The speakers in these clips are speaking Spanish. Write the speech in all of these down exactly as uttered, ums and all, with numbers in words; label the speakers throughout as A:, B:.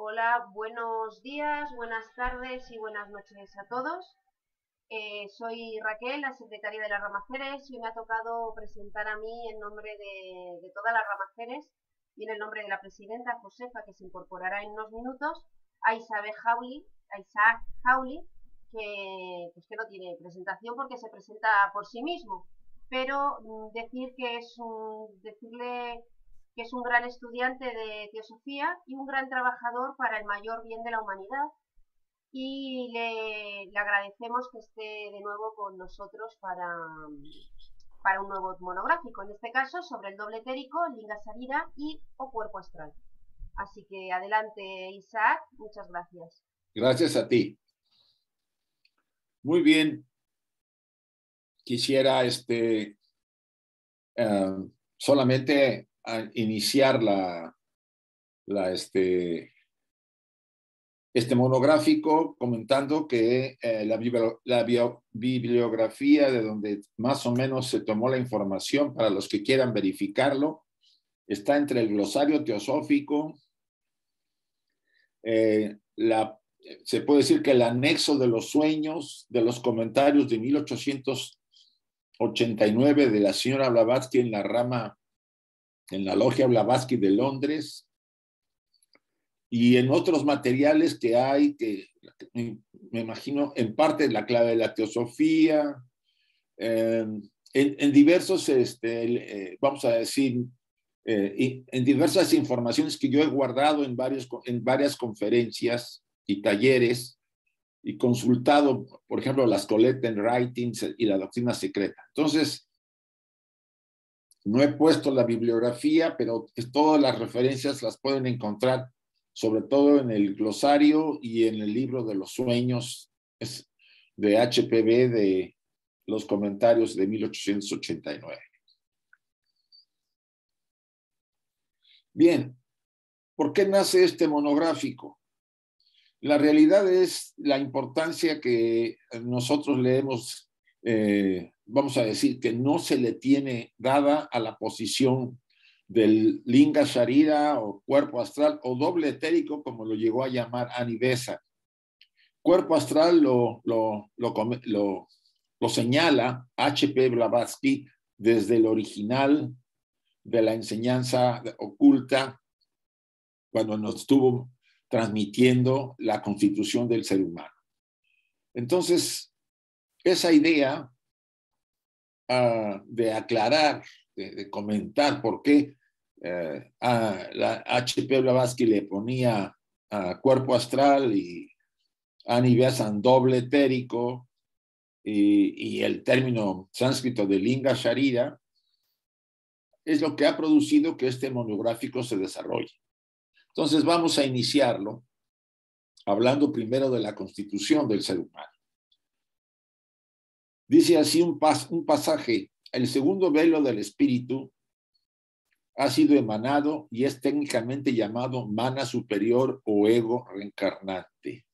A: Hola, buenos días, buenas tardes y buenas noches a todos. Eh, soy Raquel, la secretaria de las Ramaceres, y me ha tocado presentar a mí en nombre de, de todas las Ramaceres y en el nombre de la presidenta Josefa, que se incorporará en unos minutos, a Isabel Jauli, a Isaac Jauli, que, pues que no tiene presentación porque se presenta por sí mismo. Pero mm, decir que es un, decirle que es un gran estudiante de teosofía y un gran trabajador para el mayor bien de la humanidad, y le, le agradecemos que esté de nuevo con nosotros para, para un nuevo monográfico, en este caso sobre el doble etérico, Linga Sarira y o cuerpo astral. Así que adelante, Isaac, muchas gracias.
B: Gracias a ti. Muy bien. Quisiera este, uh, solamente uh, iniciar la, la, este, este monográfico comentando que eh, la, la bio, bibliografía de donde más o menos se tomó la información, para los que quieran verificarlo, está entre el glosario teosófico, eh, la, se puede decir que el anexo de los sueños, de los comentarios de mil ochocientos ochenta y nueve de la señora Blavatsky en la rama, en la logia Blavatsky de Londres, y en otros materiales que hay, que me imagino en parte la clave de la teosofía, eh, en, en diversos, este, eh, vamos a decir, eh, en diversas informaciones que yo he guardado en, varios, en varias conferencias y talleres, y consultado, por ejemplo, las Collected Writings y la doctrina secreta. Entonces, no he puesto la bibliografía, pero todas las referencias las pueden encontrar, sobre todo en el glosario y en el libro de los sueños de H P B de los comentarios de mil ochocientos ochenta y nueve. Bien, ¿por qué nace este monográfico? La realidad es la importancia que nosotros le hemos, eh, vamos a decir, que no se le tiene dada a la posición del Linga Sharira o cuerpo astral o doble etérico, como lo llegó a llamar Annie Besant. Cuerpo astral lo, lo, lo, lo, lo señala H P Blavatsky desde el original de la enseñanza oculta, cuando nos estuvo transmitiendo la constitución del ser humano. Entonces, esa idea uh, de aclarar, de, de comentar por qué uh, a la H P Blavatsky le ponía uh, cuerpo astral y Annie Besant doble etérico, y, y el término sánscrito de Linga Sharira, es lo que ha producido que este monográfico se desarrolle. Entonces vamos a iniciarlo hablando primero de la constitución del ser humano. Dice así un, pas un pasaje: el segundo velo del espíritu ha sido emanado y es técnicamente llamado mana superior o ego reencarnante.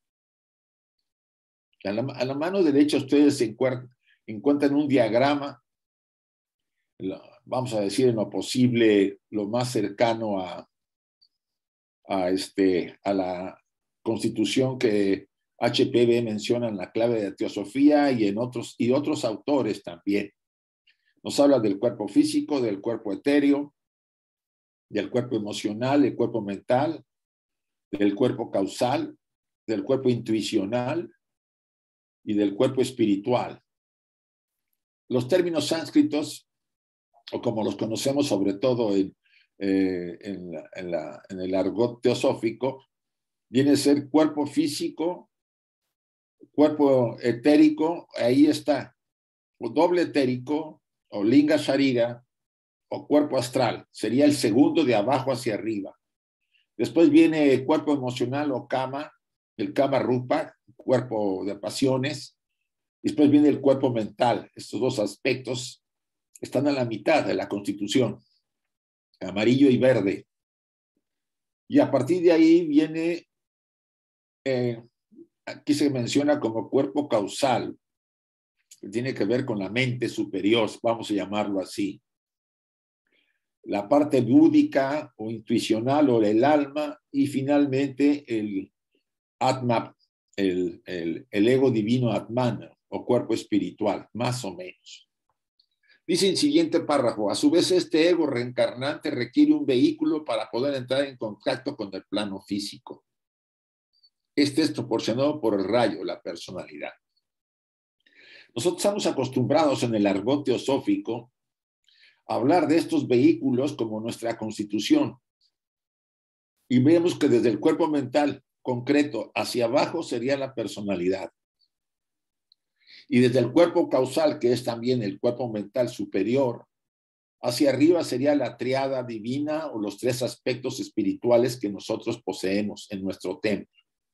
B: A la, a la mano derecha ustedes se encuentran un diagrama, vamos a decir en lo posible, lo más cercano a, a, este, a la constitución que H P B menciona en la clave de teosofía y en otros, y otros autores también. Nos habla del cuerpo físico, del cuerpo etéreo, del cuerpo emocional, del cuerpo mental, del cuerpo causal, del cuerpo intuicional y del cuerpo espiritual. Los términos sánscritos, o como los conocemos sobre todo en, eh, en, la, en, la, en el argot teosófico, viene a ser cuerpo físico, cuerpo etérico, ahí está, o doble etérico, o Linga Sharira, o cuerpo astral, sería el segundo de abajo hacia arriba. Después viene el cuerpo emocional o kama, el kama rupa, cuerpo de pasiones. Después viene el cuerpo mental. Estos dos aspectos están a la mitad de la constitución, amarillo y verde. Y a partir de ahí viene, eh, aquí se menciona como cuerpo causal, que tiene que ver con la mente superior, vamos a llamarlo así. la parte búdica o intuicional o el alma, y finalmente el Atma, el, el, el ego divino Atman o cuerpo espiritual, más o menos. Dice el siguiente párrafo: a su vez este ego reencarnante requiere un vehículo para poder entrar en contacto con el plano físico. Este es proporcionado por el rayo, la personalidad. Nosotros estamos acostumbrados en el argot teosófico a hablar de estos vehículos como nuestra constitución. Y vemos que desde el cuerpo mental concreto hacia abajo sería la personalidad. Y desde el cuerpo causal, que es también el cuerpo mental superior, hacia arriba sería la triada divina o los tres aspectos espirituales que nosotros poseemos en nuestro templo.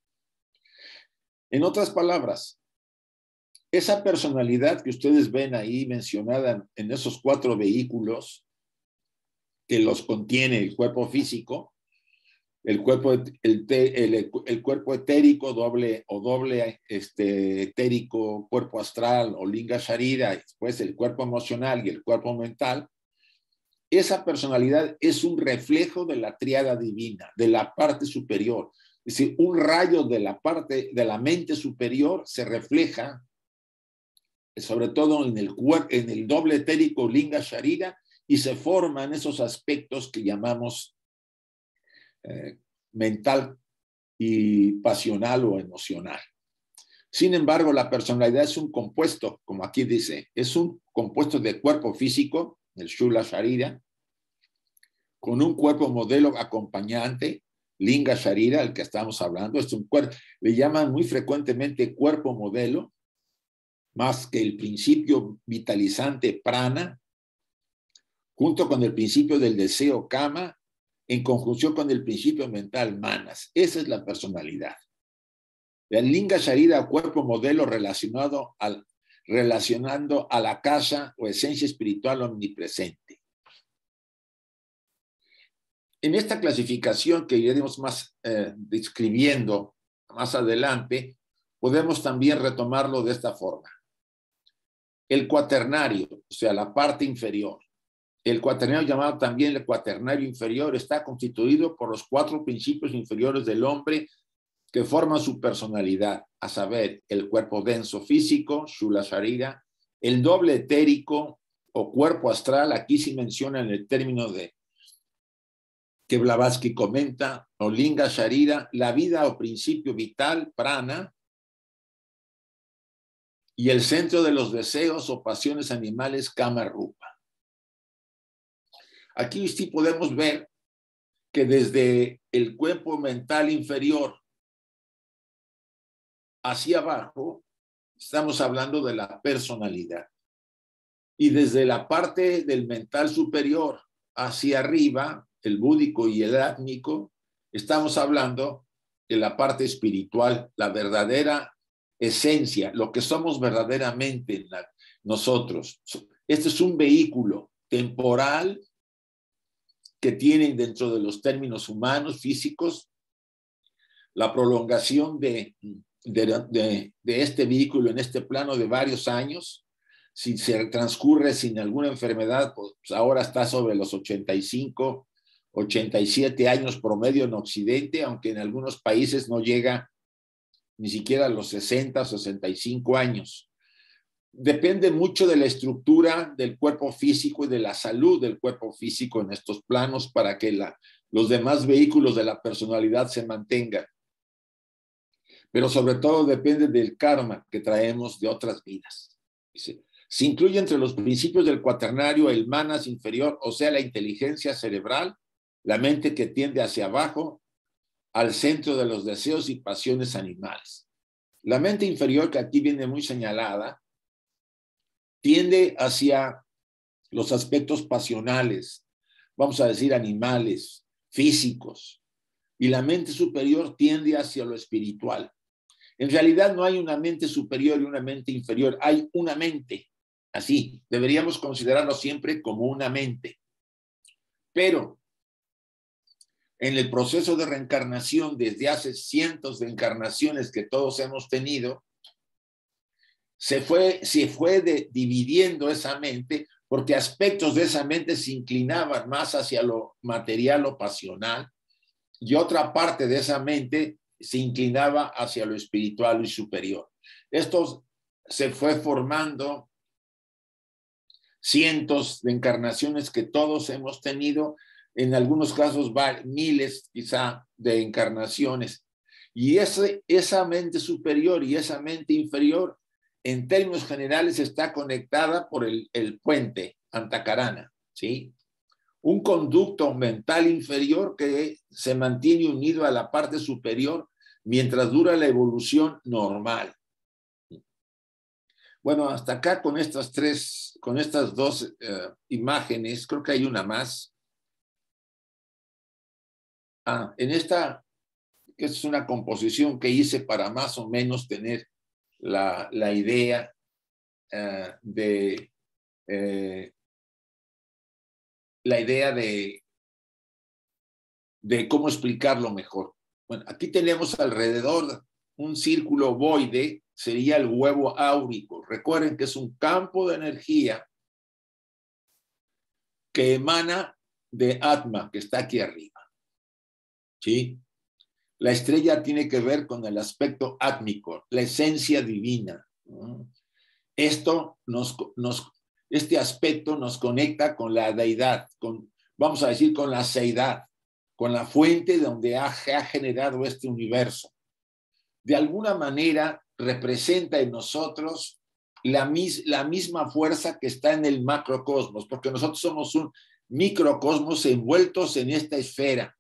B: En otras palabras, esa personalidad que ustedes ven ahí mencionada en esos cuatro vehículos que los contiene el cuerpo físico, el cuerpo, el, el, el cuerpo etérico doble o doble este, etérico, cuerpo astral o linga sharira, después el cuerpo emocional y el cuerpo mental, esa personalidad es un reflejo de la tríada divina, de la parte superior. Es decir, un rayo de la parte de la mente superior se refleja sobre todo en el, en el doble etérico linga sharira y se forman esos aspectos que llamamos eh, mental y pasional o emocional. Sin embargo, la personalidad es un compuesto, como aquí dice, es un compuesto de cuerpo físico, el shula sharira, con un cuerpo modelo acompañante, linga sharira, el que estamos hablando, es un cuerpo, le llaman muy frecuentemente cuerpo modelo, más que el principio vitalizante prana, junto con el principio del deseo kama, en conjunción con el principio mental manas. Esa es la personalidad. El linga sharira, cuerpo modelo relacionado al, relacionando a la casa o esencia espiritual omnipresente. En esta clasificación que iremos más eh, describiendo más adelante, podemos también retomarlo de esta forma. El cuaternario, o sea, la parte inferior. El cuaternario, llamado también el cuaternario inferior, está constituido por los cuatro principios inferiores del hombre que forman su personalidad, a saber, el cuerpo denso físico, shula sharira, el doble etérico o cuerpo astral, aquí sí mencionan el término de que Blavatsky comenta, o linga sharira, la vida o principio vital, prana, y el centro de los deseos o pasiones animales, kama rupa. Aquí sí podemos ver que desde el cuerpo mental inferior hacia abajo, estamos hablando de la personalidad. Y desde la parte del mental superior hacia arriba, el búdico y el átmico, estamos hablando de la parte espiritual, la verdadera esencia, lo que somos verdaderamente nosotros. Este es un vehículo temporal que tienen dentro de los términos humanos, físicos, la prolongación de, de, de, de este vehículo en este plano de varios años. Si se transcurre sin alguna enfermedad, pues ahora está sobre los ochenta y cinco, ochenta y siete años promedio en Occidente, aunque en algunos países no llega ni siquiera a los sesenta, sesenta y cinco años. Depende mucho de la estructura del cuerpo físico y de la salud del cuerpo físico en estos planos para que la, los demás vehículos de la personalidad se mantengan. Pero sobre todo depende del karma que traemos de otras vidas. Dice, se incluye entre los principios del cuaternario el manas inferior, o sea, la inteligencia cerebral, la mente que tiende hacia abajo, al centro de los deseos y pasiones animales. La mente inferior, que aquí viene muy señalada, tiende hacia los aspectos pasionales, vamos a decir animales, físicos, y la mente superior tiende hacia lo espiritual. En realidad no hay una mente superior y una mente inferior, hay una mente, así, deberíamos considerarlo siempre como una mente. Pero en el proceso de reencarnación, desde hace cientos de encarnaciones que todos hemos tenido, se fue, se fue de, dividiendo esa mente porque aspectos de esa mente se inclinaban más hacia lo material o pasional, y otra parte de esa mente se inclinaba hacia lo espiritual y superior. Esto se fue formando cientos de encarnaciones que todos hemos tenido, en algunos casos miles quizá de encarnaciones. Y ese, esa mente superior y esa mente inferior, en términos generales, está conectada por el, el puente Antacarana, ¿sí? Un conducto mental inferior que se mantiene unido a la parte superior mientras dura la evolución normal. Bueno, hasta acá con estas tres, con estas dos uh, imágenes, creo que hay una más. Ah, en esta, que es una composición que hice para más o menos tener la, la idea uh, de eh, la idea de, de cómo explicarlo mejor. Bueno, aquí tenemos alrededor un círculo ovoide, sería el huevo áurico. Recuerden que es un campo de energía que emana de Atma, que está aquí arriba. ¿Sí? La estrella tiene que ver con el aspecto átmico, la esencia divina. Esto nos, nos, este aspecto nos conecta con la deidad, con, vamos a decir, con la seidad, con la fuente donde ha, ha generado este universo. De alguna manera representa en nosotros la, mis, la misma fuerza que está en el macrocosmos, porque nosotros somos un microcosmos envueltos en esta esfera,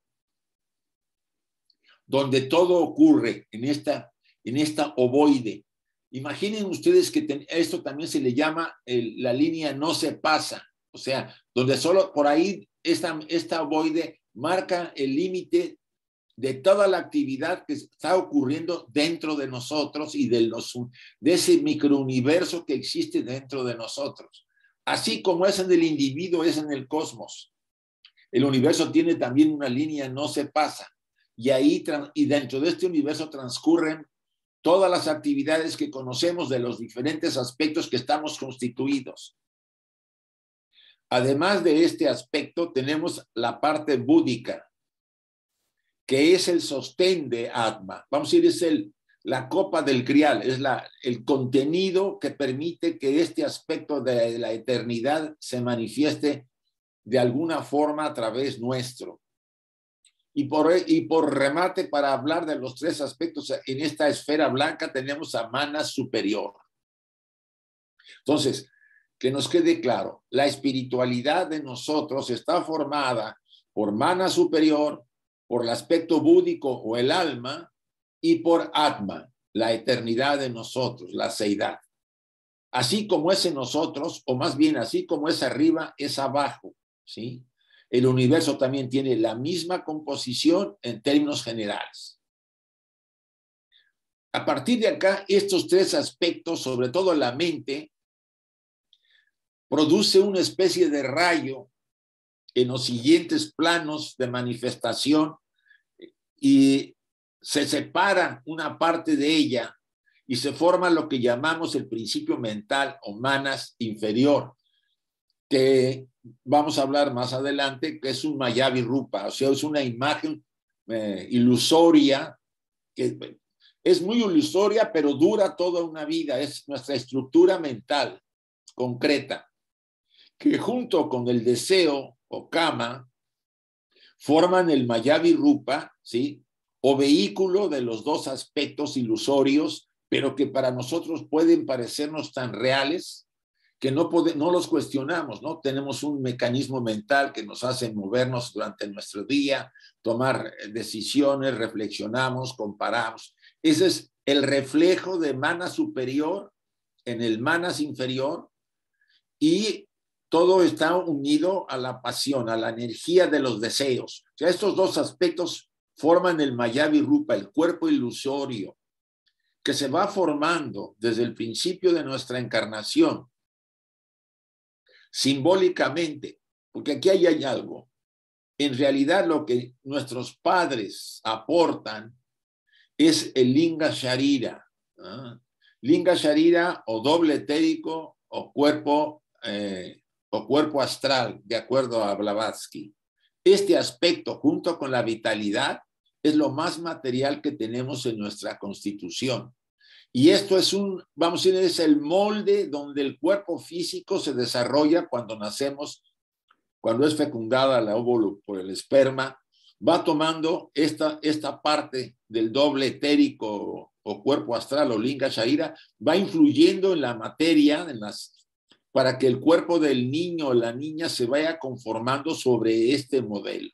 B: donde todo ocurre en esta, en esta ovoide. Imaginen ustedes que ten, esto también se le llama el, la línea no se pasa, o sea, donde solo por ahí esta, esta ovoide marca el límite de toda la actividad que está ocurriendo dentro de nosotros y de, los, de ese microuniverso que existe dentro de nosotros. Así como es en el individuo, es en el cosmos. El universo tiene también una línea no se pasa. Y ahí, y dentro de este universo transcurren todas las actividades que conocemos de los diferentes aspectos que estamos constituidos. Además de este aspecto, tenemos la parte búdica, que es el sostén de Atma. Vamos a decir, es el, la copa del grial, es la, el contenido que permite que este aspecto de la eternidad se manifieste de alguna forma a través nuestro. Y por, y por remate, para hablar de los tres aspectos, en esta esfera blanca tenemos a Mana superior. Entonces, que nos quede claro, la espiritualidad de nosotros está formada por Mana superior, por el aspecto búdico o el alma, y por Atma, la eternidad de nosotros, la seidad. Así como es en nosotros, o más bien así como es arriba, es abajo, ¿sí? El universo también tiene la misma composición en términos generales. A partir de acá, estos tres aspectos, sobre todo la mente, produce una especie de rayo en los siguientes planos de manifestación y se separa una parte de ella y se forma lo que llamamos el principio mental o manas inferior, que vamos a hablar más adelante, que es un Mayavi Rupa, o sea, es una imagen eh, ilusoria, que es muy ilusoria, pero dura toda una vida, es nuestra estructura mental concreta, que junto con el deseo o kama forman el Mayavi Rupa, ¿sí? O vehículo de los dos aspectos ilusorios, pero que para nosotros pueden parecernos tan reales que no, pode, no los cuestionamos, ¿no? Tenemos un mecanismo mental que nos hace movernos durante nuestro día, tomar decisiones, reflexionamos, comparamos. Ese es el reflejo de Mana superior en el Manas inferior, y todo está unido a la pasión, a la energía de los deseos. O sea, estos dos aspectos forman el Mayavi Rupa, el cuerpo ilusorio, que se va formando desde el principio de nuestra encarnación, simbólicamente, porque aquí hay algo. En realidad lo que nuestros padres aportan es el Linga Sharira. ¿Ah? Linga Sharira o doble etérico o cuerpo, eh, o cuerpo astral, de acuerdo a Blavatsky. Este aspecto, junto con la vitalidad, es lo más material que tenemos en nuestra constitución. Y esto es un, vamos a decir, es el molde donde el cuerpo físico se desarrolla cuando nacemos, cuando es fecundada la óvulo por el esperma, va tomando esta, esta parte del doble etérico o cuerpo astral o linga sharira, va influyendo en la materia, en las, para que el cuerpo del niño o la niña se vaya conformando sobre este modelo.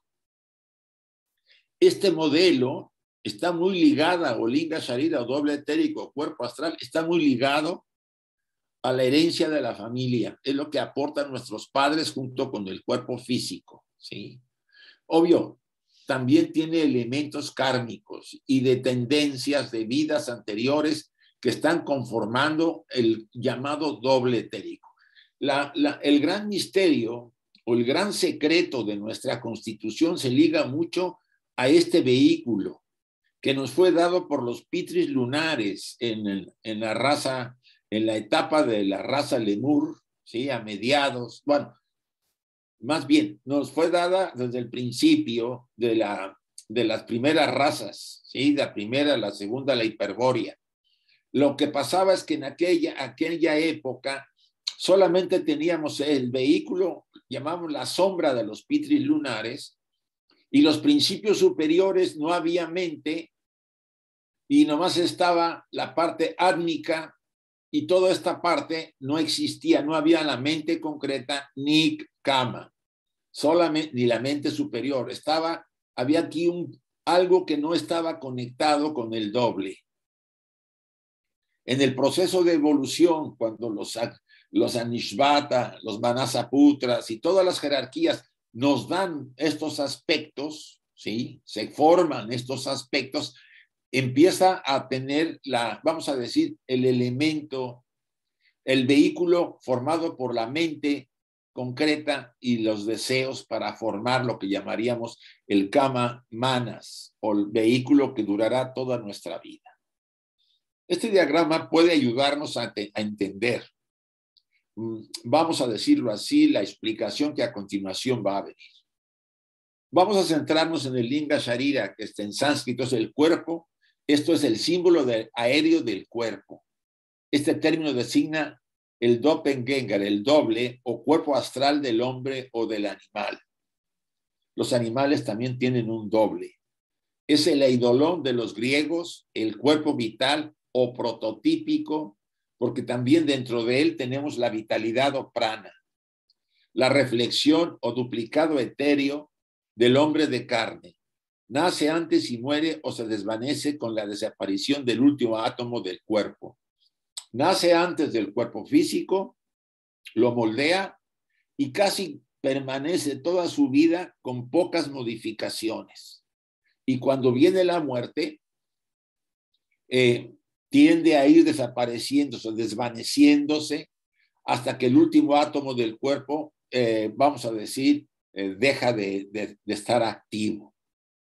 B: Este modelo está muy ligada, o linga sharira o doble etérico, cuerpo astral, está muy ligado a la herencia de la familia. Es lo que aportan nuestros padres junto con el cuerpo físico, ¿sí? Obvio, también tiene elementos kármicos y de tendencias de vidas anteriores que están conformando el llamado doble etérico. La, la, el gran misterio o el gran secreto de nuestra constitución se liga mucho a este vehículo que nos fue dado por los pitris lunares en, el, en la raza, en la etapa de la raza lemur, ¿sí? A mediados, bueno, más bien, nos fue dada desde el principio de, la, de las primeras razas, ¿sí? La primera, la segunda, la hiperbórea. Lo que pasaba es que en aquella, aquella época solamente teníamos el vehículo, llamamos la sombra de los pitris lunares, y los principios superiores no había mente, y nomás estaba la parte átmica, y toda esta parte no existía, no había la mente concreta ni kama, solamente ni la mente superior. Estaba, había aquí un, algo que no estaba conectado con el doble. En el proceso de evolución, cuando los, los Anishvata, los Manasaputras y todas las jerarquías nos dan estos aspectos, ¿sí? Se forman estos aspectos, empieza a tener la, vamos a decir, el elemento, el vehículo formado por la mente concreta y los deseos para formar lo que llamaríamos el kama manas, o el vehículo que durará toda nuestra vida. Este diagrama puede ayudarnos a, a entender, vamos a decirlo así, la explicación que a continuación va a venir. Vamos a centrarnos en el linga sharira, que está en sánscrito, es el cuerpo. Esto es el símbolo de, aéreo del cuerpo. Este término designa el doppelgänger, el doble o cuerpo astral del hombre o del animal. Los animales también tienen un doble. Es el eidolon de los griegos, el cuerpo vital o prototípico, porque también dentro de él tenemos la vitalidad o prana, la reflexión o duplicado etéreo del hombre de carne. Nace antes y muere o se desvanece con la desaparición del último átomo del cuerpo. Nace antes del cuerpo físico, lo moldea y casi permanece toda su vida con pocas modificaciones. Y cuando viene la muerte, eh, tiende a ir desapareciéndose, desvaneciéndose, hasta que el último átomo del cuerpo, eh, vamos a decir, eh, deja de, de, de estar activo.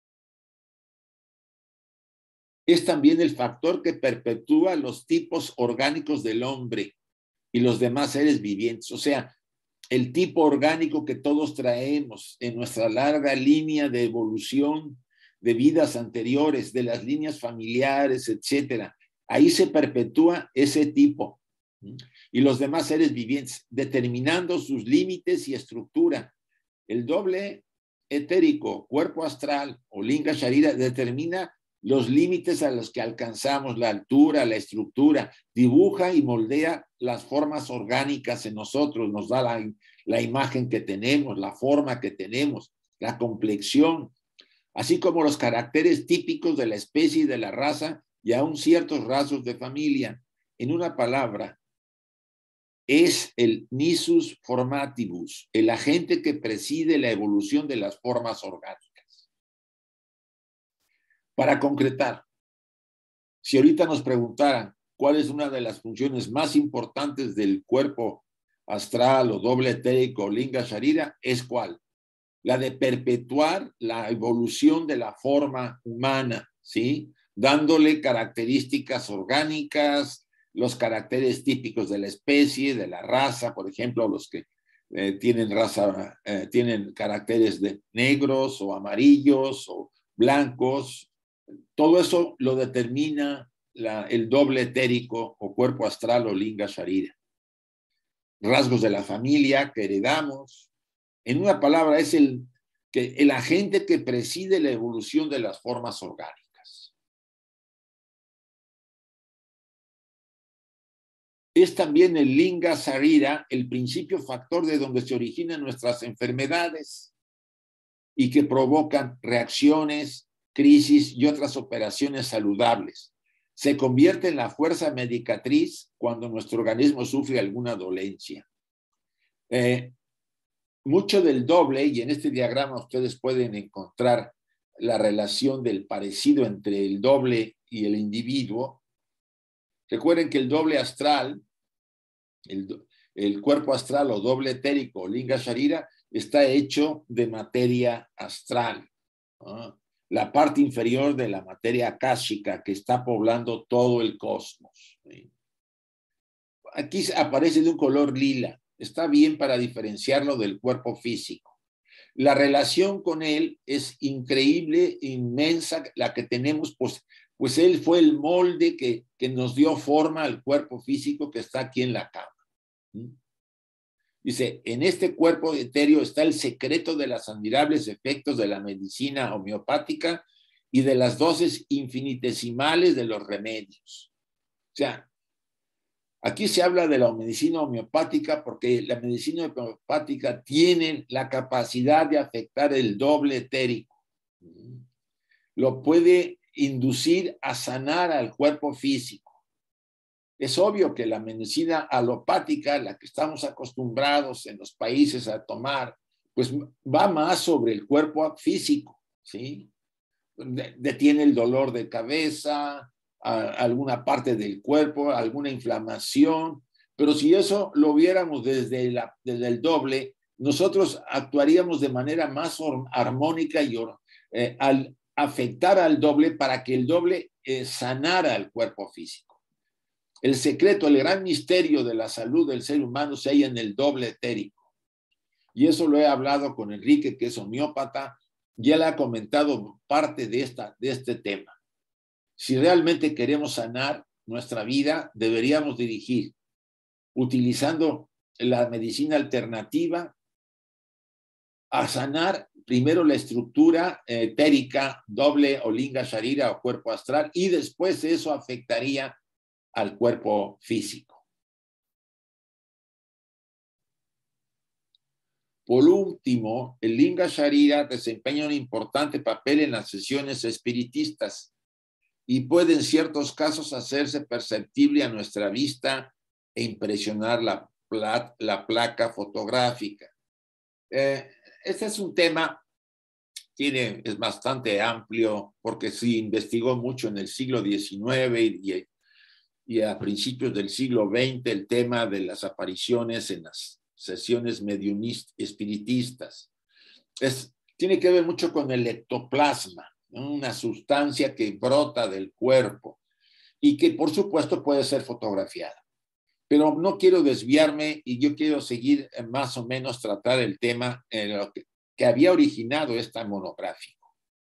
B: Es también el factor que perpetúa los tipos orgánicos del hombre y los demás seres vivientes. O sea, el tipo orgánico que todos traemos en nuestra larga línea de evolución de vidas anteriores, de las líneas familiares, etcétera. Ahí se perpetúa ese tipo. Y los demás seres vivientes, determinando sus límites y estructura. El doble etérico, cuerpo astral o linga sharira determina los límites a los que alcanzamos, la altura, la estructura, dibuja y moldea las formas orgánicas en nosotros, nos da la, la imagen que tenemos, la forma que tenemos, la complexión, así como los caracteres típicos de la especie y de la raza y aún ciertos rasgos de familia. En una palabra, es el nisus formatibus, el agente que preside la evolución de las formas orgánicas. Para concretar, si ahorita nos preguntaran cuál es una de las funciones más importantes del cuerpo astral o doble etérico o linga sharira, es cuál? La de perpetuar la evolución de la forma humana, ¿sí? Dándole características orgánicas, los caracteres típicos de la especie, de la raza, por ejemplo, los que eh, tienen raza, eh, tienen caracteres de negros o amarillos o blancos. Todo eso lo determina la, el doble etérico o cuerpo astral o linga sharira. Rasgos de la familia que heredamos. En una palabra, es el, que, el agente que preside la evolución de las formas orgánicas. Es también el linga sharira el principio factor de donde se originan nuestras enfermedades y que provocan reacciones, crisis y otras operaciones saludables. Se convierte en la fuerza medicatriz cuando nuestro organismo sufre alguna dolencia. Eh, mucho del doble, y en este diagrama ustedes pueden encontrar la relación del parecido entre el doble y el individuo. Recuerden que el doble astral, el, el cuerpo astral o doble etérico o linga sharira, está hecho de materia astral, ¿no? La parte inferior de la materia akáshica que está poblando todo el cosmos, ¿sí? Aquí aparece de un color lila. Está bien para diferenciarlo del cuerpo físico. La relación con él es increíble, inmensa, la que tenemos, pues, pues él fue el molde que, que nos dio forma al cuerpo físico que está aquí en la cama. ¿Sí? Dice, en este cuerpo etéreo está el secreto de los admirables efectos de la medicina homeopática y de las dosis infinitesimales de los remedios. O sea, aquí se habla de la medicina homeopática porque la medicina homeopática tiene la capacidad de afectar el doble etérico. Lo puede inducir a sanar al cuerpo físico. Es obvio que la medicina alopática, la que estamos acostumbrados en los países a tomar, pues va más sobre el cuerpo físico, ¿sí? Detiene el dolor de cabeza, a alguna parte del cuerpo, alguna inflamación, pero si eso lo viéramos desde, la, desde el doble, nosotros actuaríamos de manera más armónica y eh, al afectar al doble para que el doble eh, sanara al cuerpo físico. El secreto, el gran misterio de la salud del ser humano se halla en el doble etérico. Y eso lo he hablado con Enrique, que es homeópata, y él ha comentado parte de, esta, de este tema. Si realmente queremos sanar nuestra vida, deberíamos dirigir, utilizando la medicina alternativa, a sanar primero la estructura etérica, doble o linga sharira o cuerpo astral, y después eso afectaría al cuerpo físico. Por último, el linga sharira desempeña un importante papel en las sesiones espiritistas y puede en ciertos casos hacerse perceptible a nuestra vista e impresionar la, pla la placa fotográfica. Eh, este es un tema, tiene, es bastante amplio porque se investigó mucho en el siglo diecinueve y, y a principios del siglo veinte el tema de las apariciones en las sesiones mediunistas espiritistas. Es, tiene que ver mucho con el ectoplasma, ¿no? Una sustancia que brota del cuerpo y que por supuesto puede ser fotografiada. Pero no quiero desviarme y yo quiero seguir más o menos tratar el tema en lo que, que había originado esta monográfico.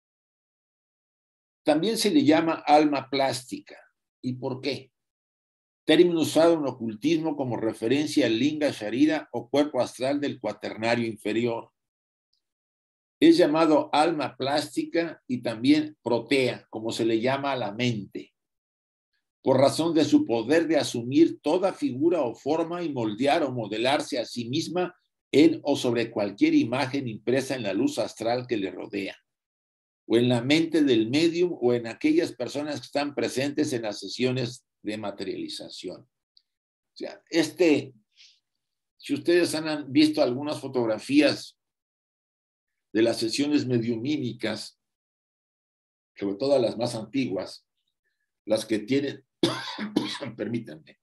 B: También se le llama alma plástica. ¿Y por qué? Término usado en ocultismo como referencia al linga sharira o cuerpo astral del cuaternario inferior. Es llamado alma plástica y también protea, como se le llama a la mente, por razón de su poder de asumir toda figura o forma y moldear o modelarse a sí misma en o sobre cualquier imagen impresa en la luz astral que le rodea, o en la mente del medium o en aquellas personas que están presentes en las sesiones de materialización. O sea, este, si ustedes han visto algunas fotografías de las sesiones mediumínicas, sobre todo las más antiguas, las que tienen, permítanme,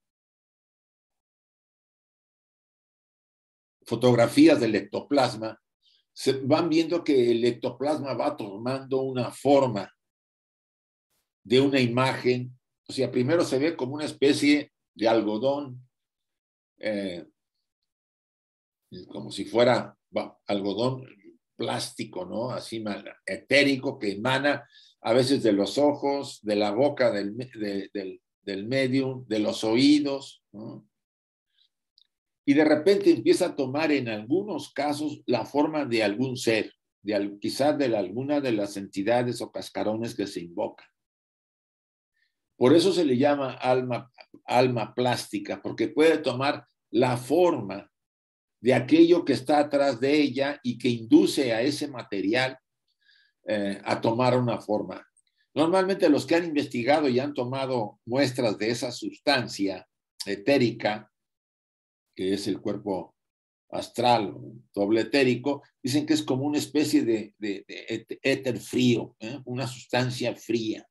B: fotografías del ectoplasma, se van viendo que el ectoplasma va tomando una forma de una imagen. O sea, primero se ve como una especie de algodón, eh, como si fuera bueno, algodón plástico, ¿no? Así etérico que emana a veces de los ojos, de la boca del, de, del, del medium, de los oídos, ¿no? Y de repente empieza a tomar en algunos casos la forma de algún ser, de, quizás de la, alguna de las entidades o cascarones que se invocan. Por eso se le llama alma, alma plástica, porque puede tomar la forma de aquello que está atrás de ella y que induce a ese material eh, a tomar una forma. Normalmente los que han investigado y han tomado muestras de esa sustancia etérica, que es el cuerpo astral, doble etérico, dicen que es como una especie de, de, de éter frío, ¿eh? Una sustancia fría.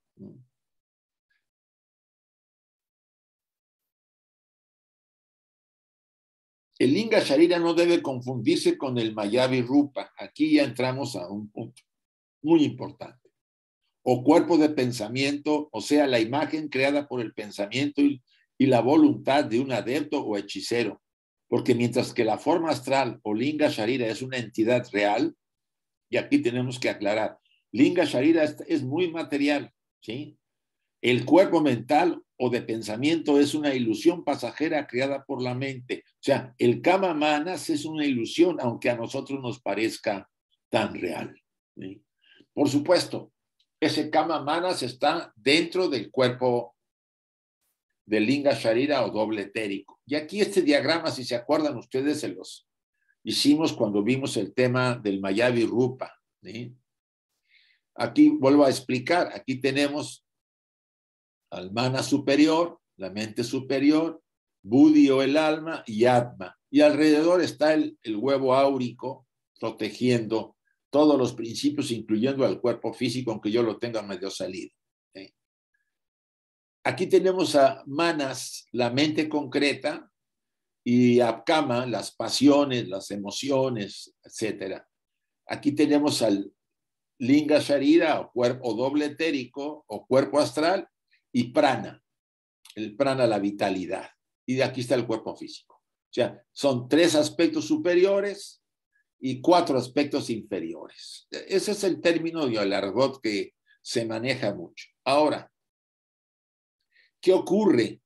B: El Linga Sharira no debe confundirse con el Mayavi Rupa. Aquí ya entramos a un punto muy importante. O cuerpo de pensamiento, o sea, la imagen creada por el pensamiento y, y la voluntad de un adepto o hechicero. Porque mientras que la forma astral o Linga Sharira es una entidad real, y aquí tenemos que aclarar, Linga Sharira es, es muy material, ¿sí? El cuerpo mental o de pensamiento es una ilusión pasajera creada por la mente. O sea, el Kama Manas es una ilusión, aunque a nosotros nos parezca tan real, ¿sí? Por supuesto, ese Kama Manas está dentro del cuerpo del Linga Sharira o doble etérico. Y aquí este diagrama, si se acuerdan ustedes, se los hicimos cuando vimos el tema del Mayavi Rupa, ¿sí? Aquí vuelvo a explicar, aquí tenemos al Mana superior, la mente superior, Buddhi o el alma y Atma. Y alrededor está el, el huevo áurico protegiendo todos los principios, incluyendo al cuerpo físico, aunque yo lo tenga medio salido. ¿Sí? Aquí tenemos a Manas, la mente concreta, y a Kama, las pasiones, las emociones, etcétera. Aquí tenemos al Linga Sharira, o, cuerpo, o doble etérico, o cuerpo astral, y Prana, el Prana, la vitalidad. Y de aquí está el cuerpo físico. O sea, son tres aspectos superiores y cuatro aspectos inferiores. Ese es el término y el argot que se maneja mucho. Ahora, ¿qué ocurre?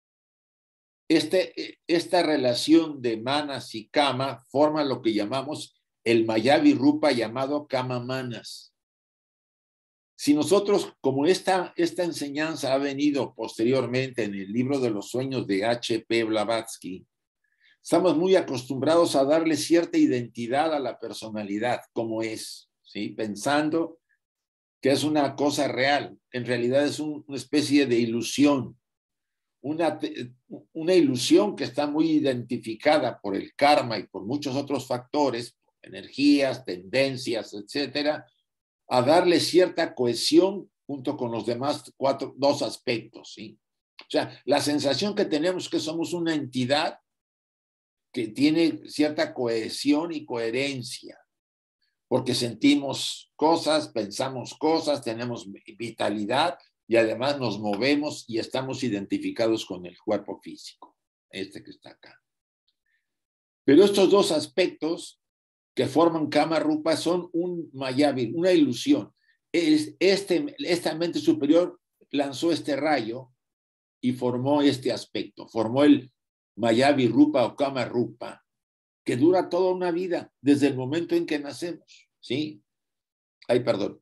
B: Este, esta relación de Manas y Kama forma lo que llamamos el Mayavi Rupa, llamado Kama Manas. Si nosotros, como esta, esta enseñanza ha venido posteriormente en el libro de los sueños de H P Blavatsky, estamos muy acostumbrados a darle cierta identidad a la personalidad, como es, ¿sí? Pensando que es una cosa real. En realidad es un, una especie de ilusión, una, una ilusión que está muy identificada por el karma y por muchos otros factores, energías, tendencias, etcétera, a darle cierta cohesión junto con los demás cuatro, dos aspectos, ¿sí? O sea, la sensación que tenemos es que somos una entidad que tiene cierta cohesión y coherencia, porque sentimos cosas, pensamos cosas, tenemos vitalidad y además nos movemos y estamos identificados con el cuerpo físico, este que está acá. Pero estos dos aspectos que forman Kama Rupa son un Mayavi, una ilusión. Es este, esta mente superior lanzó este rayo y formó este aspecto, formó el Mayavi Rupa o Kama Rupa, que dura toda una vida, desde el momento en que nacemos, ¿sí? Ay, perdón.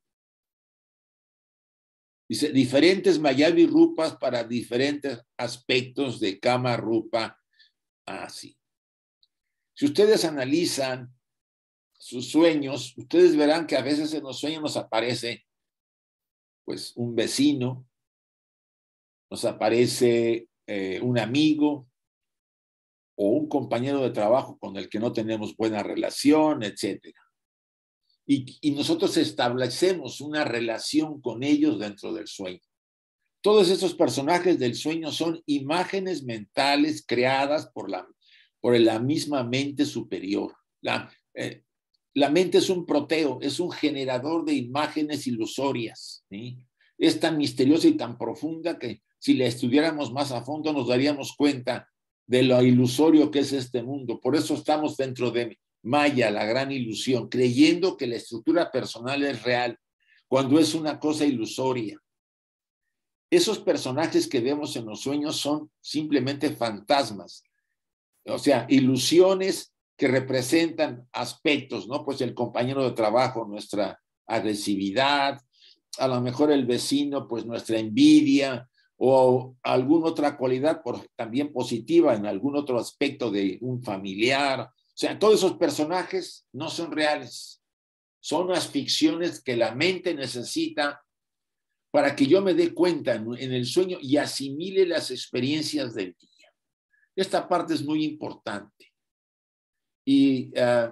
B: Dice, diferentes Mayavi Rupas para diferentes aspectos de Kama Rupa. Así. Si ustedes analizan sus sueños, ustedes verán que a veces en los sueños nos aparece pues un vecino, nos aparece eh, un amigo o un compañero de trabajo con el que no tenemos buena relación, etcétera. Y, y nosotros establecemos una relación con ellos dentro del sueño. Todos esos personajes del sueño son imágenes mentales creadas por la, por la misma mente superior. La, eh, La mente es un proteo, es un generador de imágenes ilusorias, ¿sí? Es tan misteriosa y tan profunda que si la estudiáramos más a fondo nos daríamos cuenta de lo ilusorio que es este mundo. Por eso estamos dentro de Maya, la gran ilusión, creyendo que la estructura personal es real, cuando es una cosa ilusoria. Esos personajes que vemos en los sueños son simplemente fantasmas, o sea, ilusiones que representan aspectos, ¿no? Pues el compañero de trabajo, nuestra agresividad, a lo mejor el vecino, pues nuestra envidia, o alguna otra cualidad por, también positiva en algún otro aspecto de un familiar. O sea, todos esos personajes no son reales. Son las ficciones que la mente necesita para que yo me dé cuenta en, en el sueño y asimile las experiencias del día. Esta parte es muy importante. Y uh,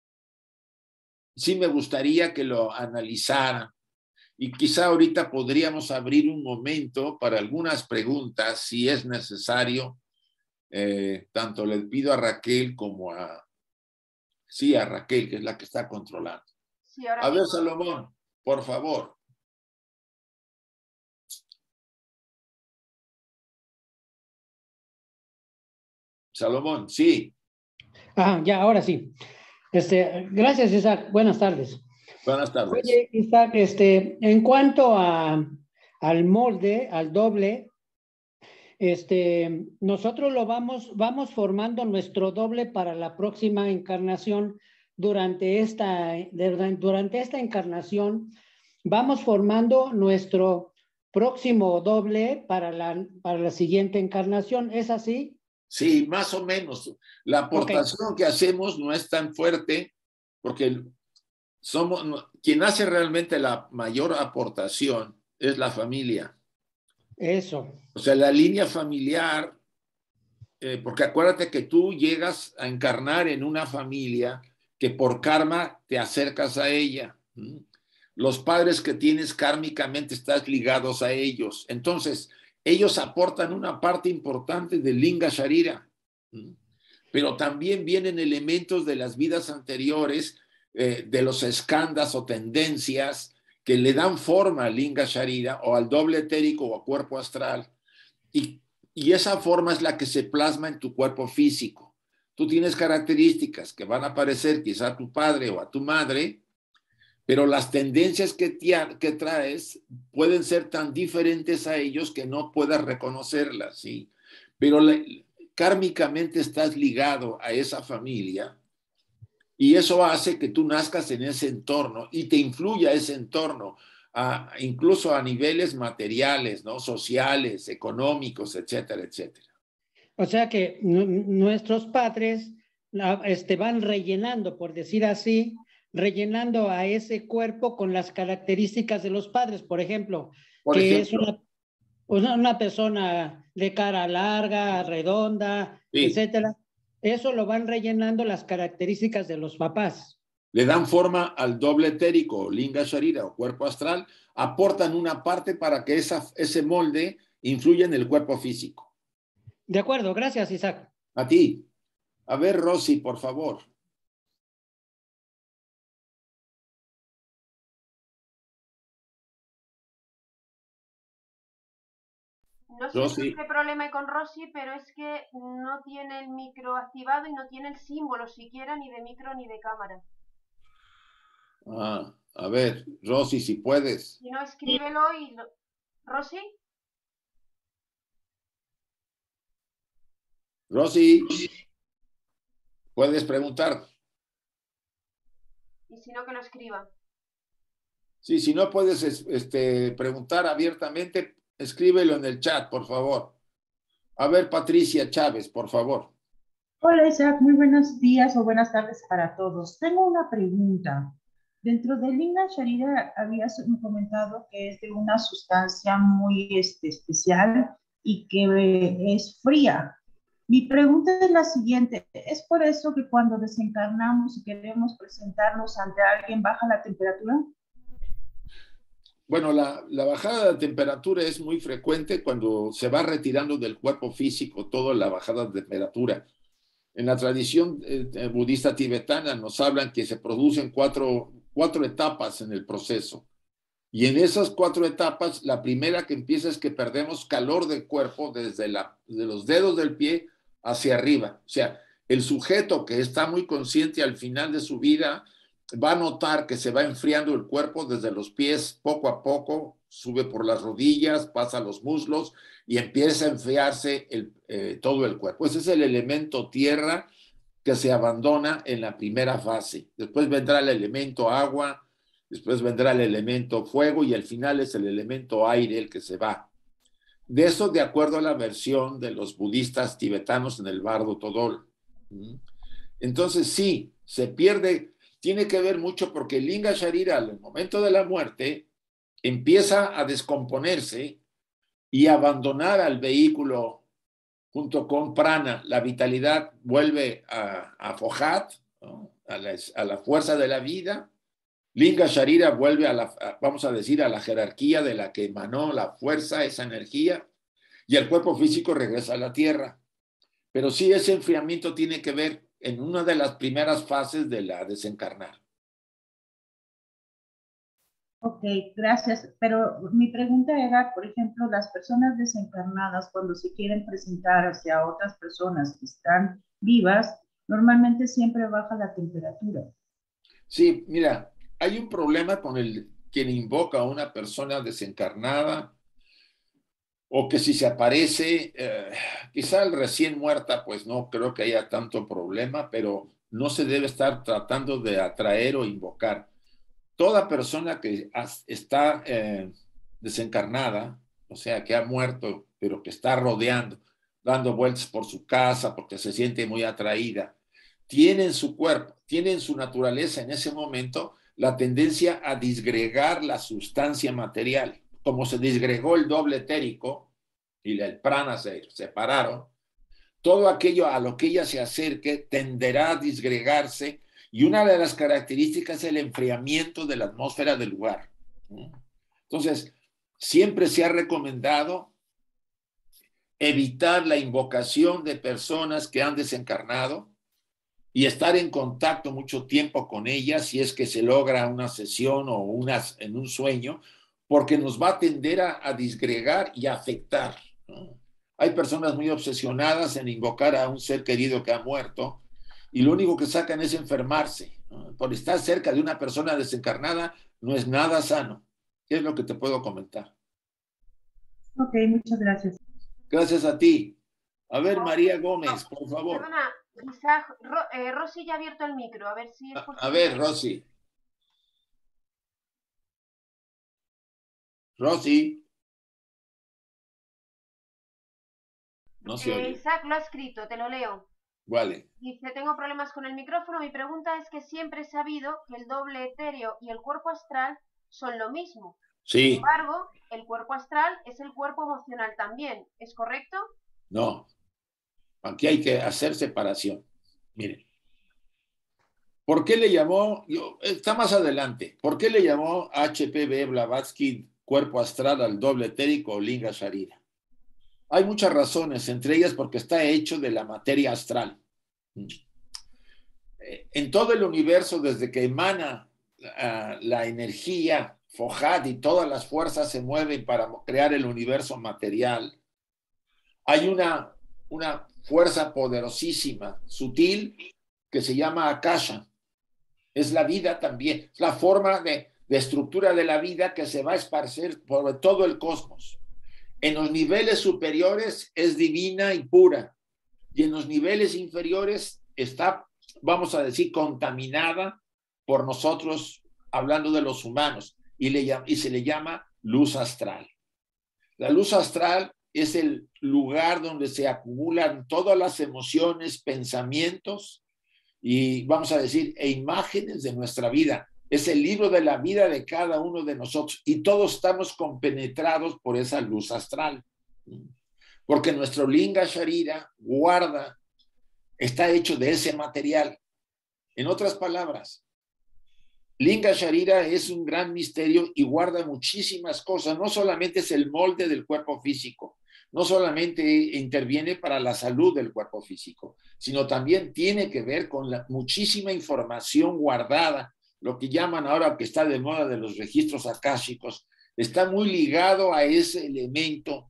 B: sí me gustaría que lo analizaran. Y quizá ahorita podríamos abrir un momento para algunas preguntas, si es necesario. Eh, tanto le pido a Raquel como a... Sí, a Raquel, que es la que está controlando.
A: Sí, ahora
B: a ver,
A: mismo.
B: Salomón, por favor. Salomón, sí.
C: Ah, ya, ahora sí. Este, gracias, Isaac. Buenas tardes.
B: Buenas tardes.
C: Oye, Isaac, este, en cuanto a, al molde, al doble, este, nosotros lo vamos, vamos formando nuestro doble para la próxima encarnación. Durante esta, durante esta encarnación, vamos formando nuestro próximo doble para la, para la siguiente encarnación. ¿Es así?
B: Sí, más o menos. La aportación okay. que hacemos no es tan fuerte porque somos, quien hace realmente la mayor aportación es la familia.
C: Eso.
B: O sea, la línea familiar, eh, porque acuérdate que tú llegas a encarnar en una familia que por karma te acercas a ella. ¿Mm? Los padres que tienes kármicamente estás ligados a ellos. Entonces, ellos aportan una parte importante del Linga Sharira. ¿Mm? Pero también vienen elementos de las vidas anteriores, eh, de los eskandas o tendencias que le dan forma al Linga Sharira o al doble etérico o a cuerpo astral. Y, y esa forma es la que se plasma en tu cuerpo físico. Tú tienes características que van a parecer quizá a tu padre o a tu madre, pero las tendencias que, te, que traes pueden ser tan diferentes a ellos que no puedas reconocerlas, ¿sí? Pero la, kármicamente estás ligado a esa familia y eso hace que tú nazcas en ese entorno y te influya ese entorno, a, incluso a niveles materiales, ¿no? Sociales, económicos, etcétera, etcétera.
C: O sea que nuestros padres este, van rellenando, por decir así, rellenando a ese cuerpo con las características de los padres, por ejemplo,
B: por
C: que
B: ejemplo,
C: es una, una, una persona de cara larga, redonda, sí. etcétera. Eso lo van rellenando las características de los papás.
B: Le dan forma al doble etérico, Linga Sharira o cuerpo astral, aportan una parte para que esa, ese molde influya en el cuerpo físico.
C: De acuerdo, gracias, Isaac.
B: A ti. A ver, Rosy, por favor.
A: No sé Rosy. qué problema hay con Rosy, pero es que no tiene el micro activado y no tiene el símbolo siquiera ni de micro ni de cámara.
B: Ah, a ver, Rosy, si puedes.
A: Si no, escríbelo y... Lo... ¿Rosy?
B: Rosy, puedes preguntar.
A: Y si no, que lo escriba.
B: Sí, si no puedes este, preguntar abiertamente, escríbelo en el chat, por favor. A ver, Patricia Chávez, por favor.
D: Hola, Isaac, muy buenos días o buenas tardes para todos. Tengo una pregunta. Dentro del Linga Sharira habías comentado que es de una sustancia muy este, especial y que es fría. Mi pregunta es la siguiente, ¿es por eso que cuando desencarnamos y queremos presentarnos ante alguien baja la temperatura?
B: Bueno, la, la bajada de temperatura es muy frecuente cuando se va retirando del cuerpo físico toda la bajada de temperatura. En la tradición eh, budista tibetana nos hablan que se producen cuatro, cuatro etapas en el proceso. Y en esas cuatro etapas, la primera que empieza es que perdemos calor del cuerpo desde la, de los dedos del pie hacia arriba. O sea, el sujeto que está muy consciente al final de su vida va a notar que se va enfriando el cuerpo desde los pies poco a poco, sube por las rodillas, pasa a los muslos y empieza a enfriarse el, eh, todo el cuerpo. Ese es el elemento tierra que se abandona en la primera fase. Después vendrá el elemento agua, después vendrá el elemento fuego y al final es el elemento aire el que se va. De eso de acuerdo a la versión de los budistas tibetanos en el Bardo Todol. Entonces sí, se pierde, tiene que ver mucho porque el Linga Sharira al momento de la muerte empieza a descomponerse y a abandonar al vehículo junto con prana. La vitalidad vuelve a, a Fohat, ¿no? a, la, a la fuerza de la vida. Linga Sharira vuelve a la, a, vamos a decir, a la jerarquía de la que emanó la fuerza, esa energía, y el cuerpo físico regresa a la tierra. Pero sí, ese enfriamiento tiene que ver en una de las primeras fases de la desencarnar.
D: Ok, gracias. Pero mi pregunta era, por ejemplo, las personas desencarnadas cuando se quieren presentar hacia otras personas que están vivas, normalmente siempre baja la temperatura.
B: Sí, mira, hay un problema con el quien invoca a una persona desencarnada o que si se aparece, eh, quizá el recién muerta, pues no creo que haya tanto problema, pero no se debe estar tratando de atraer o invocar. Toda persona que está eh, desencarnada, o sea, que ha muerto, pero que está rodeando, dando vueltas por su casa porque se siente muy atraída, tiene en su cuerpo, tiene en su naturaleza en ese momento la tendencia a disgregar la sustancia material. Como se disgregó el doble etérico y el prana se separaron, todo aquello a lo que ella se acerque tenderá a disgregarse. Y una de las características es el enfriamiento de la atmósfera del lugar. Entonces, siempre se ha recomendado evitar la invocación de personas que han desencarnado y estar en contacto mucho tiempo con ellas si es que se logra una sesión o unas, en un sueño, porque nos va a tender a, a disgregar y a afectar, ¿no? Hay personas muy obsesionadas en invocar a un ser querido que ha muerto y lo único que sacan es enfermarse, ¿no? Por estar cerca de una persona desencarnada no es nada sano. Es lo que te puedo comentar.
D: Ok, muchas gracias.
B: Gracias a ti. A ver, María Gómez, por favor.
A: Perdona, quizás Ro, eh, Rosy ya ha abierto el micro, a ver si es posible.
B: A, a ver, Rosy. Rosy. No se
A: eh,
B: oye.
A: Isaac lo ha escrito, te lo leo.
B: Vale.
A: Dice, tengo problemas con el micrófono. Mi pregunta es que siempre he sabido que el doble etéreo y el cuerpo astral son lo mismo.
B: Sí.
A: Sin embargo, el cuerpo astral es el cuerpo emocional también. ¿Es correcto?
B: No. Aquí hay que hacer separación. Miren. ¿Por qué le llamó, yo, está más adelante, ¿por qué le llamó H P V Blavatsky cuerpo astral al doble etérico o Linga Sharira? Hay muchas razones, entre ellas porque está hecho de la materia astral. En todo el universo, desde que emana uh, la energía, Fohat y todas las fuerzas se mueven para crear el universo material, hay una, una fuerza poderosísima, sutil, que se llama Akasha. Es la vida también, es la forma de, de estructura de la vida que se va a esparcir por todo el cosmos. En los niveles superiores es divina y pura, y en los niveles inferiores está, vamos a decir, contaminada por nosotros, hablando de los humanos, y, le, y se le llama luz astral. La luz astral es el lugar donde se acumulan todas las emociones, pensamientos, y vamos a decir, e imágenes de nuestra vida. Es el libro de la vida de cada uno de nosotros y todos estamos compenetrados por esa luz astral. Porque nuestro Linga Sharira guarda, está hecho de ese material. En otras palabras, Linga Sharira es un gran misterio y guarda muchísimas cosas. No solamente es el molde del cuerpo físico, no solamente interviene para la salud del cuerpo físico, sino también tiene que ver con la muchísima información guardada, lo que llaman ahora que está de moda de los registros akáshicos, está muy ligado a ese elemento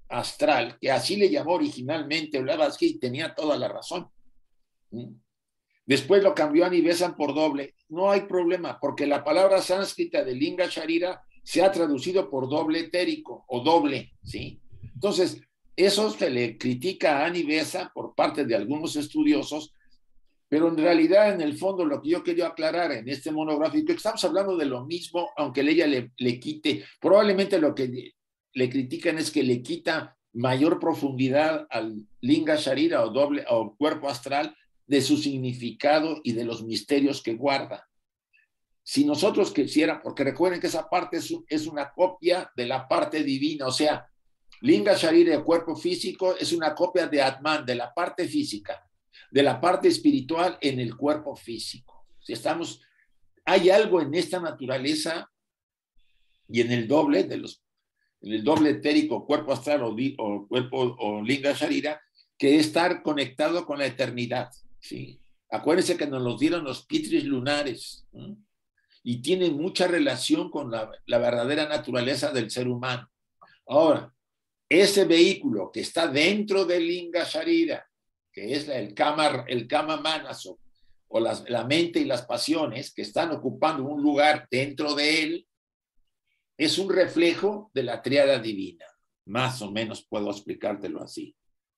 B: astral, que así le llamó originalmente Blavatsky y tenía toda la razón. ¿Mm? Después lo cambió a Nivesan por doble. No hay problema, porque la palabra sánscrita de Linga Sharira se ha traducido por doble etérico o doble, ¿sí? Entonces, eso se le critica a Anivesa por parte de algunos estudiosos, pero en realidad, en el fondo, lo que yo quería aclarar en este monográfico, que estamos hablando de lo mismo, aunque ella le, le quite, probablemente lo que le critican es que le quita mayor profundidad al Linga Sharira o doble o cuerpo astral de su significado y de los misterios que guarda. Si nosotros quisiéramos, porque recuerden que esa parte es, es una copia de la parte divina, o sea, Linga Sharira, el cuerpo físico, es una copia de Atman, de la parte física, de la parte espiritual en el cuerpo físico. Si estamos, hay algo en esta naturaleza y en el doble de los, en el doble etérico, cuerpo astral o, o cuerpo o Linga Sharira, que es estar conectado con la eternidad. ¿Sí? Acuérdense que nos los dieron los pitris lunares, ¿sí? Y tienen mucha relación con la, la verdadera naturaleza del ser humano. Ahora, ese vehículo que está dentro del Linga Sharira, que es el Kama, el Kama Manas, o, o las, la mente y las pasiones que están ocupando un lugar dentro de él, es un reflejo de la tríada divina. Más o menos puedo explicártelo así.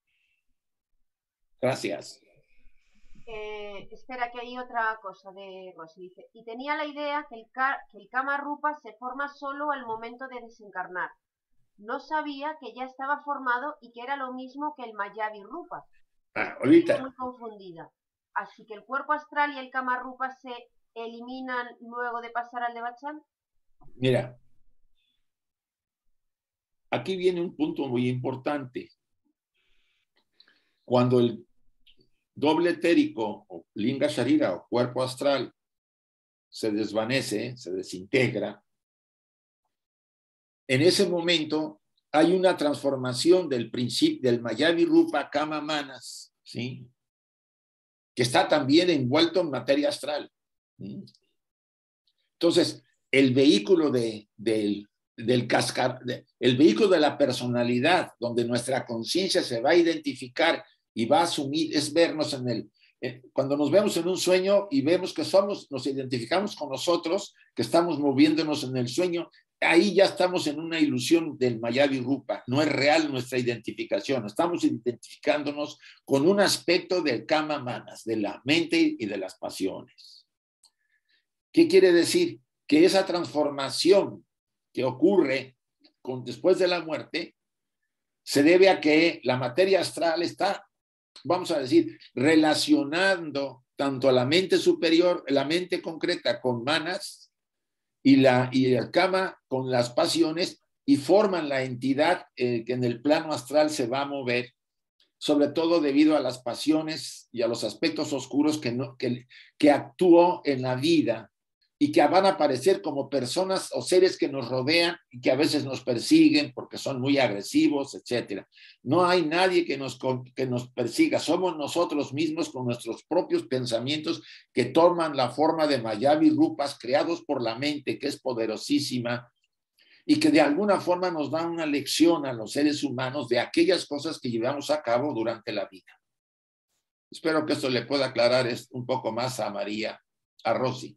B: Gracias.
A: Eh, espera, que hay otra cosa de Rosy. Dice, y tenía la idea que el, que el Kama Rupa se forma solo al momento de desencarnar. No sabía que ya estaba formado y que era lo mismo que el Mayavi Rupa.
B: Ah, ahorita.
A: Estoy muy confundida. Así que el cuerpo astral y el Kama Rupa se eliminan luego de pasar al Devachan.
B: Mira, aquí viene un punto muy importante. Cuando el doble etérico o Linga Sharira o cuerpo astral se desvanece, se desintegra, en ese momento hay una transformación del principio del Mayavi Rupa Kama Manas, ¿sí? Que está también envuelto en materia astral. ¿Sí? Entonces, el vehículo de, del, del cascar, de, el vehículo de la personalidad, donde nuestra conciencia se va a identificar y va a asumir, es vernos en el, eh, cuando nos vemos en un sueño y vemos que somos, nos identificamos con nosotros, que estamos moviéndonos en el sueño, ahí ya estamos en una ilusión del Mayavi Rupa, no es real nuestra identificación, estamos identificándonos con un aspecto del Kama Manas, de la mente y de las pasiones. ¿Qué quiere decir? Que esa transformación que ocurre con, después de la muerte se debe a que la materia astral está, vamos a decir, relacionando tanto a la mente superior, la mente concreta con Manas, y, la, y el Kama con las pasiones y forman la entidad eh, que en el plano astral se va a mover, sobre todo debido a las pasiones y a los aspectos oscuros que, no, que, que actuó en la vida y que van a aparecer como personas o seres que nos rodean y que a veces nos persiguen porque son muy agresivos, etcétera. No hay nadie que nos, que nos persiga, somos nosotros mismos con nuestros propios pensamientos que toman la forma de Mayavi Rupas creados por la mente, que es poderosísima y que de alguna forma nos da una lección a los seres humanos de aquellas cosas que llevamos a cabo durante la vida. Espero que esto le pueda aclarar un poco más a María, a Rosy.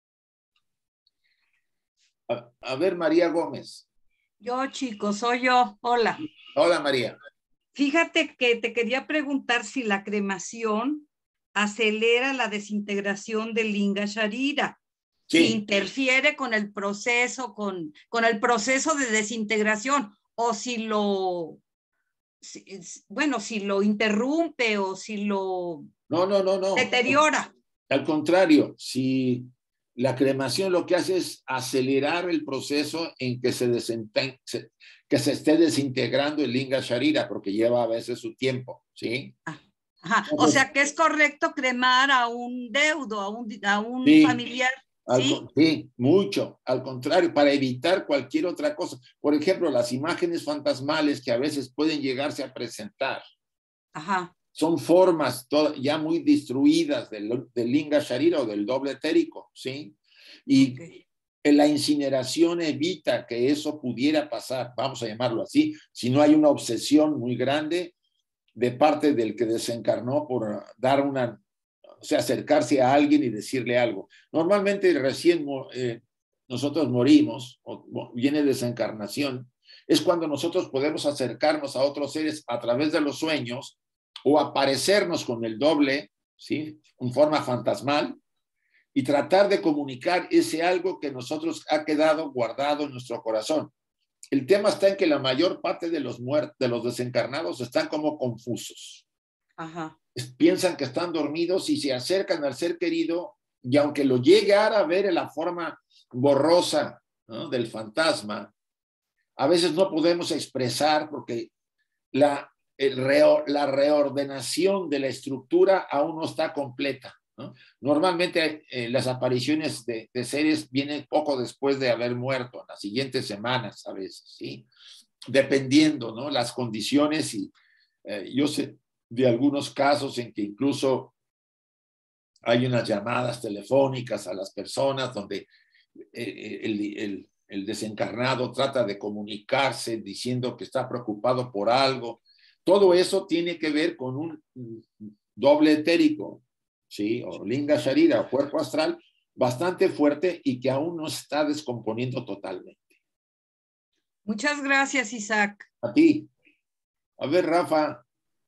B: A, a ver, María Gómez.
E: Yo, chico, soy yo. Hola.
B: Hola, María.
E: Fíjate que te quería preguntar si la cremación acelera la desintegración del Linga Sharira. Sí. Si interfiere con el proceso, con, con el proceso de desintegración, o si lo, si, bueno, si lo interrumpe o si lo
B: no, no, no, no.
E: deteriora.
B: Al contrario, si la cremación lo que hace es acelerar el proceso en que se, se, que se esté desintegrando el Linga Sharira, porque lleva a veces su tiempo, ¿sí?
E: Ah, ajá. Entonces, o sea que es correcto cremar a un deudo, a un, a un
B: sí,
E: familiar.
B: al,
E: ¿sí?
B: sí, mucho. Al contrario, para evitar cualquier otra cosa. Por ejemplo, las imágenes fantasmales que a veces pueden llegarse a presentar.
E: Ajá.
B: Son formas ya muy destruidas del, del Linga Sharira o del doble etérico, ¿sí? Y okay. la incineración evita que eso pudiera pasar, vamos a llamarlo así, si no hay una obsesión muy grande de parte del que desencarnó por dar una, o sea, acercarse a alguien y decirle algo. Normalmente recién eh, nosotros morimos, o viene desencarnación, es cuando nosotros podemos acercarnos a otros seres a través de los sueños o aparecernos con el doble, ¿sí? En forma fantasmal, y tratar de comunicar ese algo que nosotros ha quedado guardado en nuestro corazón. El tema está en que la mayor parte de los muertos, de los desencarnados, están como confusos.
E: Ajá.
B: Piensan que están dormidos y se acercan al ser querido, y aunque lo llegara a ver en la forma borrosa, ¿no?, del fantasma, a veces no podemos expresar porque la, el reo, la reordenación de la estructura aún no está completa, ¿no? Normalmente eh, las apariciones de, de seres vienen poco después de haber muerto, en las siguientes semanas a veces, ¿sí? Dependiendo, ¿no?, las condiciones. Y eh, yo sé de algunos casos en que incluso hay unas llamadas telefónicas a las personas donde eh, el, el, el desencarnado trata de comunicarse diciendo que está preocupado por algo. Todo eso tiene que ver con un doble etérico, ¿sí?, o linga sharira, o cuerpo astral, bastante fuerte y que aún no está descomponiendo totalmente.
E: Muchas gracias, Isaac.
B: A ti. A ver, Rafa.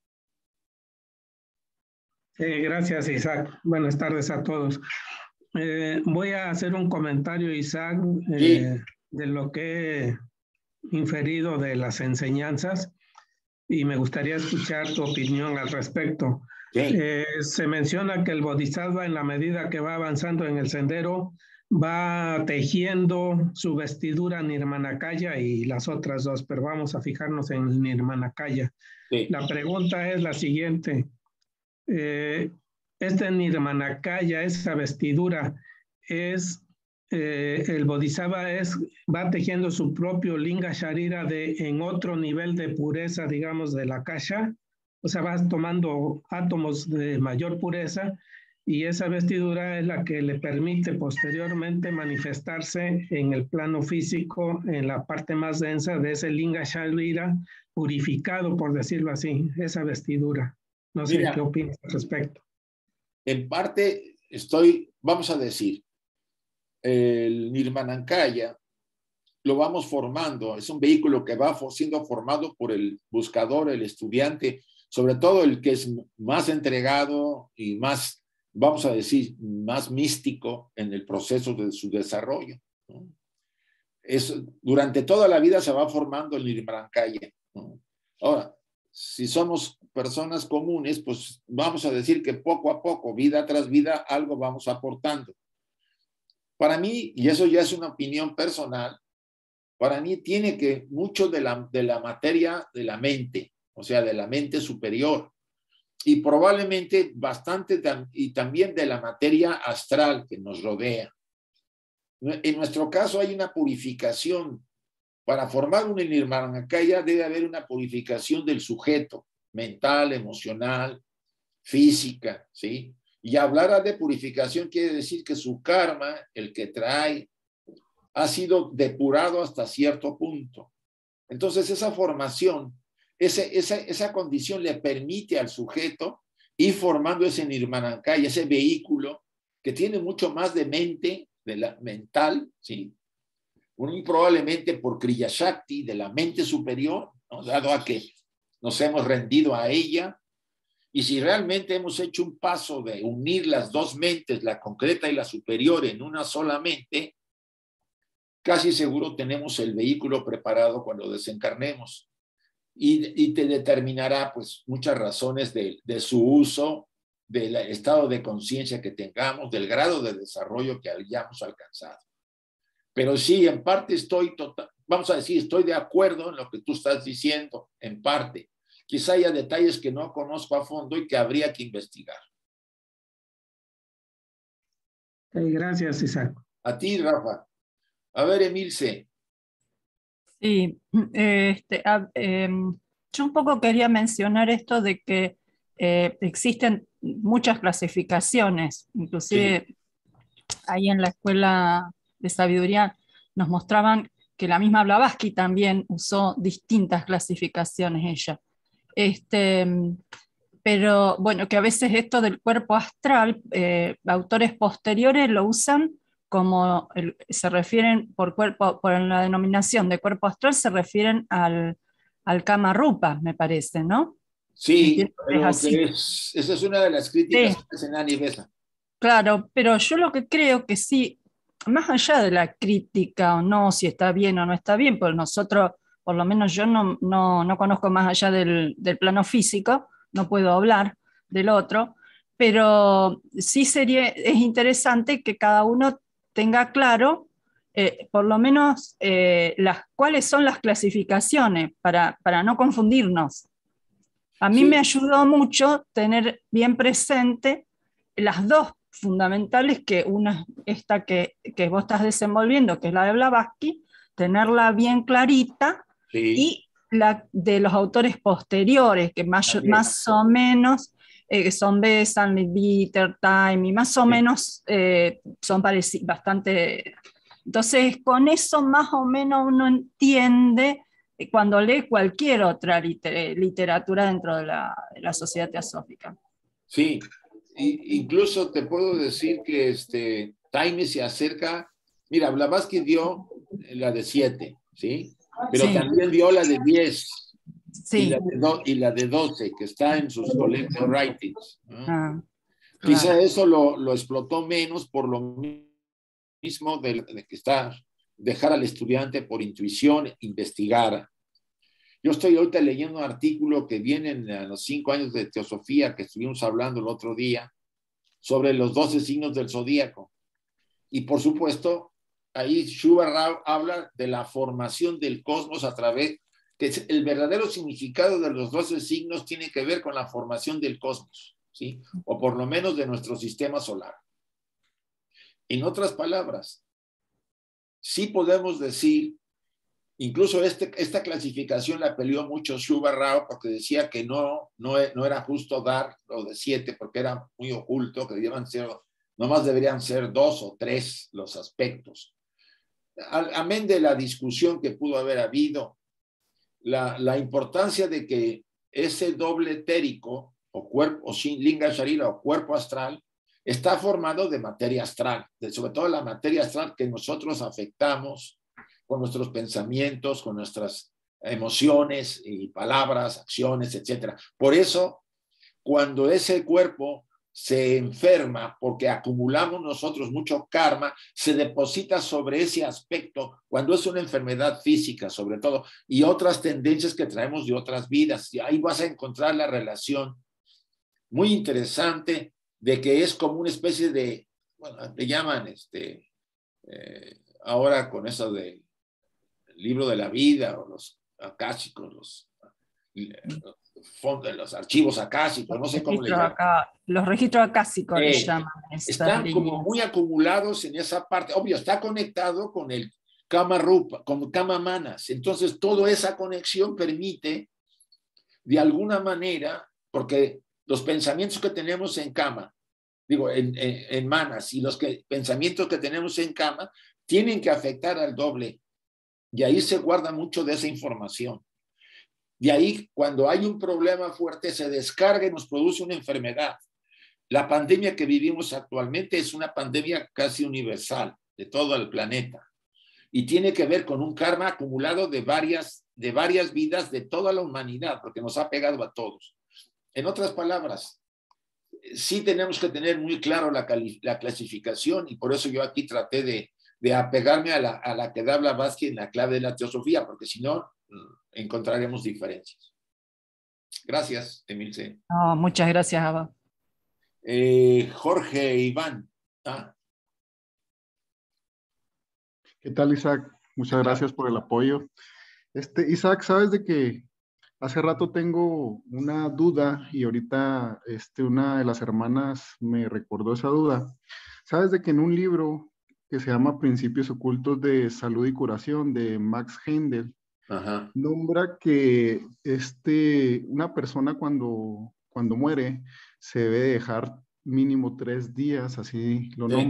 F: Eh, gracias, Isaac. Buenas tardes a todos. Eh, voy a hacer un comentario, Isaac, eh,
B: Sí.
F: de lo que he inferido de las enseñanzas, y me gustaría escuchar tu opinión al respecto.
B: Sí.
F: Eh, se menciona que el Bodhisattva, en la medida que va avanzando en el sendero, va tejiendo su vestidura Nirmanakaya y las otras dos, pero vamos a fijarnos en el Nirmanakaya.
B: Sí.
F: La pregunta es la siguiente. Eh, este Nirmanakaya, esa vestidura, es eh, el Bodhisattva es, va tejiendo su propio Linga Sharira de, en otro nivel de pureza, digamos, de la Kasha, o sea, va tomando átomos de mayor pureza, y esa vestidura es la que le permite posteriormente manifestarse en el plano físico, en la parte más densa de ese Linga Sharira purificado, por decirlo así, esa vestidura. No sé
B: Mira,
F: qué opinas al respecto.
B: En parte estoy, vamos a decir, el Nirmanakaya lo vamos formando, es un vehículo que va siendo formado por el buscador, el estudiante, sobre todo el que es más entregado y más, vamos a decir, más místico en el proceso de su desarrollo, ¿no? Es, durante toda la vida se va formando el Nirmanakaya, ¿no? Ahora, si somos personas comunes, pues vamos a decir que poco a poco, vida tras vida, algo vamos aportando. Para mí, y eso ya es una opinión personal, para mí tiene que mucho de la, de la materia de la mente, o sea, de la mente superior, y probablemente bastante tam, y también de la materia astral que nos rodea. En nuestro caso hay una purificación. Para formar un Nirmanakaya debe haber una purificación del sujeto, mental, emocional, física, ¿sí? Y hablar de purificación quiere decir que su karma, el que trae, ha sido depurado hasta cierto punto. Entonces esa formación, ese, esa, esa condición le permite al sujeto ir formando ese Nirmanakaya, ese vehículo que tiene mucho más de mente, de la mental, ¿sí? Muy probablemente por Kriya Shakti, de la mente superior, ¿no?, dado a que nos hemos rendido a ella. Y si realmente hemos hecho un paso de unir las dos mentes, la concreta y la superior, en una sola mente, casi seguro tenemos el vehículo preparado cuando desencarnemos. Y, y te determinará pues muchas razones de, de su uso, del estado de conciencia que tengamos, del grado de desarrollo que hayamos alcanzado. Pero sí, en parte estoy, total, vamos a decir, estoy de acuerdo en lo que tú estás diciendo, en parte. Quizá haya detalles que no conozco a fondo y que habría que investigar.
F: Okay, gracias, Isaac.
B: A ti, Rafa. A ver, Emilce.
G: Sí, este, a, eh, yo un poco quería mencionar esto de que eh, existen muchas clasificaciones, inclusive sí. Ahí en la escuela de sabiduría nos mostraban que la misma Blavatsky también usó distintas clasificaciones ella. Este, pero bueno, que a veces esto del cuerpo astral, eh, autores posteriores lo usan como el, se refieren por cuerpo, por la denominación de cuerpo astral, se refieren al, al Kama Rupa, me parece, ¿no?
B: Sí,
G: es
B: pero
G: así.
B: que es, esa es una de las críticas
G: Sí.
B: que hacen Ani Besa.
G: Claro, pero yo lo que creo que sí, más allá de la crítica o no, si está bien o no está bien, pues nosotros, por lo menos yo no, no, no conozco más allá del, del plano físico, no puedo hablar del otro, pero sí sería, es interesante que cada uno tenga claro, eh, por lo menos, eh, las, cuáles son las clasificaciones para, para no confundirnos. A mí
B: Sí.
G: me ayudó mucho tener bien presente las dos fundamentales, que una esta que, que vos estás desenvolviendo, que es la de Blavatsky, tenerla bien clarita,
B: Sí.
G: y la de los autores posteriores, que más, más o menos eh, que son Besant, Leadbeater, Time, y más o
B: Sí.
G: menos eh, son parecidos, bastante... Entonces, con eso más o menos uno entiende cuando lee cualquier otra liter literatura dentro de la, de la sociedad teosófica.
B: Sí, I, incluso te puedo decir que este, Taime se acerca, mira, Blavatsky dio la de siete, ¿sí? Pero sí. También dio la de diez, sí. y, la de do, y la de doce, que está en sus collected writings, ¿no? Ah, claro. Quizá eso lo, lo explotó menos por lo mismo de, de que está, dejar al estudiante por intuición investigar. Yo estoy ahorita leyendo un artículo que viene en los cinco años de teosofía que estuvimos hablando el otro día sobre los doce signos del zodíaco. Y por supuesto, ahí Shubha Rao habla de la formación del cosmos a través, que el verdadero significado de los doce signos tiene que ver con la formación del cosmos, ¿sí? O por lo menos de nuestro sistema solar. En otras palabras, sí podemos decir, incluso este, esta clasificación la peleó mucho Shubha Rao porque decía que no, no, no era justo dar lo de siete porque era muy oculto, que debían ser, nomás deberían ser dos o tres los aspectos. Amén de la discusión que pudo haber habido, la, la importancia de que ese doble etérico o cuerpo, o Linga Sharira o cuerpo astral, está formado de materia astral, de, sobre todo la materia astral que nosotros afectamos con nuestros pensamientos, con nuestras emociones y palabras, acciones, etcétera. Por eso, cuando ese cuerpo se enferma porque acumulamos nosotros mucho karma, se deposita sobre ese aspecto cuando es una enfermedad física, sobre todo, y otras tendencias que traemos de otras vidas. Y ahí vas a encontrar la relación muy interesante de que es como una especie de, bueno, le llaman este, eh, ahora con eso de libro de la vida o los acásicos, los, los fondos, los archivos acásicos, no sé cómo le llaman.
G: Acá, los registros acásicos
B: eh,
G: le llaman.
B: Están líneas como muy acumulados en esa parte. Obvio, está conectado con el Kama Rupa, con Kama Manas. Entonces, toda esa conexión permite, de alguna manera, porque los pensamientos que tenemos en Kama, digo, en, en, en Manas, y los que, pensamientos que tenemos en Kama, tienen que afectar al doble. Y ahí se guarda mucho de esa información. De ahí, cuando hay un problema fuerte, se descarga y nos produce una enfermedad. La pandemia que vivimos actualmente es una pandemia casi universal de todo el planeta. Y tiene que ver con un karma acumulado de varias, de varias vidas de toda la humanidad, porque nos ha pegado a todos. En otras palabras, sí tenemos que tener muy claro la, la clasificación, y por eso yo aquí traté de de apegarme a la, a la que da Blavatsky en la clave de la teosofía, porque si no, encontraremos diferencias. Gracias, Emilce.
G: Oh, muchas gracias, Abba.
B: Eh, Jorge Iván. ¿Ah?
H: ¿Qué tal, Isaac? Muchas gracias por el apoyo. Este, Isaac, sabes de que hace rato tengo una duda y ahorita este, una de las hermanas me recordó esa duda. Sabes de que en un libro que se llama Principios Ocultos de Salud y Curación, de Max Heindel, Ajá. nombra que este, una persona cuando, cuando muere se debe dejar mínimo tres días, así lo sí. nombra.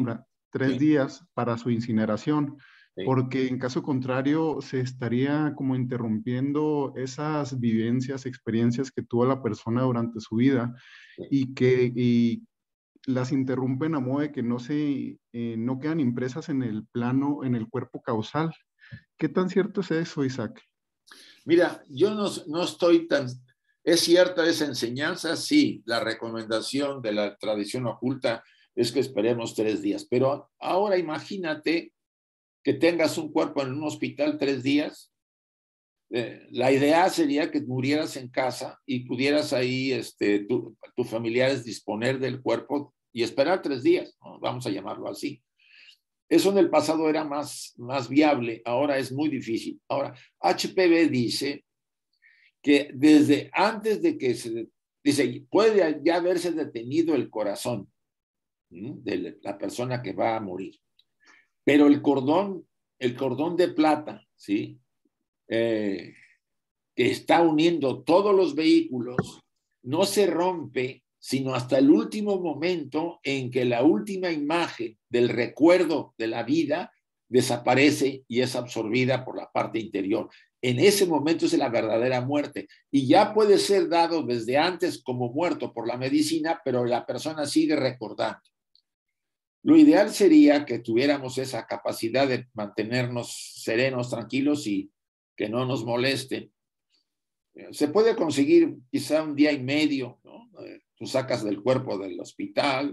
H: tres
B: Sí.
H: días para su incineración,
B: Sí.
H: porque en caso contrario se estaría como interrumpiendo esas vivencias, experiencias que tuvo la persona durante su vida
B: Sí.
H: y que y las interrumpen a modo de que no se eh, no quedan impresas en el plano, en el cuerpo causal. ¿Qué tan cierto es eso, Isaac?
B: Mira, yo no, no estoy tan... ¿Es cierta esa enseñanza? Sí, la recomendación de la tradición oculta es que esperemos tres días. Pero ahora imagínate que tengas un cuerpo en un hospital tres días. Eh, la idea sería que murieras en casa y pudieras ahí, este, tu, tus familiares disponer del cuerpo y esperar tres días, ¿no? Vamos a llamarlo así. Eso en el pasado era más, más viable, ahora es muy difícil. Ahora, H P V dice que desde antes de que se, dice, puede ya haberse detenido el corazón, ¿sí?, de la persona que va a morir, pero el cordón, el cordón de plata, ¿sí?, eh, que está uniendo todos los vehículos, no se rompe sino hasta el último momento en que la última imagen del recuerdo de la vida desaparece y es absorbida por la parte interior. En ese momento es la verdadera muerte y ya puede ser dado desde antes como muerto por la medicina, pero la persona sigue recordando. Lo ideal sería que tuviéramos esa capacidad de mantenernos serenos, tranquilos y que no nos molesten. Se puede conseguir quizá un día y medio, ¿no? Tú sacas del cuerpo del hospital,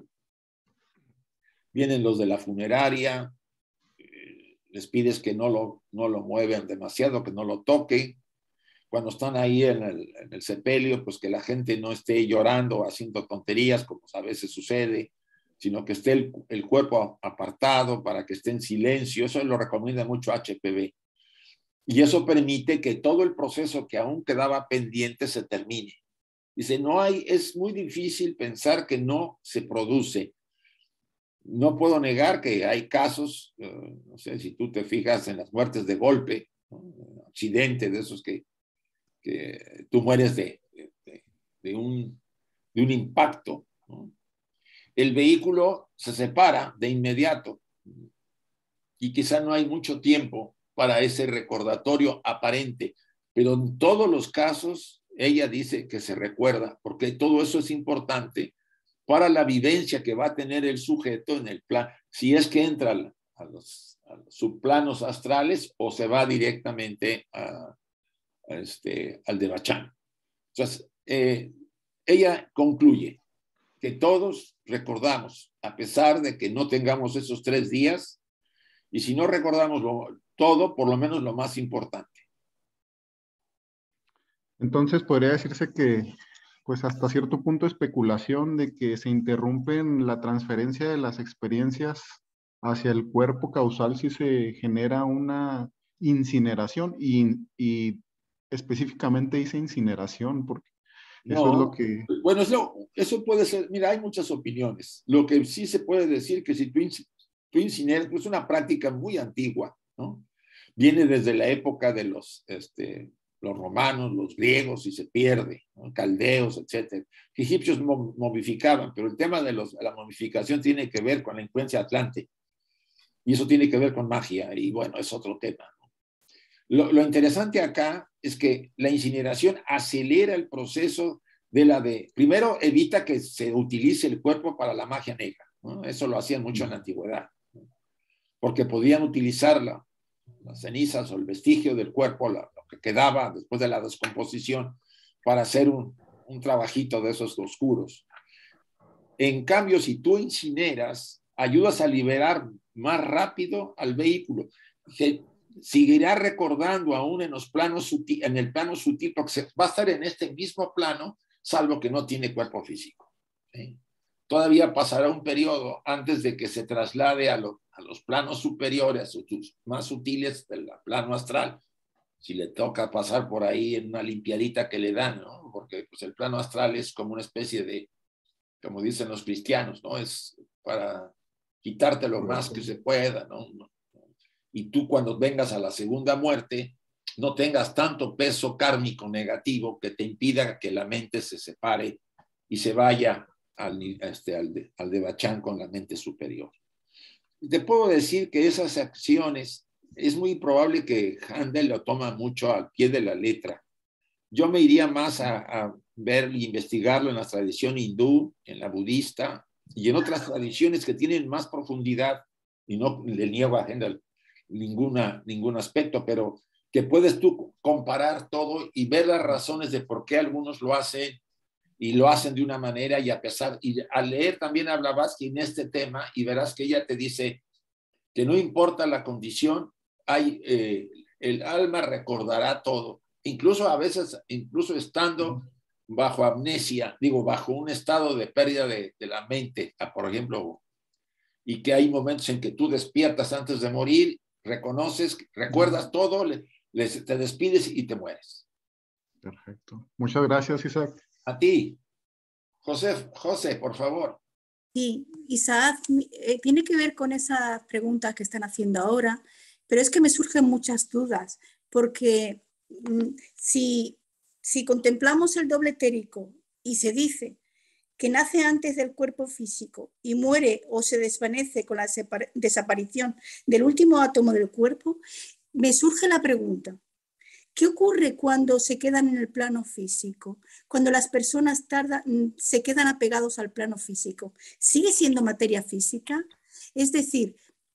B: vienen los de la funeraria, eh, les pides que no lo, no lo muevan demasiado, que no lo toquen. Cuando están ahí en el, en el sepelio, pues que la gente no esté llorando, haciendo tonterías, como a veces sucede, sino que esté el, el cuerpo apartado para que esté en silencio. Eso lo recomienda mucho H P V. Y eso permite que todo el proceso que aún quedaba pendiente se termine. Dice, no hay, es muy difícil pensar que no se produce. No puedo negar que hay casos, eh, no sé si tú te fijas en las muertes de golpe, ¿no?, accidente de esos que, que tú mueres de, de, de, un, de un impacto, ¿no? El vehículo se separa de inmediato y quizá no hay mucho tiempo para ese recordatorio aparente, pero en todos los casos ella dice que se recuerda, porque todo eso es importante para la vivencia que va a tener el sujeto en el plan, si es que entra a los, a los subplanos astrales o se va directamente a, a este, al Devachan. Entonces, eh, ella concluye que todos recordamos, a pesar de que no tengamos esos tres días, y si no recordamos lo, todo, por lo menos lo más importante.
H: Entonces podría decirse que, pues hasta cierto punto, especulación de que se interrumpen la transferencia de las experiencias hacia el cuerpo causal si se genera una incineración y, y específicamente dice incineración porque eso
B: No,
H: es lo que...
B: bueno, eso, eso puede ser, mira, hay muchas opiniones. Lo que sí se puede decir que si tú, tú incineras, pues es una práctica muy antigua, ¿no? Viene desde la época de los, este, los romanos, los griegos, y se pierde, ¿no?, caldeos, etcétera. Egipcios momificaban, pero el tema de los, la momificación tiene que ver con la influencia atlante, y eso tiene que ver con magia, y bueno, es otro tema, ¿no? Lo, lo interesante acá es que la incineración acelera el proceso de la de, primero evita que se utilice el cuerpo para la magia negra, ¿no? Eso lo hacían mucho en la antigüedad, ¿no?, porque podían utilizarla, las cenizas o el vestigio del cuerpo, lo que quedaba después de la descomposición, para hacer un, un trabajito de esos oscuros. En cambio, si tú incineras, ayudas a liberar más rápido al vehículo, que seguirá recordando aún en los planos sutil, en el plano sutil, porque se, va a estar en este mismo plano, salvo que no tiene cuerpo físico, ¿sí? Todavía pasará un periodo antes de que se traslade a, lo, a los planos superiores, o más sutiles del plano astral, si le toca pasar por ahí en una limpiadita que le dan, ¿no? Porque pues, el plano astral es como una especie de, como dicen los cristianos, ¿no? Es para quitarte lo más que se pueda, ¿no? Y tú cuando vengas a la segunda muerte, no tengas tanto peso kármico negativo que te impida que la mente se separe y se vaya al, este, al, de, al Devachan con la mente superior. te puedo decir que esas acciones es muy probable que Handel lo toma mucho al pie de la letra. Yo me iría más a, a ver e investigarlo en la tradición hindú, en la budista y en otras tradiciones que tienen más profundidad, y no le niego a Handel ninguna, ningún aspecto, pero que puedes tú comparar todo y ver las razones de por qué algunos lo hacen y lo hacen de una manera, y a pesar, y al leer también a Blavatsky en este tema, y verás que ella te dice que no importa la condición, hay, eh, el alma recordará todo, incluso a veces, incluso estando bajo amnesia, digo, bajo un estado de pérdida de, de la mente, por ejemplo, y que hay momentos en que tú despiertas antes de morir, reconoces, recuerdas todo, le, le, te despides y te mueres.
H: Perfecto. Muchas gracias, Isaac.
B: A ti. José, José, por favor.
I: Sí, Isaac, eh, tiene que ver con esas preguntas que están haciendo ahora, pero es que me surgen muchas dudas, porque mm, si, si contemplamos el doble etérico y se dice que nace antes del cuerpo físico y muere o se desvanece con la desaparición del último átomo del cuerpo, me surge la pregunta, ¿qué ocurre cuando se quedan en el plano físico? Cuando las personas tardan, se quedan apegados al plano físico. ¿Sigue siendo materia física? Es decir,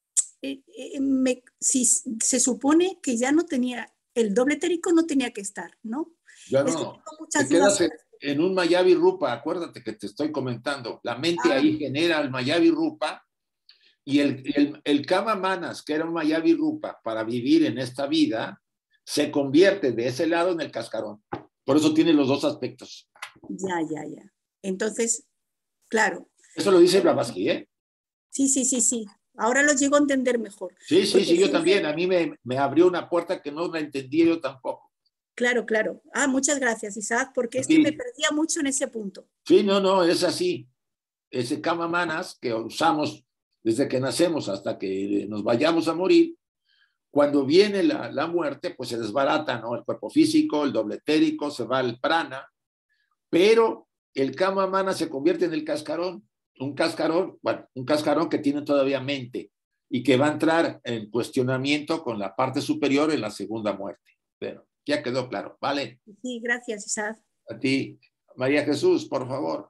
I: eh, eh, me, si se supone que ya no tenía, el doble etérico no tenía que estar, ¿no?
B: Ya no, te quedas en, en un Mayavi Rupa, acuérdate que te estoy comentando. La mente ah. ahí genera el Mayavi Rupa, y el, el, el Kama Manas, que era un Mayavi Rupa para vivir en esta vida, se convierte de ese lado en el cascarón. Por eso tiene los dos aspectos.
I: Ya, ya, ya. Entonces, claro.
B: Eso lo dice Blavatsky, ¿eh?
I: Sí, sí, sí, sí. Ahora lo llego a entender mejor.
B: Sí, sí, Porque sí, yo sí, también. A mí me, me abrió una puerta que no la entendía yo tampoco.
I: Claro, claro. Ah, muchas gracias, Isaac, porque es que me perdía mucho en ese punto.
B: Sí, no, no, es así. Ese Kama Manas que usamos desde que nacemos hasta que nos vayamos a morir, cuando viene la, la muerte, pues se desbarata, ¿no? El cuerpo físico, el doble etérico, se va el prana, pero el Kama Mana se convierte en el cascarón, un cascarón, bueno, un cascarón que tiene todavía mente y que va a entrar en cuestionamiento con la parte superior en la segunda muerte. Pero ya quedó claro, ¿vale?
I: Sí, gracias, Isaac.
B: A ti, María Jesús, por favor.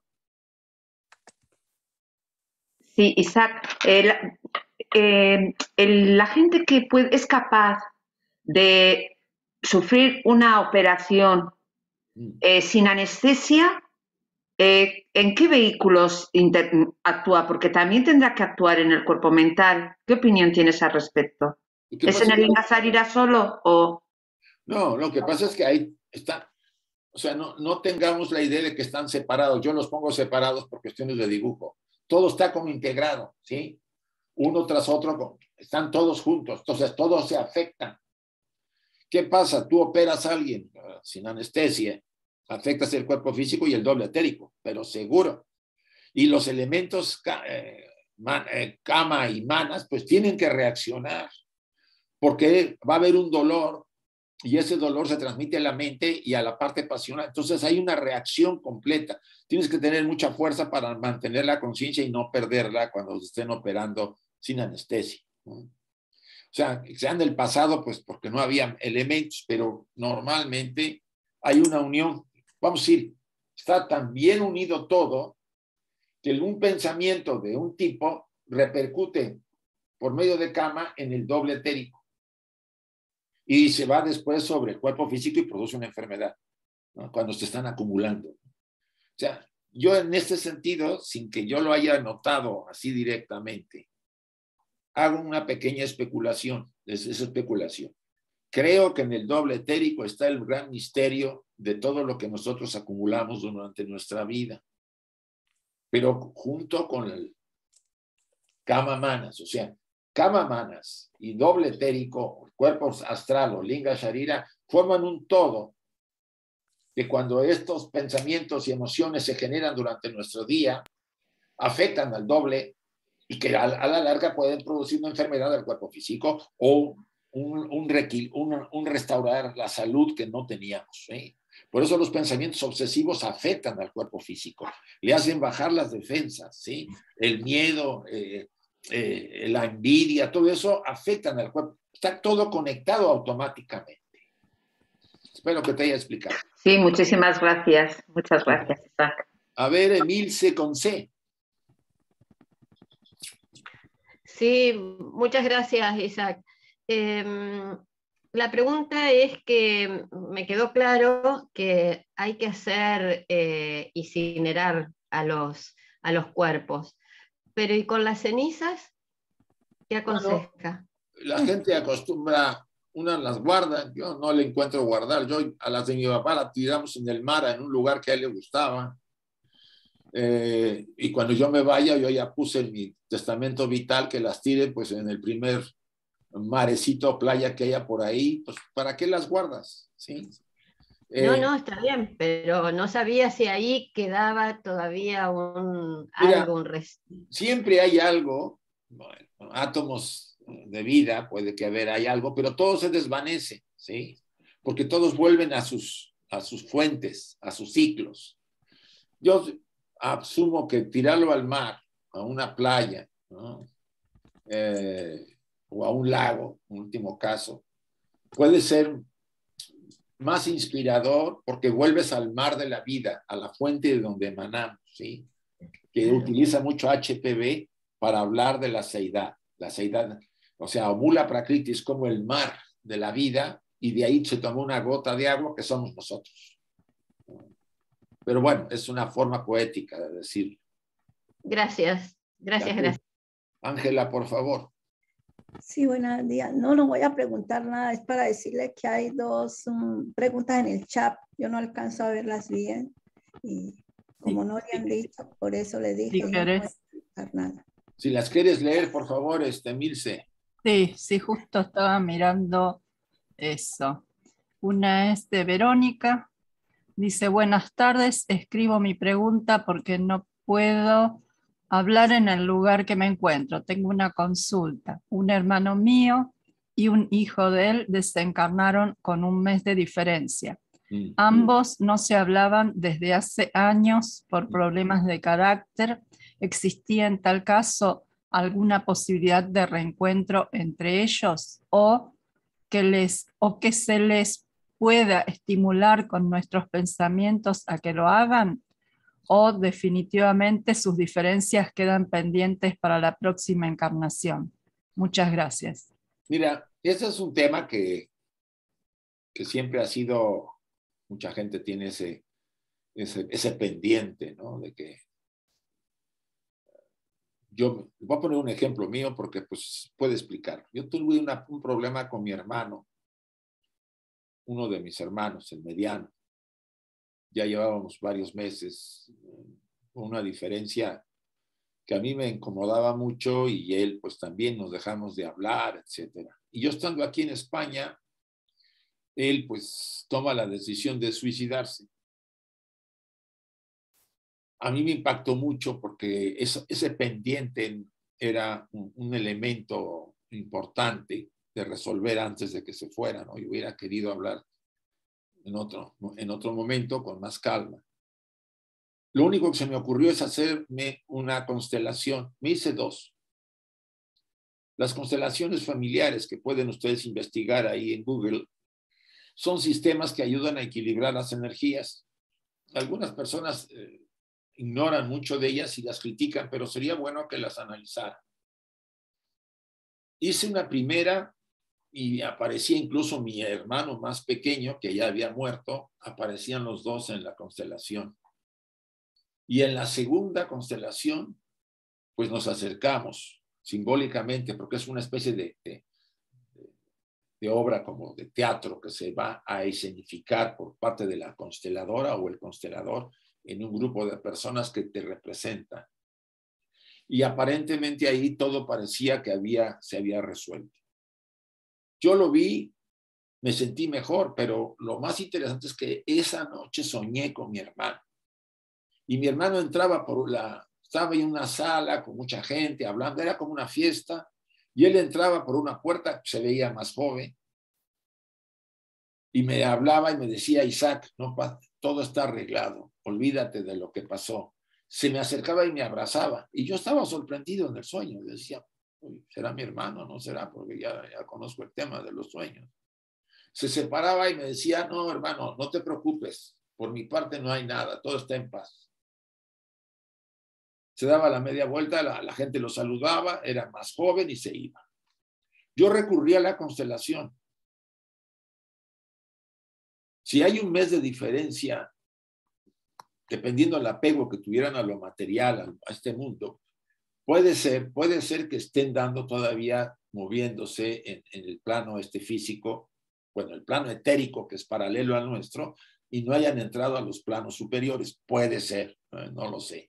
J: Sí, Isaac, el... Eh, el, la gente que puede, es capaz de sufrir una operación eh, sin anestesia, eh, ¿en qué vehículos inter, actúa? Porque también tendrá que actuar en el cuerpo mental. ¿Qué opinión tienes al respecto? ¿Es en el Linga Sharira solo o...?
B: No, lo que pasa es que ahí está, o sea, no, no tengamos la idea de que están separados. Yo los pongo separados por cuestiones de dibujo. Todo está como integrado, ¿sí? Uno tras otro, están todos juntos, entonces todos se afectan. ¿Qué pasa? Tú operas a alguien uh, sin anestesia, afectas el cuerpo físico y el doble etérico, pero seguro. Y los elementos eh, man, eh, Kama y Manas, pues tienen que reaccionar, porque va a haber un dolor, y ese dolor se transmite a la mente y a la parte pasional. Entonces hay una reacción completa. Tienes que tener mucha fuerza para mantener la conciencia y no perderla cuando se estén operando sin anestesia, ¿no? O sea, sean del pasado, pues porque no había elementos, pero normalmente hay una unión. Vamos a decir, está tan bien unido todo que un pensamiento de un tipo repercute por medio de Kama en el doble etérico. Y se va después sobre el cuerpo físico y produce una enfermedad, ¿no? Cuando se están acumulando. O sea, yo en este sentido, sin que yo lo haya notado así directamente, hago una pequeña especulación, es esa especulación. Creo que en el doble etérico está el gran misterio de todo lo que nosotros acumulamos durante nuestra vida. Pero junto con el Kama Manas, o sea, Kama Manas y doble etérico, cuerpos astral o Linga Sharira, forman un todo que cuando estos pensamientos y emociones se generan durante nuestro día, afectan al doble y que a, a la larga pueden producir una enfermedad del cuerpo físico o un, un, requil, un, un restaurar la salud que no teníamos, ¿sí? Por eso los pensamientos obsesivos afectan al cuerpo físico, le hacen bajar las defensas, ¿sí? El miedo, eh, eh, la envidia, todo eso afectan al cuerpo. Está todo conectado automáticamente. Espero que te haya explicado.
J: Sí, muchísimas gracias. Muchas gracias, Isaac.
B: A ver, Emilce con C.
K: Sí, muchas gracias, Isaac. Eh, la pregunta es que me quedó claro que hay que hacer eh, incinerar a los, a los cuerpos, pero ¿y con las cenizas? ¿Qué aconseja?
B: Bueno, la gente acostumbra, unas las guardan, yo no le encuentro guardar, yo a las de mi papá las tiramos en el mar, en un lugar que a él le gustaba. Eh, y cuando yo me vaya, yo ya puse en mi testamento vital que las tire pues en el primer marecito o playa que haya por ahí, pues ¿para qué las guardas? ¿Sí? Eh,
K: no, no, está bien, pero no sabía si ahí quedaba todavía un,
B: mira,
K: algo, un resto.
B: Siempre hay algo, bueno, átomos de vida, puede que haber hay algo, pero todo se desvanece, ¿sí? Porque todos vuelven a sus, a sus fuentes, a sus ciclos. Yo asumo que tirarlo al mar, a una playa, ¿no? eh, o a un lago, en último caso, puede ser más inspirador porque vuelves al mar de la vida, a la fuente de donde emanamos, ¿sí? Que utiliza mucho H P V para hablar de la seidad. La seidad, o sea, Mula Prakriti es como el mar de la vida y de ahí se tomó una gota de agua que somos nosotros. Pero bueno, es una forma poética de decirlo.
K: Gracias, gracias, gracias.
B: Ángela, por favor.
L: Sí, buenos días. No, no voy a preguntar nada, es para decirle que hay dos um, preguntas en el chat. Yo no alcanzo a verlas bien y como no le han dicho, por eso le dije.
G: Si querés.
L: No voy a preguntar nada.
B: Si las quieres leer, por favor, este, Milce.
G: Sí, sí, justo estaba mirando eso. Una es de Verónica. Dice, buenas tardes, escribo mi pregunta porque no puedo hablar en el lugar que me encuentro. Tengo una consulta. Un hermano mío y un hijo de él desencarnaron con un mes de diferencia. Mm. Ambos no se hablaban desde hace años por problemas de carácter. ¿Existía en tal caso alguna posibilidad de reencuentro entre ellos o que, les, o que se les pueda estimular con nuestros pensamientos a que lo hagan? ¿O definitivamente sus diferencias quedan pendientes para la próxima encarnación? Muchas gracias.
B: Mira, ese es un tema que, que siempre ha sido, mucha gente tiene ese, ese, ese pendiente, ¿no? De que yo voy a poner un ejemplo mío porque pues puede explicar. Yo tuve una, un problema con mi hermano, uno de mis hermanos, el mediano. Ya llevábamos varios meses, una diferencia que a mí me incomodaba mucho y él pues también nos dejamos de hablar, etcétera. Y yo estando aquí en España, él pues toma la decisión de suicidarse. A mí me impactó mucho porque eso, ese pendiente era un, un elemento importante de resolver antes de que se fuera, ¿no? Yo hubiera querido hablar en otro, en otro momento con más calma. Lo único que se me ocurrió es hacerme una constelación. Me hice dos. Las constelaciones familiares que pueden ustedes investigar ahí en Google son sistemas que ayudan a equilibrar las energías. Algunas personas eh, ignoran mucho de ellas y las critican, pero sería bueno que las analizaran. Hice una primera y aparecía incluso mi hermano más pequeño, que ya había muerto, aparecían los dos en la constelación. Y en la segunda constelación, pues nos acercamos simbólicamente, porque es una especie de, de, de obra como de teatro que se va a escenificar por parte de la consteladora o el constelador en un grupo de personas que te representan. Y aparentemente ahí todo parecía que había, se había resuelto. Yo lo vi, me sentí mejor, pero lo más interesante es que esa noche soñé con mi hermano. Y mi hermano entraba por la, estaba en una sala con mucha gente hablando, era como una fiesta, y él entraba por una puerta, se veía más joven, y me hablaba y me decía, Isaac, no, todo está arreglado, olvídate de lo que pasó. Se me acercaba y me abrazaba, y yo estaba sorprendido en el sueño, decía, Uy, ¿será mi hermano? No será, porque ya, ya conozco el tema de los sueños. Se separaba y me decía, no, hermano, no te preocupes, por mi parte no hay nada, todo está en paz. Se daba la media vuelta, la, la gente lo saludaba, era más joven y se iba. Yo recurrí a la constelación. Si hay un mes de diferencia, dependiendo del apego que tuvieran a lo material, a este mundo, puede ser, puede ser que estén dando todavía, moviéndose en, en el plano este físico, bueno, el plano etérico que es paralelo al nuestro, y no hayan entrado a los planos superiores. Puede ser, eh, no lo sé.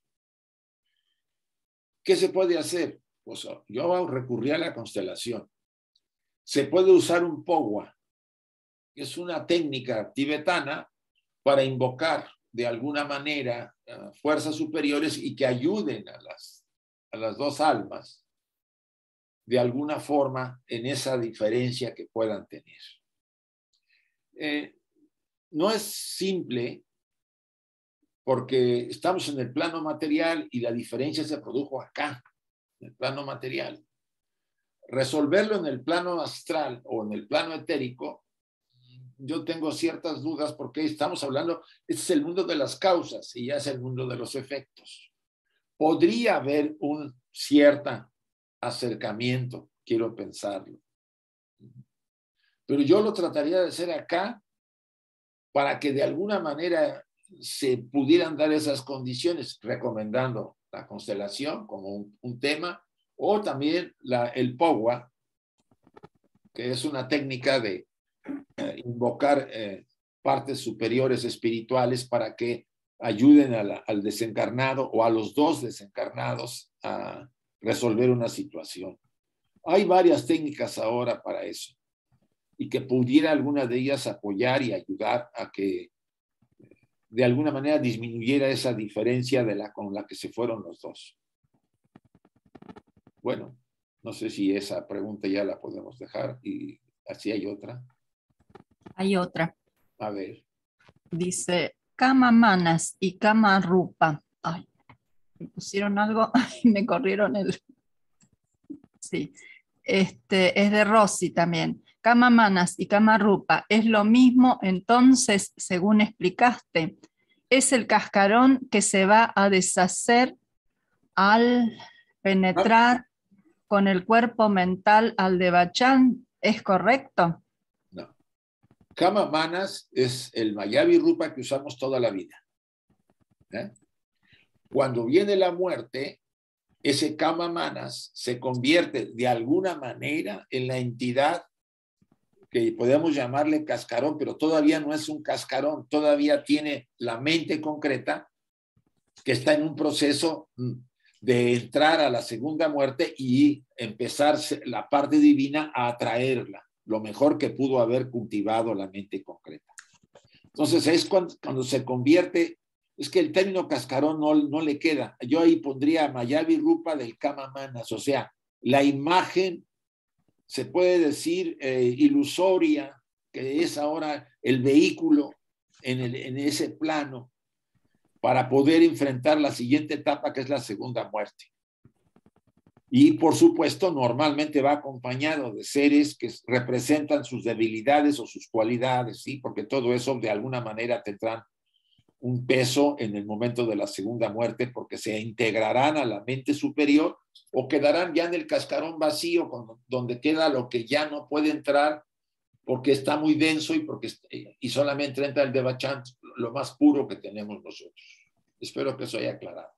B: ¿Qué se puede hacer? Pues yo recurrí a la constelación. Se puede usar un Pogwa, que es una técnica tibetana para invocar de alguna manera uh, fuerzas superiores y que ayuden a las, a las dos almas de alguna forma en esa diferencia que puedan tener. Eh, no es simple porque estamos en el plano material y la diferencia se produjo acá, en el plano material. Resolverlo en el plano astral o en el plano etérico, yo tengo ciertas dudas porque estamos hablando, este es el mundo de las causas y ya es el mundo de los efectos. Podría haber un cierto acercamiento, quiero pensarlo. Pero yo lo trataría de hacer acá para que de alguna manera se pudieran dar esas condiciones, recomendando la constelación como un, un tema, o también la, el Pogwa, que es una técnica de eh, invocar eh, partes superiores espirituales para que ayuden a la, al desencarnado o a los dos desencarnados a resolver una situación. Hay varias técnicas ahora para eso y que pudiera alguna de ellas apoyar y ayudar a que de alguna manera disminuyera esa diferencia de la, con la que se fueron los dos. Bueno, no sé si esa pregunta ya la podemos dejar y así hay otra.
G: Hay otra.
B: A ver.
G: Dice, Kama Manas y Kama Rupa. Ay, me pusieron algo y me corrieron el... Sí, este, es de Rosy también. Kama Manas y Kama Rupa es lo mismo, entonces, según explicaste, es el cascarón que se va a deshacer al penetrar con el cuerpo mental al Devachan, ¿es correcto?
B: No. Kama Manas es el Mayavi Rupa que usamos toda la vida. ¿Eh? Cuando viene la muerte, ese Kama Manas se convierte de alguna manera en la entidad que podemos llamarle cascarón, pero todavía no es un cascarón, todavía tiene la mente concreta que está en un proceso de entrar a la segunda muerte y empezar la parte divina a atraerla, lo mejor que pudo haber cultivado la mente concreta. Entonces es cuando, cuando se convierte, es que el término cascarón no, no le queda. Yo ahí pondría Mayavi Rupa del Kama Manas, o sea, la imagen se puede decir eh, ilusoria, que es ahora el vehículo en, el, en ese plano para poder enfrentar la siguiente etapa, que es la segunda muerte. Y, por supuesto, normalmente va acompañado de seres que representan sus debilidades o sus cualidades, ¿sí? Porque todo eso, de alguna manera, tendrán un peso en el momento de la segunda muerte, porque se integrarán a la mente superior o quedarán ya en el cascarón vacío, donde queda lo que ya no puede entrar porque está muy denso y, porque, y solamente entra el Devachan, lo más puro que tenemos nosotros. Espero que eso haya aclarado.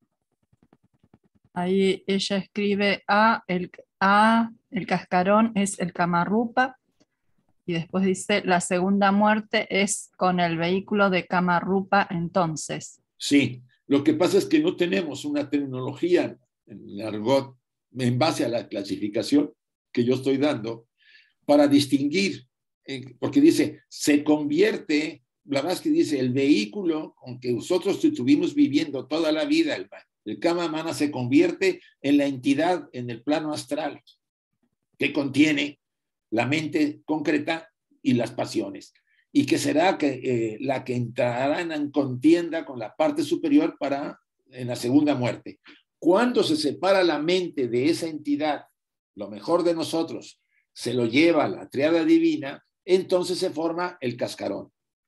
G: Ahí ella escribe A, el, A, el cascarón es el Kama Rupa, y después dice la segunda muerte es con el vehículo de Kama Rupa entonces.
B: Sí, lo que pasa es que no tenemos una tecnología en el argot en base a la clasificación que yo estoy dando para distinguir, eh, porque dice, se convierte, la verdad es que dice, el vehículo con que nosotros estuvimos viviendo toda la vida, el, el Kama Mana se convierte en la entidad en el plano astral que contiene la mente concreta y las pasiones, y que será que, eh, la que entrará en contienda con la parte superior para en la segunda muerte. Cuando se separa la mente de esa entidad lo mejor de nosotros, se lo lleva a la tríada divina, entonces se forma el cascarón.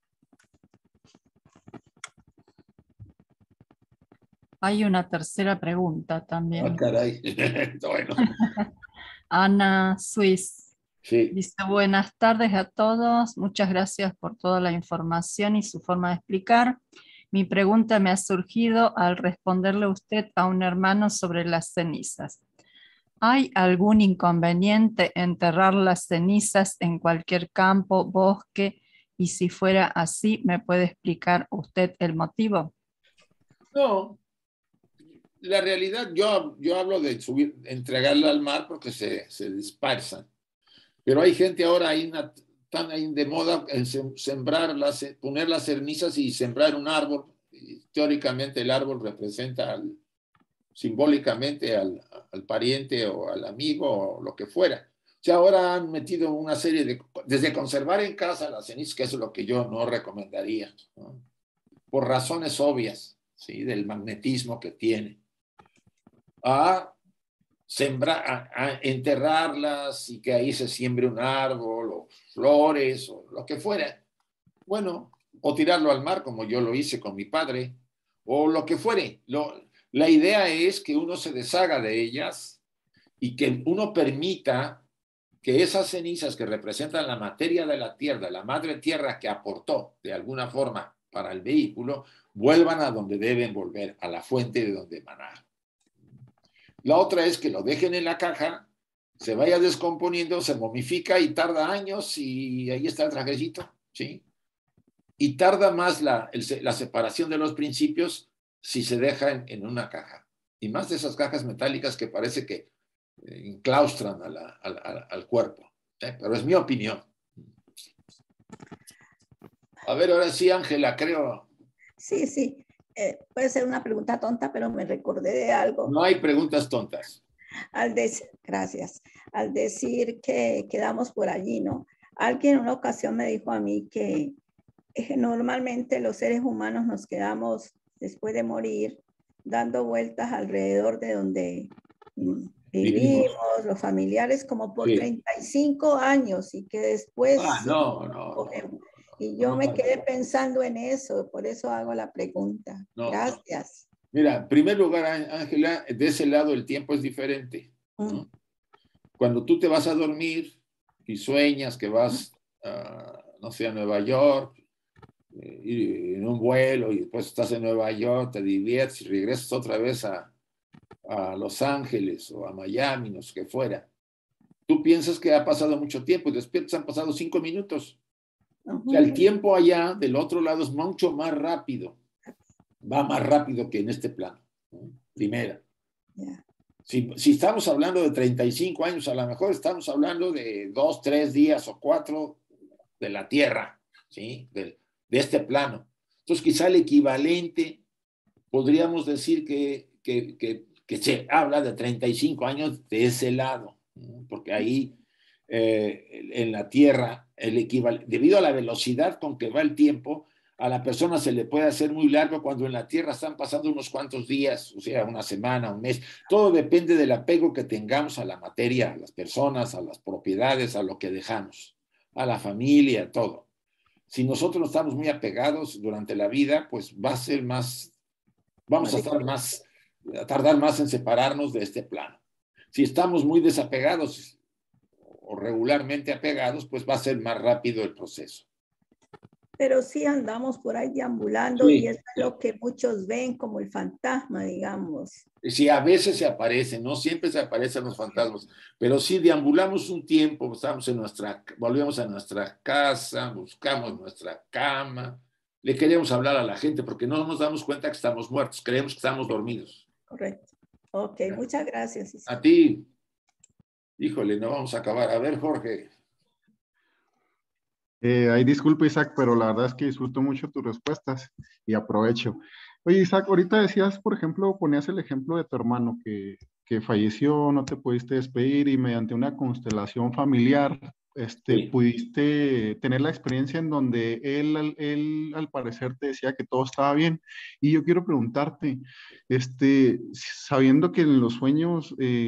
G: Hay una tercera pregunta también.
B: Ah, caray. Bueno.
G: Ana Suiz.
B: Sí.
G: Dice, buenas tardes a todos. Muchas gracias por toda la información y su forma de explicar. Mi pregunta me ha surgido al responderle usted a un hermano sobre las cenizas. ¿Hay algún inconveniente enterrar las cenizas en cualquier campo, bosque? Y si fuera así, ¿me puede explicar usted el motivo?
B: No. La realidad, yo, yo hablo de subir, entregarla al mar porque se, se dispersan. Pero hay gente ahora ahí, una, tan ahí de moda en sembrar las, poner las cenizas y sembrar un árbol. Y teóricamente el árbol representa al, simbólicamente al, al pariente o al amigo o lo que fuera. O sea, ahora han metido una serie de, desde conservar en casa las cenizas, que eso es lo que yo no recomendaría, ¿no? Por razones obvias, ¿sí? Del magnetismo que tiene. A sembrar, a, a enterrarlas y que ahí se siembre un árbol o flores o lo que fuera. Bueno, o tirarlo al mar como yo lo hice con mi padre o lo que fuere. Lo, la idea es que uno se deshaga de ellas y que uno permita que esas cenizas que representan la materia de la tierra, la madre tierra que aportó de alguna forma para el vehículo, vuelvan a donde deben volver, a la fuente de donde emanar. La otra es que lo dejen en la caja, se vaya descomponiendo, se momifica y tarda años y ahí está el trajecito, ¿sí? Y tarda más la, el, la separación de los principios si se deja en, en una caja. Y más de esas cajas metálicas que parece que eh, enclaustran a la, a, a, al cuerpo. ¿eh? Pero es mi opinión. A ver, ahora sí, Ángela, creo.
L: Sí, sí. Eh, puede ser una pregunta tonta, pero me recordé de algo.
B: No hay preguntas tontas.
L: Al decir, gracias. Al decir que quedamos por allí, ¿no? Alguien en una ocasión me dijo a mí que eh, normalmente los seres humanos nos quedamos después de morir dando vueltas alrededor de donde mm, vivimos, los familiares, como por sí. treinta y cinco años y que después...
B: Ah, no, no.
L: no. Y yo no, me quedé pensando en eso, por eso hago la pregunta. No, gracias.
B: No. Mira, en primer lugar, Ángela, de ese lado el tiempo es diferente, ¿no? Mm. Cuando tú te vas a dormir y sueñas que vas, uh, no sé, a Nueva York, eh, en un vuelo y después estás en Nueva York, te diviertes y regresas otra vez a, a Los Ángeles o a Miami, no sé qué fuera. Tú piensas que ha pasado mucho tiempo y despiertas, han pasado cinco minutos. O sea, el tiempo allá del otro lado es mucho más rápido. Va más rápido que en este plano. ¿no? Primera. Yeah. Si, si estamos hablando de treinta y cinco años, a lo mejor estamos hablando de dos, tres días o cuatro de la Tierra, ¿sí? De, de este plano. Entonces, quizá el equivalente, podríamos decir que, que, que, que se habla de treinta y cinco años de ese lado, ¿no? Porque ahí, eh, en la Tierra, el equivalente, debido a la velocidad con que va el tiempo, a la persona se le puede hacer muy largo cuando en la Tierra están pasando unos cuantos días, o sea, una semana, un mes. Todo depende del apego que tengamos a la materia, a las personas, a las propiedades, a lo que dejamos, a la familia, todo. Si nosotros estamos muy apegados durante la vida, pues va a ser más, vamos a estar más, a tardar más en separarnos de este plano. Si estamos muy desapegados o regularmente apegados, pues va a ser más rápido el proceso.
L: Pero sí andamos por ahí deambulando
B: sí,
L: y eso es lo que muchos ven como el fantasma, digamos.
B: Sí, a veces se aparecen, no siempre se aparecen los fantasmas, pero sí deambulamos un tiempo, estamos en nuestra, volvemos a nuestra casa, buscamos nuestra cama, le queremos hablar a la gente porque no nos damos cuenta que estamos muertos, creemos que estamos dormidos.
L: Correcto. Ok, muchas gracias.
B: A ti. Híjole, no vamos a acabar. A ver, Jorge.
H: Eh, ahí disculpe, Isaac, pero la verdad es que disfruto mucho tus respuestas y aprovecho. Oye, Isaac, ahorita decías, por ejemplo, ponías el ejemplo de tu hermano que, que falleció, no te pudiste despedir y mediante una constelación familiar este, sí. pudiste tener la experiencia en donde él, él al parecer te decía que todo estaba bien. Y yo quiero preguntarte, este, sabiendo que en los sueños... Eh,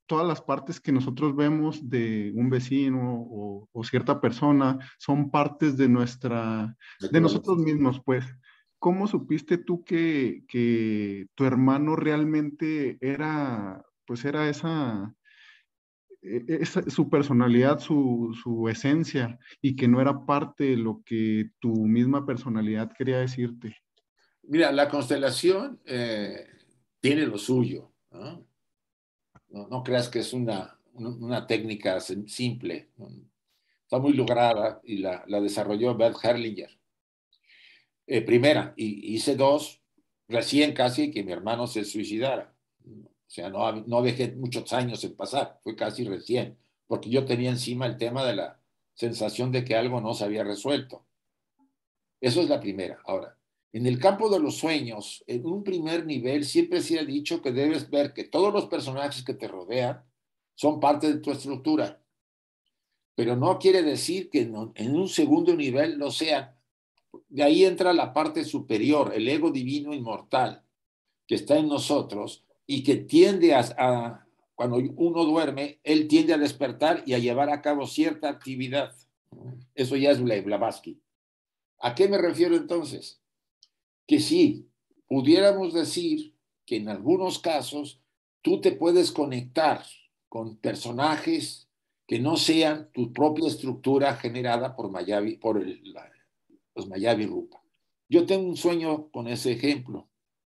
H: todas las partes que nosotros vemos de un vecino o, o cierta persona son partes de nuestra, de nosotros mismos, pues. ¿Cómo supiste tú que, que tu hermano realmente era, pues era esa, esa su personalidad, su, su esencia, y que no era parte de lo que tu misma personalidad quería decirte?
B: Mira, la constelación eh, tiene lo suyo, ¿no? No, no creas que es una, una técnica simple. Está muy lograda y la, la desarrolló Bert Hellinger. Eh, primera, y hice dos recién casi que mi hermano se suicidara. O sea, no, no dejé muchos años en pasar, fue casi recién, porque yo tenía encima el tema de la sensación de que algo no se había resuelto. Eso es la primera. Ahora, en el campo de los sueños, en un primer nivel, siempre se ha dicho que debes ver que todos los personajes que te rodean son parte de tu estructura. Pero no quiere decir que no, en un segundo nivel lo sean. De ahí entra la parte superior, el ego divino inmortal, que está en nosotros y que tiende a, a, cuando uno duerme, él tiende a despertar y a llevar a cabo cierta actividad. Eso ya es Blavatsky. ¿A qué me refiero entonces? Que sí, pudiéramos decir que en algunos casos tú te puedes conectar con personajes que no sean tu propia estructura generada por Mayavi, por el, la, los Mayavi Rupa. Yo tengo un sueño con ese ejemplo.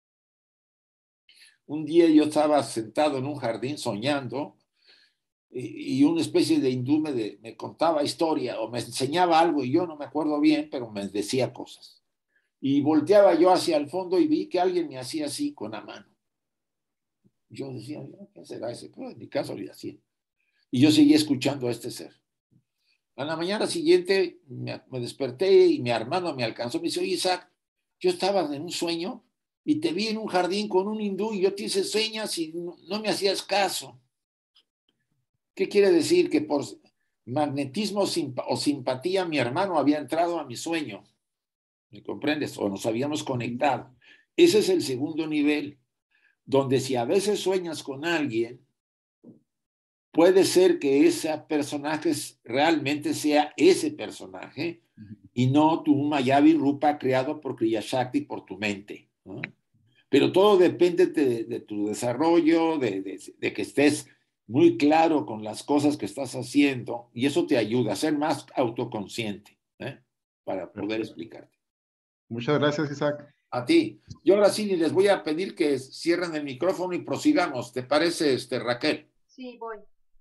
B: Un día yo estaba sentado en un jardín soñando y, y una especie de hindú me, de, me contaba historia o me enseñaba algo y yo no me acuerdo bien, pero me decía cosas. Y volteaba yo hacia el fondo y vi que alguien me hacía así con la mano. Yo decía, ¿qué será ese? Pero en mi caso le hacía. Y yo seguía escuchando a este ser. A la mañana siguiente me, me desperté y mi hermano me alcanzó. Me dice, oye, Isaac, yo estaba en un sueño y te vi en un jardín con un hindú y yo te hice señas y no, no me hacías caso. ¿Qué quiere decir? Que por magnetismo o simpatía mi hermano había entrado a mi sueño. ¿Me comprendes? O nos habíamos conectado. Ese es el segundo nivel, donde si a veces sueñas con alguien, puede ser que ese personaje realmente sea ese personaje y no tu Mayavi Rupa creado por Kriya Shakti, por tu mente, ¿no? Pero todo depende de, de tu desarrollo, de, de, de que estés muy claro con las cosas que estás haciendo y eso te ayuda a ser más autoconsciente, ¿eh? Para poder explicarte.
H: Muchas gracias, Isaac.
B: A ti. Yo ahora sí les voy a pedir que cierren el micrófono y prosigamos. ¿Te parece, este, Raquel?
A: Sí, voy.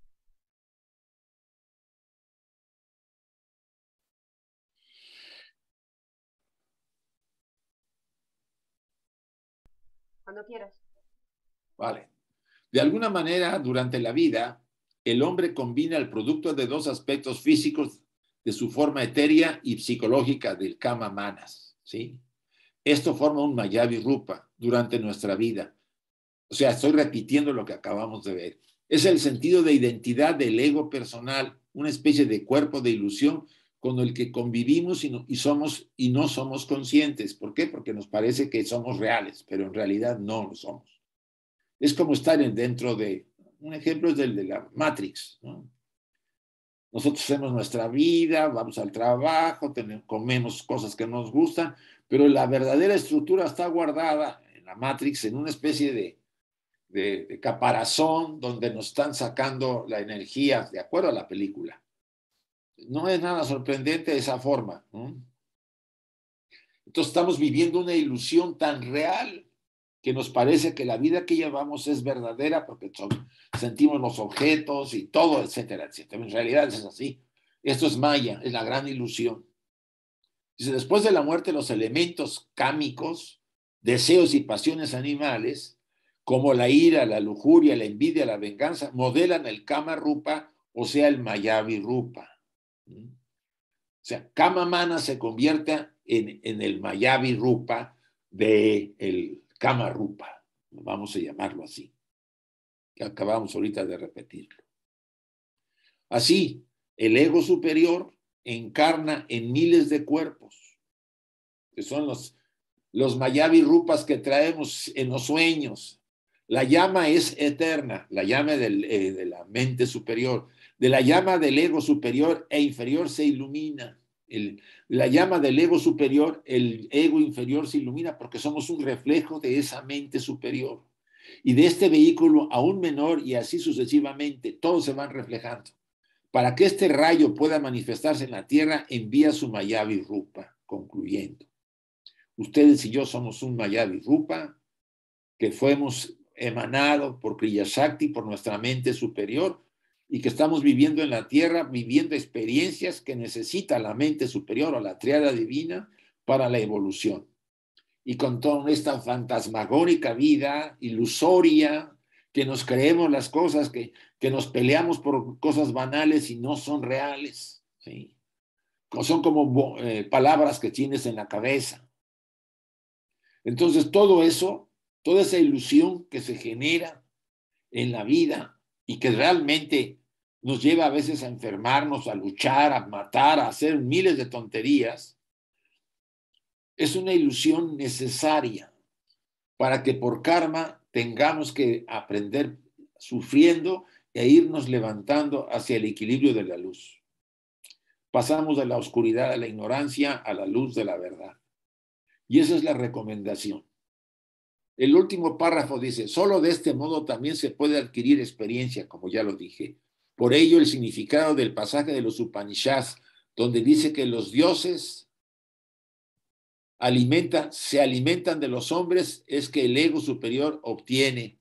A: Cuando quieras.
B: Vale. De alguna manera, durante la vida, el hombre combina el producto de dos aspectos físicos de su forma etérea y psicológica del Kama Manas, ¿sí? Esto forma un Mayavi Rupa durante nuestra vida. O sea, estoy repitiendo lo que acabamos de ver. Es el sentido de identidad del ego personal, una especie de cuerpo de ilusión con el que convivimos y no, y somos, y no somos conscientes. ¿Por qué? Porque nos parece que somos reales, pero en realidad no lo somos. Es como estar dentro de, un ejemplo es el de la Matrix, ¿no? Nosotros hacemos nuestra vida, vamos al trabajo, tenemos, comemos cosas que nos gustan, pero la verdadera estructura está guardada en la Matrix, en una especie de, de, de caparazón donde nos están sacando la energía, de acuerdo a la película. No es nada sorprendente de esa forma, ¿no? Entonces estamos viviendo una ilusión tan real que nos parece que la vida que llevamos es verdadera porque son, sentimos los objetos y todo, etcétera, etcétera. En realidad es así. Esto es Maya, es la gran ilusión. Dice, después de la muerte, los elementos cámicos, deseos y pasiones animales, como la ira, la lujuria, la envidia, la venganza, modelan el Kama Rupa, o sea, el Mayavi Rupa. O sea, Kama Mana se convierte en, en el Mayavi Rupa del Kama Rupa, vamos a llamarlo así, que acabamos ahorita de repetirlo. Así, el ego superior encarna en miles de cuerpos, que son los, los Mayavi Rupas que traemos en los sueños, La llama es eterna, la llama del, eh, de la mente superior. De la llama del ego superior e inferior se ilumina. El, la llama del ego superior, el ego inferior se ilumina porque somos un reflejo de esa mente superior. Y de este vehículo aún menor y así sucesivamente, todos se van reflejando. Para que este rayo pueda manifestarse en la tierra, envía su Mayavi Rupa, concluyendo. Ustedes y yo somos un Mayavi Rupa que fuimos emanados por Kriya Shakti, por nuestra mente superior, y que estamos viviendo en la tierra, viviendo experiencias que necesita la mente superior o la triada divina para la evolución. Y con toda esta fantasmagórica vida ilusoria, que nos creemos las cosas, que, que nos peleamos por cosas banales y no son reales, ¿sí? Son como eh, palabras que tienes en la cabeza. Entonces todo eso, toda esa ilusión que se genera en la vida y que realmente nos lleva a veces a enfermarnos, a luchar, a matar, a hacer miles de tonterías, es una ilusión necesaria para que por karma tengamos que aprender sufriendo e irnos levantando hacia el equilibrio de la luz. Pasamos de la oscuridad a la ignorancia a la luz de la verdad. Y esa es la recomendación. El último párrafo dice, solo de este modo también se puede adquirir experiencia, como ya lo dije. Por ello, el significado del pasaje de los Upanishads, donde dice que los dioses alimentan, se alimentan de los hombres, es que el ego superior obtiene,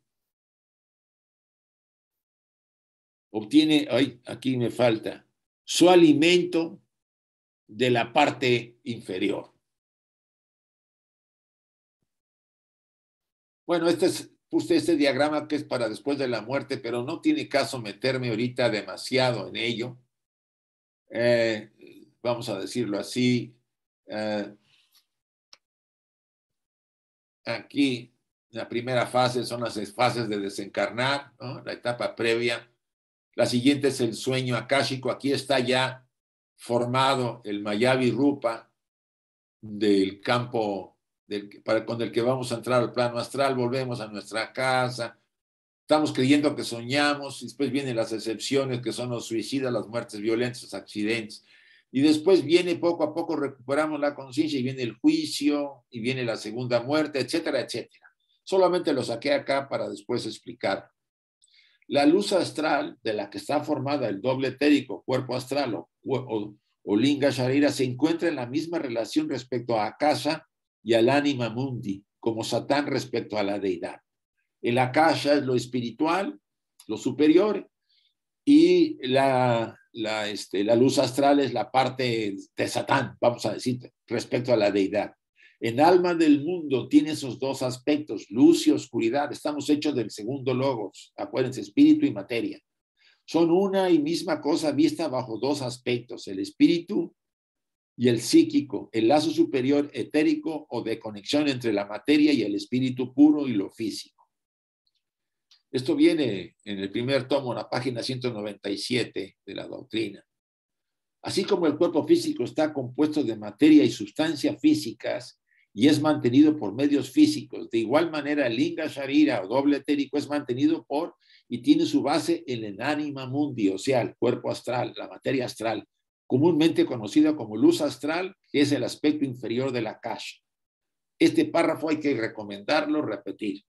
B: obtiene, ay, aquí me falta, su alimento de la parte inferior. Bueno, este es, puse este diagrama que es para después de la muerte, pero no tiene caso meterme ahorita demasiado en ello. Eh, vamos a decirlo así. Eh, aquí, la primera fase son las fases de desencarnar, ¿no? La etapa previa. La siguiente es el sueño akáshico. Aquí está ya formado el Mayavi Rupa del campo Del, para, con el que vamos a entrar al plano astral, volvemos a nuestra casa, estamos creyendo que soñamos, y después vienen las excepciones que son los suicidas, las muertes violentas, los accidentes, y después viene poco a poco, recuperamos la conciencia y viene el juicio, y viene la segunda muerte, etcétera, etcétera. Solamente lo saqué acá para después explicar. La luz astral de la que está formada el doble etérico, cuerpo astral o, o, o Linga Sharira, se encuentra en la misma relación respecto a Akasha y al ánima mundi, como Satán respecto a la deidad. El Akasha es lo espiritual, lo superior, y la, la, este, la luz astral es la parte de Satán, vamos a decir, respecto a la deidad. En alma del mundo tiene esos dos aspectos, luz y oscuridad. Estamos hechos del segundo logos, acuérdense, espíritu y materia. Son una y misma cosa vista bajo dos aspectos, el espíritu y el psíquico, el lazo superior etérico o de conexión entre la materia y el espíritu puro y lo físico. Esto viene en el primer tomo, en la página ciento noventa y siete de la doctrina. Así como el cuerpo físico está compuesto de materia y sustancia físicas y es mantenido por medios físicos, de igual manera el Linga Sharira o doble etérico es mantenido por y tiene su base en el ánima mundi, o sea, el cuerpo astral, la materia astral, comúnmente conocida como luz astral, que es el aspecto inferior de la Akasha. Este párrafo hay que recomendarlo, repetir.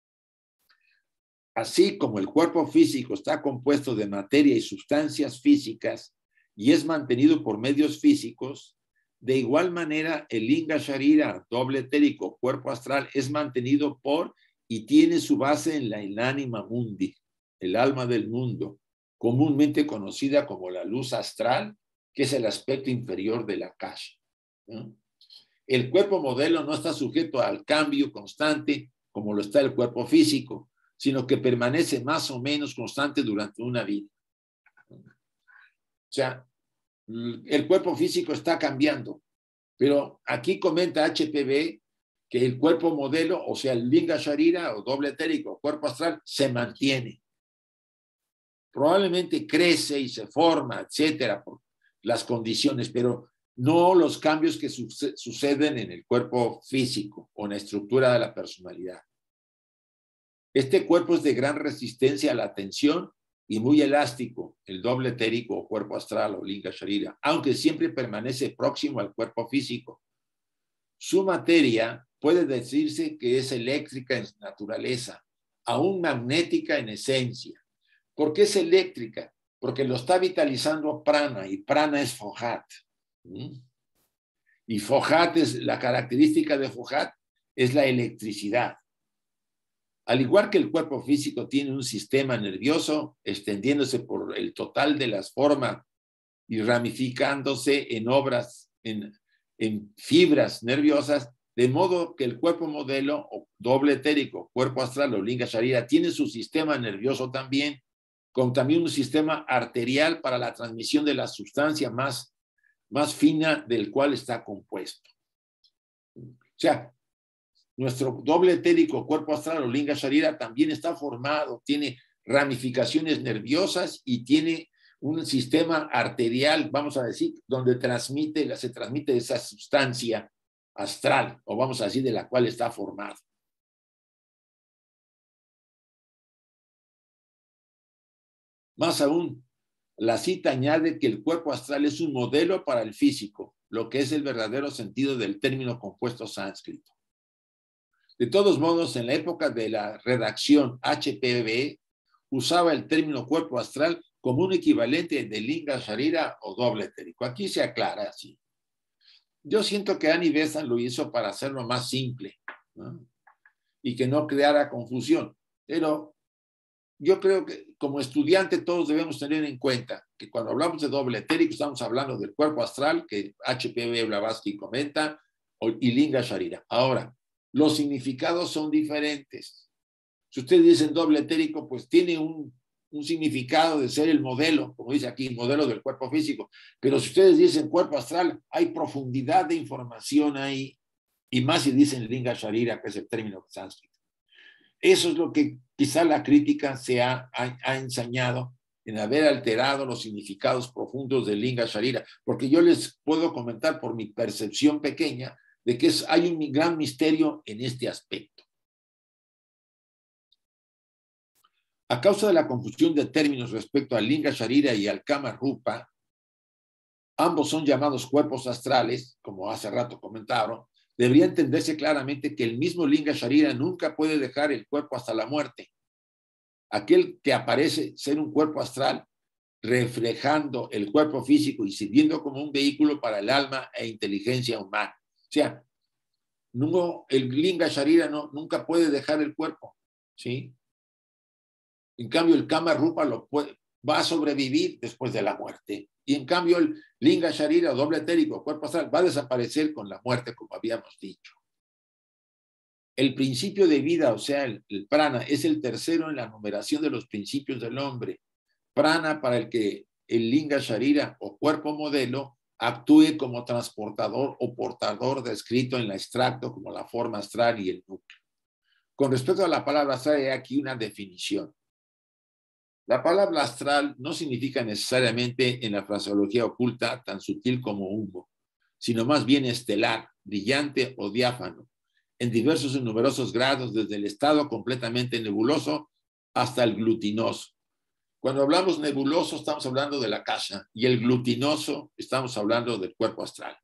B: Así como el cuerpo físico está compuesto de materia y sustancias físicas y es mantenido por medios físicos, de igual manera el Linga Sharira, doble etérico, cuerpo astral, es mantenido por y tiene su base en la el ánima mundi, el alma del mundo, comúnmente conocida como la luz astral, que es el aspecto inferior de la Akasha. ¿No? El cuerpo modelo no está sujeto al cambio constante como lo está el cuerpo físico, sino que permanece más o menos constante durante una vida. O sea, el cuerpo físico está cambiando, pero aquí comenta H P B que el cuerpo modelo, o sea, el Linga Sharira o doble etérico, cuerpo astral, se mantiene. Probablemente crece y se forma, etcétera, por las condiciones, pero no los cambios que suceden en el cuerpo físico o en la estructura de la personalidad. Este cuerpo es de gran resistencia a la tensión y muy elástico, el doble etérico o cuerpo astral o Linga Sharira, aunque siempre permanece próximo al cuerpo físico. Su materia puede decirse que es eléctrica en su naturaleza, aún magnética en esencia. ¿Por qué es eléctrica? Porque lo está vitalizando prana, y prana es Fohat. ¿Mm? Y Fohat es, la característica de Fohat es la electricidad. Al igual que el cuerpo físico tiene un sistema nervioso extendiéndose por el total de las formas y ramificándose en obras, en, en fibras nerviosas, de modo que el cuerpo modelo o doble etérico, cuerpo astral o Linga Sharira tiene su sistema nervioso también, con también un sistema arterial para la transmisión de la sustancia más, más fina del cual está compuesto. O sea, nuestro doble etérico, cuerpo astral o Linga Sharira también está formado, tiene ramificaciones nerviosas y tiene un sistema arterial, vamos a decir, donde transmite, se transmite esa sustancia astral, o vamos a decir, de la cual está formado. Más aún, la cita añade que el cuerpo astral es un modelo para el físico, lo que es el verdadero sentido del término compuesto sánscrito. De todos modos, en la época de la redacción H P B, usaba el término cuerpo astral como un equivalente de Linga Sharira o doble etérico. Aquí se aclara así. Yo siento que Annie Besant lo hizo para hacerlo más simple, ¿no? Y que no creara confusión. Pero yo creo que como estudiante todos debemos tener en cuenta que cuando hablamos de doble etérico estamos hablando del cuerpo astral que H P B Blavatsky comenta y Linga Sharira. Ahora, los significados son diferentes. Si ustedes dicen doble etérico, pues tiene un, un significado de ser el modelo, como dice aquí, el modelo del cuerpo físico. Pero si ustedes dicen cuerpo astral, hay profundidad de información ahí, y más si dicen Linga Sharira, que es el término sánscrito. Eso es lo que quizá la crítica se ha, ha, ha ensañado en haber alterado los significados profundos de Linga Sharira, porque yo les puedo comentar por mi percepción pequeña de que es, hay un gran misterio en este aspecto. A causa de la confusión de términos respecto al Linga Sharira y al Kama Rupa, ambos son llamados cuerpos astrales, como hace rato comentaron. Debería entenderse claramente que el mismo Linga Sharira nunca puede dejar el cuerpo hasta la muerte. Aquel que aparece ser un cuerpo astral, reflejando el cuerpo físico y sirviendo como un vehículo para el alma e inteligencia humana. O sea, no, el Linga Sharira no, nunca puede dejar el cuerpo, ¿sí? En cambio, el Kama Rupa lo puede, va a sobrevivir después de la muerte. Y en cambio, el Linga Sharira, doble etérico, cuerpo astral, va a desaparecer con la muerte, como habíamos dicho. El principio de vida, o sea, el, el prana, es el tercero en la numeración de los principios del hombre. Prana para el que el Linga Sharira o cuerpo modelo actúe como transportador o portador descrito en el extracto como la forma astral y el núcleo. Con respecto a la palabra astral, hay aquí una definición. La palabra astral no significa necesariamente en la fraseología oculta tan sutil como humo, sino más bien estelar, brillante o diáfano, en diversos y numerosos grados, desde el estado completamente nebuloso hasta el glutinoso. Cuando hablamos nebuloso, estamos hablando de la casa, y el glutinoso, estamos hablando del cuerpo astral.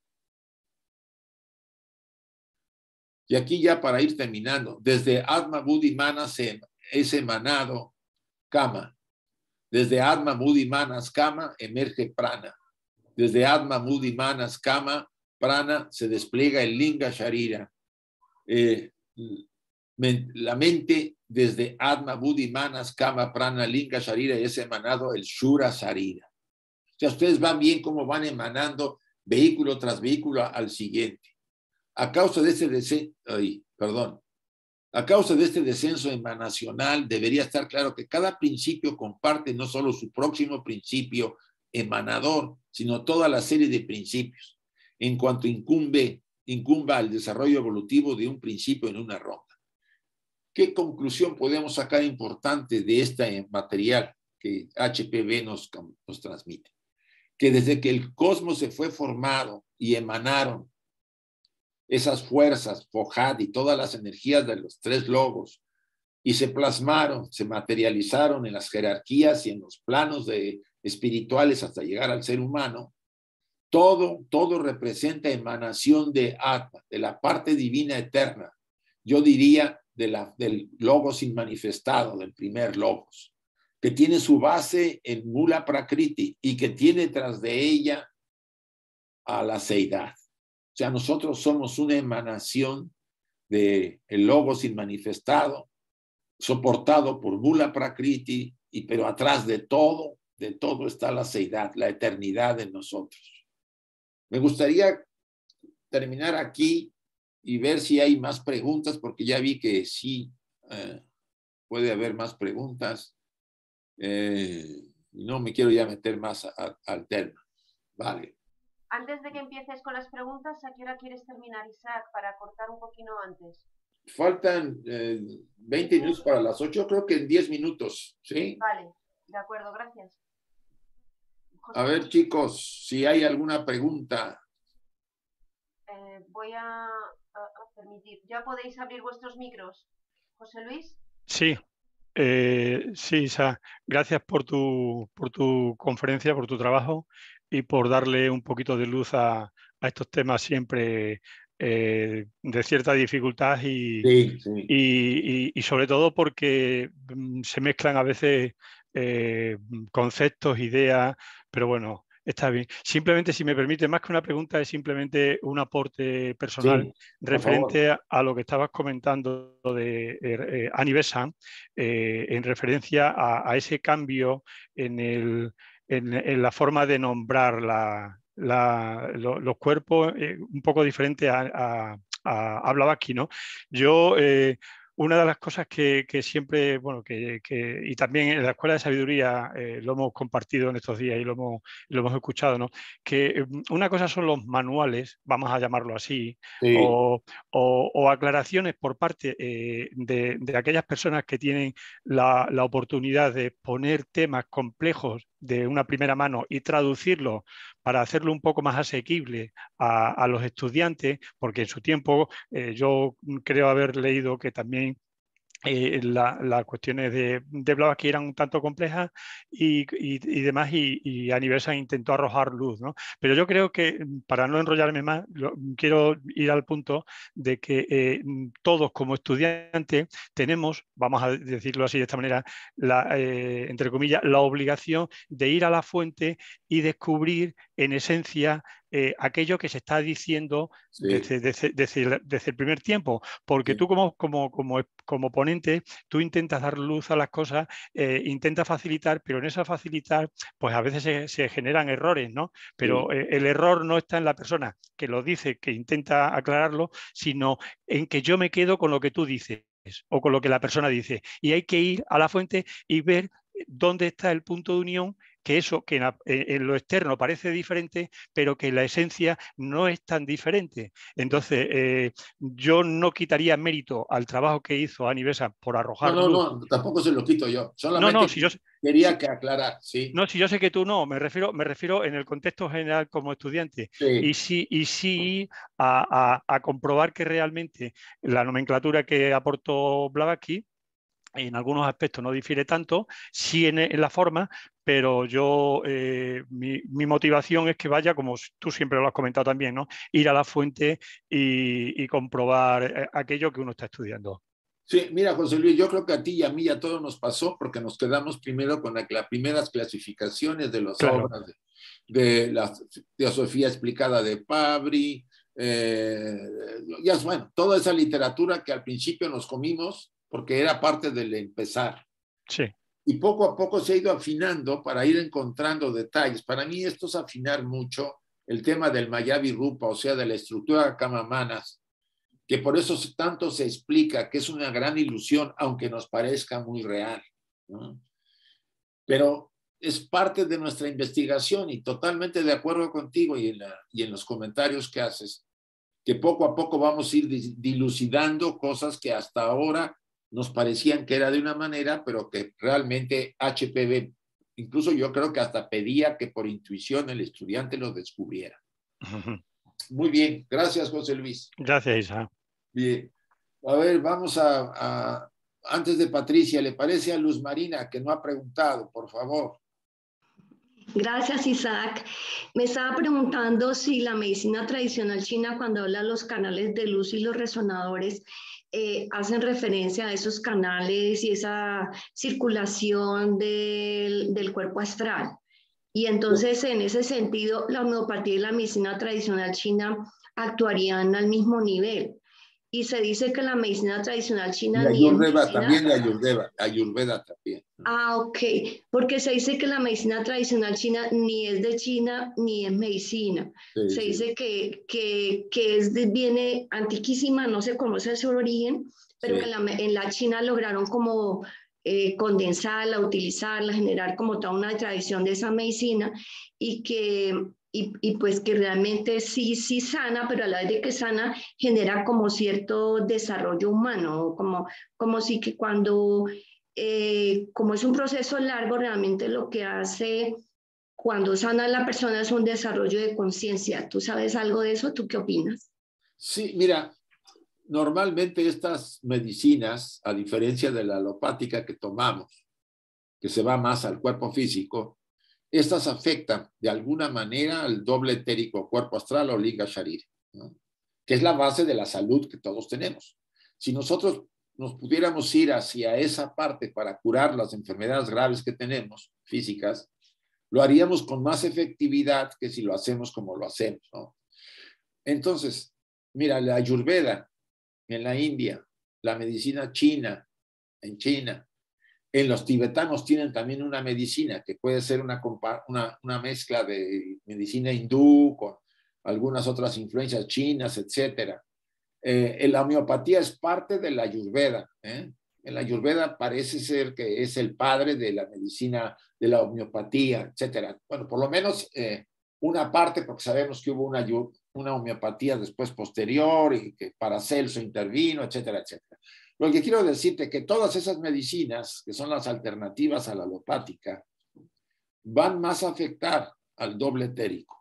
B: Y aquí ya para ir terminando, desde Atma, Buddhi, Manas es emanado Kama. Desde Atma, Buddhi, Manas, Kama emerge prana. Desde Atma, Buddhi, Manas, Kama, prana se despliega el Linga Sharira. Eh, la mente desde Atma, Buddhi, Manas, Kama, prana, Linga Sharira es emanado el Shura Sharira. O sea, ustedes van bien cómo van emanando vehículo tras vehículo al siguiente. A causa de este descenso, ay, perdón, a causa de este descenso emanacional, debería estar claro que cada principio comparte no solo su próximo principio emanador, sino toda la serie de principios, en cuanto incumbe, incumba al desarrollo evolutivo de un principio en una ronda. ¿Qué conclusión podemos sacar importante de este material que H P B nos, nos transmite? Que desde que el cosmos se fue formado y emanaron esas fuerzas, Fohat y todas las energías de los tres logos, y se plasmaron, se materializaron en las jerarquías y en los planos de, espirituales hasta llegar al ser humano, todo, todo representa emanación de Atma, de la parte divina eterna. Yo diría de la, del logos inmanifestado, del primer logos, que tiene su base en Mula Prakriti y que tiene tras de ella a la seidad. O sea, nosotros somos una emanación del logos inmanifestado, soportado por Mula Prakriti, y, pero atrás de todo, de todo está la seidad, la eternidad en nosotros. Me gustaría terminar aquí y ver si hay más preguntas, porque ya vi que sí eh, puede haber más preguntas. Eh, no me quiero ya meter más a, a, al tema. Vale.
A: Antes de que empieces con las preguntas, ¿a qué hora quieres terminar, Isaac, para cortar un poquito antes?
B: Faltan eh, veinte minutos para las ocho, creo que en diez minutos, ¿sí?
A: Vale, de acuerdo, gracias. José,
B: a ver, chicos, si hay alguna pregunta.
A: Eh, voy a, a, a permitir. ¿Ya podéis abrir vuestros micros? José Luis.
M: Sí, eh, sí, Isa, gracias por tu, por tu conferencia, por tu trabajo y por darle un poquito de luz a, a estos temas siempre eh, de cierta dificultad y,
B: sí, sí.
M: Y, y, y sobre todo porque mm, se mezclan a veces eh, conceptos, ideas, pero bueno, está bien. Simplemente, si me permite, más que una pregunta, es simplemente un aporte personal
B: Sí,
M: referente a, a lo que estabas comentando de eh, Anivesan, eh, en referencia a, a ese cambio en, el, en, en la forma de nombrar la, la, lo, los cuerpos, eh, un poco diferente a, a, a, a Blavatsky, ¿no? Yo... Eh, Una de las cosas que, que siempre, bueno, que, que, y también en la Escuela de Sabiduría eh, lo hemos compartido en estos días y lo hemos, lo hemos escuchado, ¿no? Que una cosa son los manuales, vamos a llamarlo así,
B: sí.
M: o, o, o aclaraciones por parte eh, de, de aquellas personas que tienen la, la oportunidad de poner temas complejos de una primera mano y traducirlos para hacerlo un poco más asequible a, a los estudiantes, porque en su tiempo eh, yo creo haber leído que también Eh, las la cuestiones de, de Blavatsky eran un tanto complejas y, y, y demás, y, y Anivesan intentó arrojar luz, ¿no? Pero yo creo que, para no enrollarme más, lo, quiero ir al punto de que eh, todos como estudiantes tenemos, vamos a decirlo así de esta manera, la, eh, entre comillas, la obligación de ir a la fuente y descubrir en esencia Eh, aquello que se está diciendo sí. desde, desde, desde, desde el primer tiempo, porque sí. tú como, como, como, como ponente, tú intentas dar luz a las cosas, eh, intentas facilitar, pero en esa facilitar, pues a veces se, se generan errores, ¿no? Pero sí. eh, el error no está en la persona que lo dice, que intenta aclararlo, sino en que yo me quedo con lo que tú dices o con lo que la persona dice. Y hay que ir a la fuente y ver dónde está el punto de unión, que eso que en, en lo externo parece diferente, pero que en la esencia no es tan diferente. Entonces, eh, yo no quitaría mérito al trabajo que hizo Anivesan por arrojar
B: No, no,
M: luz.
B: no, tampoco se lo quito yo. Solamente
M: no, no, si yo,
B: quería
M: si,
B: que aclarar, sí.
M: No, si yo sé que tú no, me refiero, me refiero en el contexto general como estudiante.
B: Sí.
M: Y sí, y sí a, a, a comprobar que realmente la nomenclatura que aportó Blavatsky en algunos aspectos no difiere tanto, sí en, en la forma, pero yo, eh, mi, mi motivación es que vaya, como tú siempre lo has comentado también, ¿no? Ir a la fuente y, y comprobar aquello que uno está estudiando.
B: Sí, mira, José Luis, yo creo que a ti y a mí ya todo nos pasó porque nos quedamos primero con las la primeras clasificaciones de las claro. obras de, de la teosofía explicada de Pabri, eh, ya bueno, toda esa literatura que al principio nos comimos porque era parte del empezar.
M: Sí.
B: Y poco a poco se ha ido afinando para ir encontrando detalles. Para mí esto es afinar mucho el tema del Mayavi Rupa, o sea, de la estructura Kamamanas, que por eso tanto se explica que es una gran ilusión, aunque nos parezca muy real, ¿no? Pero es parte de nuestra investigación y totalmente de acuerdo contigo y en, la, y en los comentarios que haces, que poco a poco vamos a ir dilucidando cosas que hasta ahora nos parecían que era de una manera, pero que realmente H P B, incluso yo creo que hasta pedía que por intuición el estudiante lo descubriera. Uh-huh. Muy bien, gracias José Luis.
M: Gracias, Isa.
B: Bien, a ver, vamos a, a antes de Patricia, ¿le parece a Luz Marina que no ha preguntado, por favor?
N: Gracias, Isaac. Me estaba preguntando si la medicina tradicional china, cuando habla de los canales de luz y los resonadores, eh, hacen referencia a esos canales y esa circulación del, del cuerpo astral. Y entonces, en ese sentido, la homeopatía y la medicina tradicional china actuarían al mismo nivel. Y se dice que la medicina tradicional china
B: Y
N: ni es
B: Ayurveda
N: medicina...
B: también, la Ayurveda, Ayurveda también.
N: Ah, ok, porque se dice que la medicina tradicional china ni es de China ni es medicina.
B: Sí,
N: se
B: sí.
N: dice que, que, que es de, viene antiquísima, no sé cómo es su origen, pero
B: Sí.
N: que en la, en la China lograron como eh, condensarla, utilizarla, generar como toda una tradición de esa medicina y que, y, y pues que realmente sí, sí sana, pero a la vez de que sana genera como cierto desarrollo humano, como, como si que cuando... Eh, como es un proceso largo, realmente lo que hace cuando sana a la persona es un desarrollo de conciencia. ¿Tú sabes algo de eso? ¿Tú qué opinas?
B: Sí, mira, normalmente estas medicinas, a diferencia de la alopática que tomamos, que se va más al cuerpo físico, estas afectan de alguna manera al doble etérico, cuerpo astral o linga sharira, ¿no? Que es la base de la salud que todos tenemos. Si nosotros nos pudiéramos ir hacia esa parte para curar las enfermedades graves que tenemos, físicas, lo haríamos con más efectividad que si lo hacemos como lo hacemos, ¿no? Entonces, mira, la Ayurveda en la India, la medicina china en China, en los tibetanos tienen también una medicina que puede ser una, una, una mezcla de medicina hindú con algunas otras influencias chinas, etcétera. Eh, la homeopatía es parte de la Ayurveda, ¿eh? En la Ayurveda parece ser que es el padre de la medicina, de la homeopatía, etcétera. Bueno, por lo menos eh, una parte, porque sabemos que hubo una, una homeopatía después posterior y que Paracelso intervino, etcétera, etcétera. Lo que quiero decirte es que todas esas medicinas, que son las alternativas a la alopática, van más a afectar al doble etérico.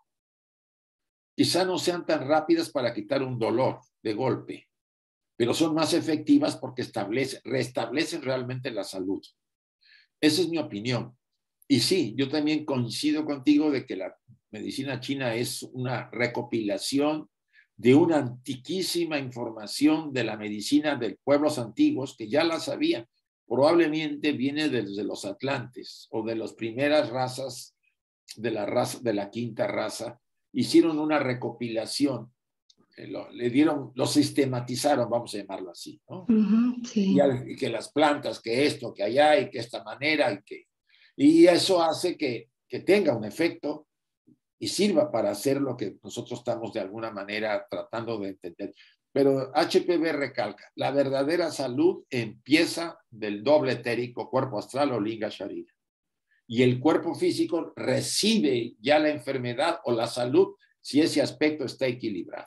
B: Quizá no sean tan rápidas para quitar un dolor de golpe, pero son más efectivas porque establece, restablecen realmente la salud. Esa es mi opinión. Y sí, yo también coincido contigo de que la medicina china es una recopilación de una antiquísima información de la medicina de pueblos antiguos que ya la sabían. Probablemente viene desde los atlantes o de las primeras razas de la, raza, de la quinta raza. Hicieron una recopilación, lo, le dieron, lo sistematizaron, vamos a llamarlo así, ¿no?
N: Uh-huh, sí.
B: y, al, y que las plantas, que esto, que allá, y que esta manera, y que... Y eso hace que, que tenga un efecto y sirva para hacer lo que nosotros estamos de alguna manera tratando de entender. Pero H P V recalca, la verdadera salud empieza del doble etérico, cuerpo astral o linga sharira. Y el cuerpo físico recibe ya la enfermedad o la salud si ese aspecto está equilibrado.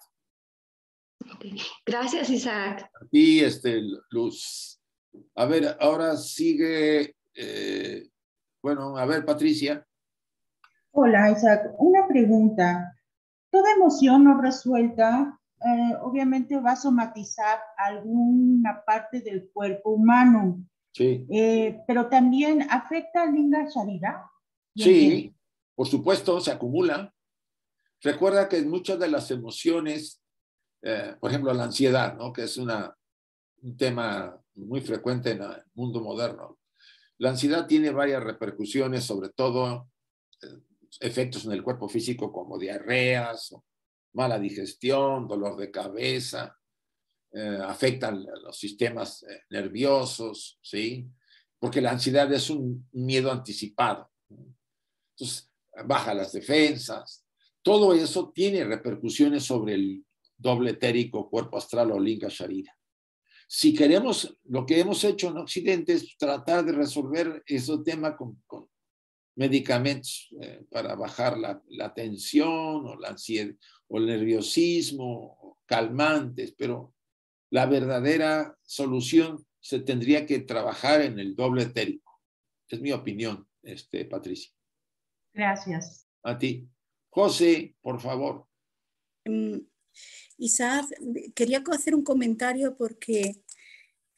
N: Okay. Gracias, Isaac.
B: A ti, este, Luz. A ver, ahora sigue, eh, bueno, a ver, Patricia.
D: Hola, Isaac. Una pregunta. Toda emoción no resuelta, eh, obviamente va a somatizar alguna parte del cuerpo humano.
B: Sí.
D: Eh, pero también afecta al linga sharira.
B: Sí, por supuesto, se acumula. Recuerda que muchas de las emociones, eh, por ejemplo, la ansiedad, ¿no? Que es una, un tema muy frecuente en el mundo moderno. La ansiedad tiene varias repercusiones, sobre todo eh, efectos en el cuerpo físico como diarreas, mala digestión, dolor de cabeza, eh, afectan los sistemas eh, nerviosos, ¿sí? Porque la ansiedad es un miedo anticipado. Entonces, baja las defensas. Todo eso tiene repercusiones sobre el doble etérico, cuerpo astral o linga sharira. Si queremos, lo que hemos hecho en Occidente es tratar de resolver ese tema con, con medicamentos eh, para bajar la, la tensión o la ansiedad o el nerviosismo, o calmantes, pero la verdadera solución se tendría que trabajar en el doble etérico. Es mi opinión, este, Patricia.
D: Gracias.
B: A ti. José, por favor.
I: Um, Isaac, quería hacer un comentario porque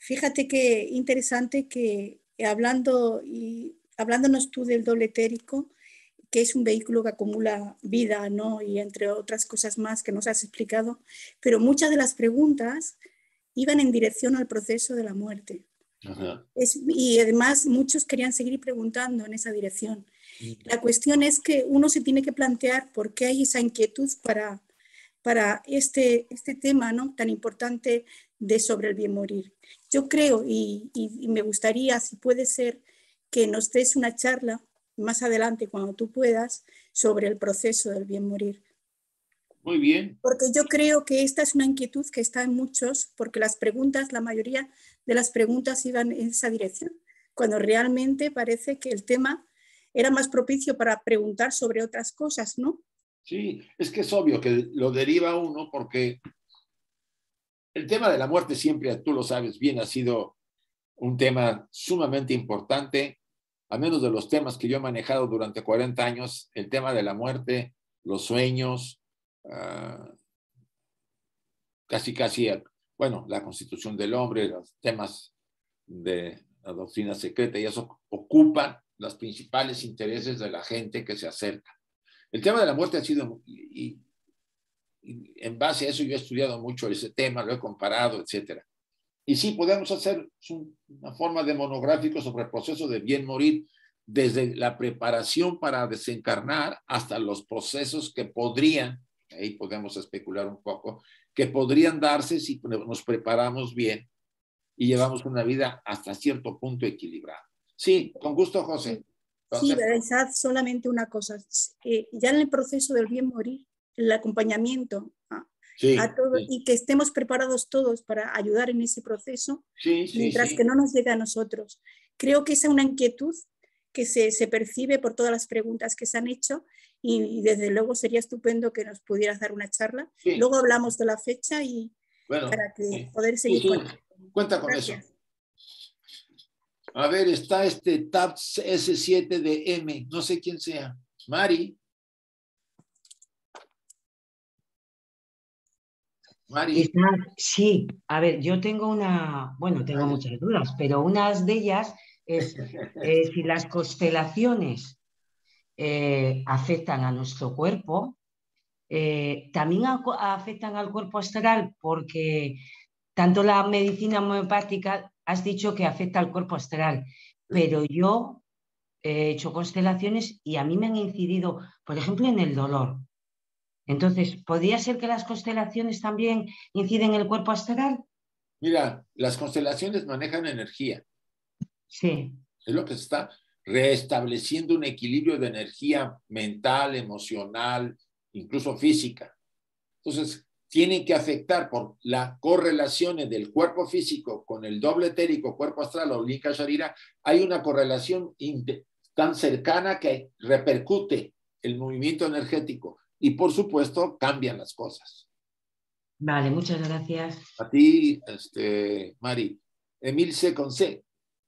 I: Fíjate que interesante que hablando y hablándonos tú del doble etérico, que es un vehículo que acumula vida, ¿no? Y entre otras cosas más que nos has explicado, pero muchas de las preguntas iban en dirección al proceso de la muerte.
B: Ajá.
I: Es, y además muchos querían seguir preguntando en esa dirección. La cuestión es que uno se tiene que plantear por qué hay esa inquietud para, para este, este tema, ¿no?, tan importante de sobre el bien morir. Yo creo y, y, y me gustaría, si puede ser, que nos des una charla más adelante, cuando tú puedas, sobre el proceso del bien morir.
B: Muy bien.
I: Porque yo creo que esta es una inquietud que está en muchos, porque las preguntas, la mayoría de las preguntas iban en esa dirección, cuando realmente parece que el tema era más propicio para preguntar sobre otras cosas, ¿no?
B: Sí, es que es obvio que lo deriva uno porque el tema de la muerte siempre, tú lo sabes bien, ha sido un tema sumamente importante, a menos de los temas que yo he manejado durante cuarenta años, el tema de la muerte, los sueños, uh, casi casi, bueno, la constitución del hombre, los temas de la doctrina secreta, y eso ocupan los principales intereses de la gente que se acerca. El tema de la muerte ha sido, y, y en base a eso yo he estudiado mucho ese tema, lo he comparado, etcétera. Y sí, podemos hacer una forma de monográfico sobre el proceso de bien morir, desde la preparación para desencarnar hasta los procesos que podrían, ahí podemos especular un poco, que podrían darse si nos preparamos bien y llevamos una vida hasta cierto punto equilibrada. Sí, con gusto, José.
I: Sí, verdad, solamente una cosa. Eh, ya en el proceso del bien morir, el acompañamiento a, sí, a todo, sí. Y que estemos preparados todos para ayudar en ese proceso, sí, sí, mientras sí. que no nos llegue a nosotros. Creo que esa es una inquietud que se, se percibe por todas las preguntas que se han hecho y, y desde luego sería estupendo que nos pudieras dar una charla. Sí. Luego hablamos de la fecha y bueno, para que sí. poder seguir
B: sí, sí.
I: con...
B: Cuenta con Gracias. Eso. A ver, está este Tab S siete de M, no sé quién sea. Mari.
O: Mari. Sí, a ver, yo tengo una, bueno, tengo muchas dudas, pero una de ellas es eh, si las constelaciones eh, afectan a nuestro cuerpo, eh, también a, afectan al cuerpo astral, porque tanto la medicina homeopática has dicho que afecta al cuerpo astral, pero yo he hecho constelaciones y a mí me han incidido, por ejemplo, en el dolor. Entonces, ¿podría ser que las constelaciones también inciden en el cuerpo astral?
B: Mira, las constelaciones manejan energía.
O: Sí.
B: Es lo que se está restableciendo, un equilibrio de energía mental, emocional, incluso física. Entonces, tienen que afectar por la correlación del cuerpo físico con el doble etérico, cuerpo astral o Linga Sharira. Hay una correlación tan cercana que repercute el movimiento energético y, por supuesto, cambian las cosas.
O: Vale, muchas gracias.
B: A ti, este, Mari. Emilce con C.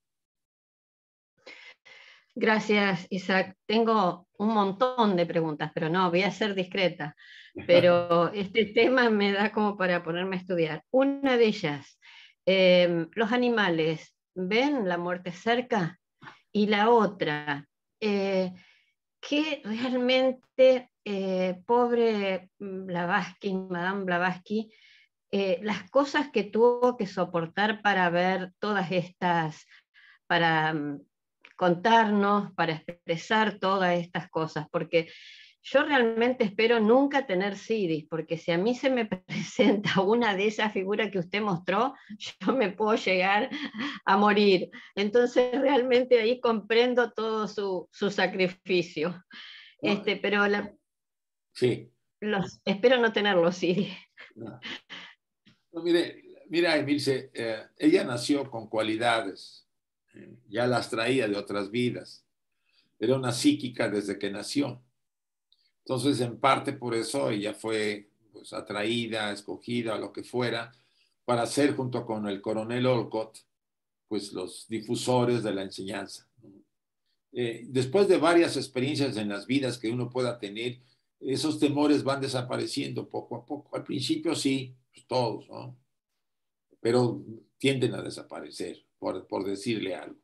K: Gracias, Isaac. Tengo un montón de preguntas, pero no, voy a ser discreta. Pero este tema me da como para ponerme a estudiar. Una de ellas, eh, ¿los animales ven la muerte cerca? Y la otra, eh, ¿qué realmente, eh, pobre Blavatsky, Madame Blavatsky, eh, las cosas que tuvo que soportar para ver todas estas, para um, contarnos, para expresar todas estas cosas? Porque yo realmente espero nunca tener sidis, porque si a mí se me presenta una de esas figuras que usted mostró, yo me puedo llegar a morir. Entonces realmente ahí comprendo todo su, su sacrificio. No. Este, pero la,
B: sí.
K: los, espero no tener los sidis.
B: No. No, mire, mira, Emilce, eh, ella nació con cualidades, eh, ya las traía de otras vidas. Era una psíquica desde que nació. Entonces, en parte por eso ella fue pues, atraída, escogida, lo que fuera, para ser junto con el coronel Olcott, pues los difusores de la enseñanza. Eh, después de varias experiencias en las vidas que uno pueda tener, esos temores van desapareciendo poco a poco. Al principio sí, pues todos, ¿no? pero tienden a desaparecer, por, por decirle algo.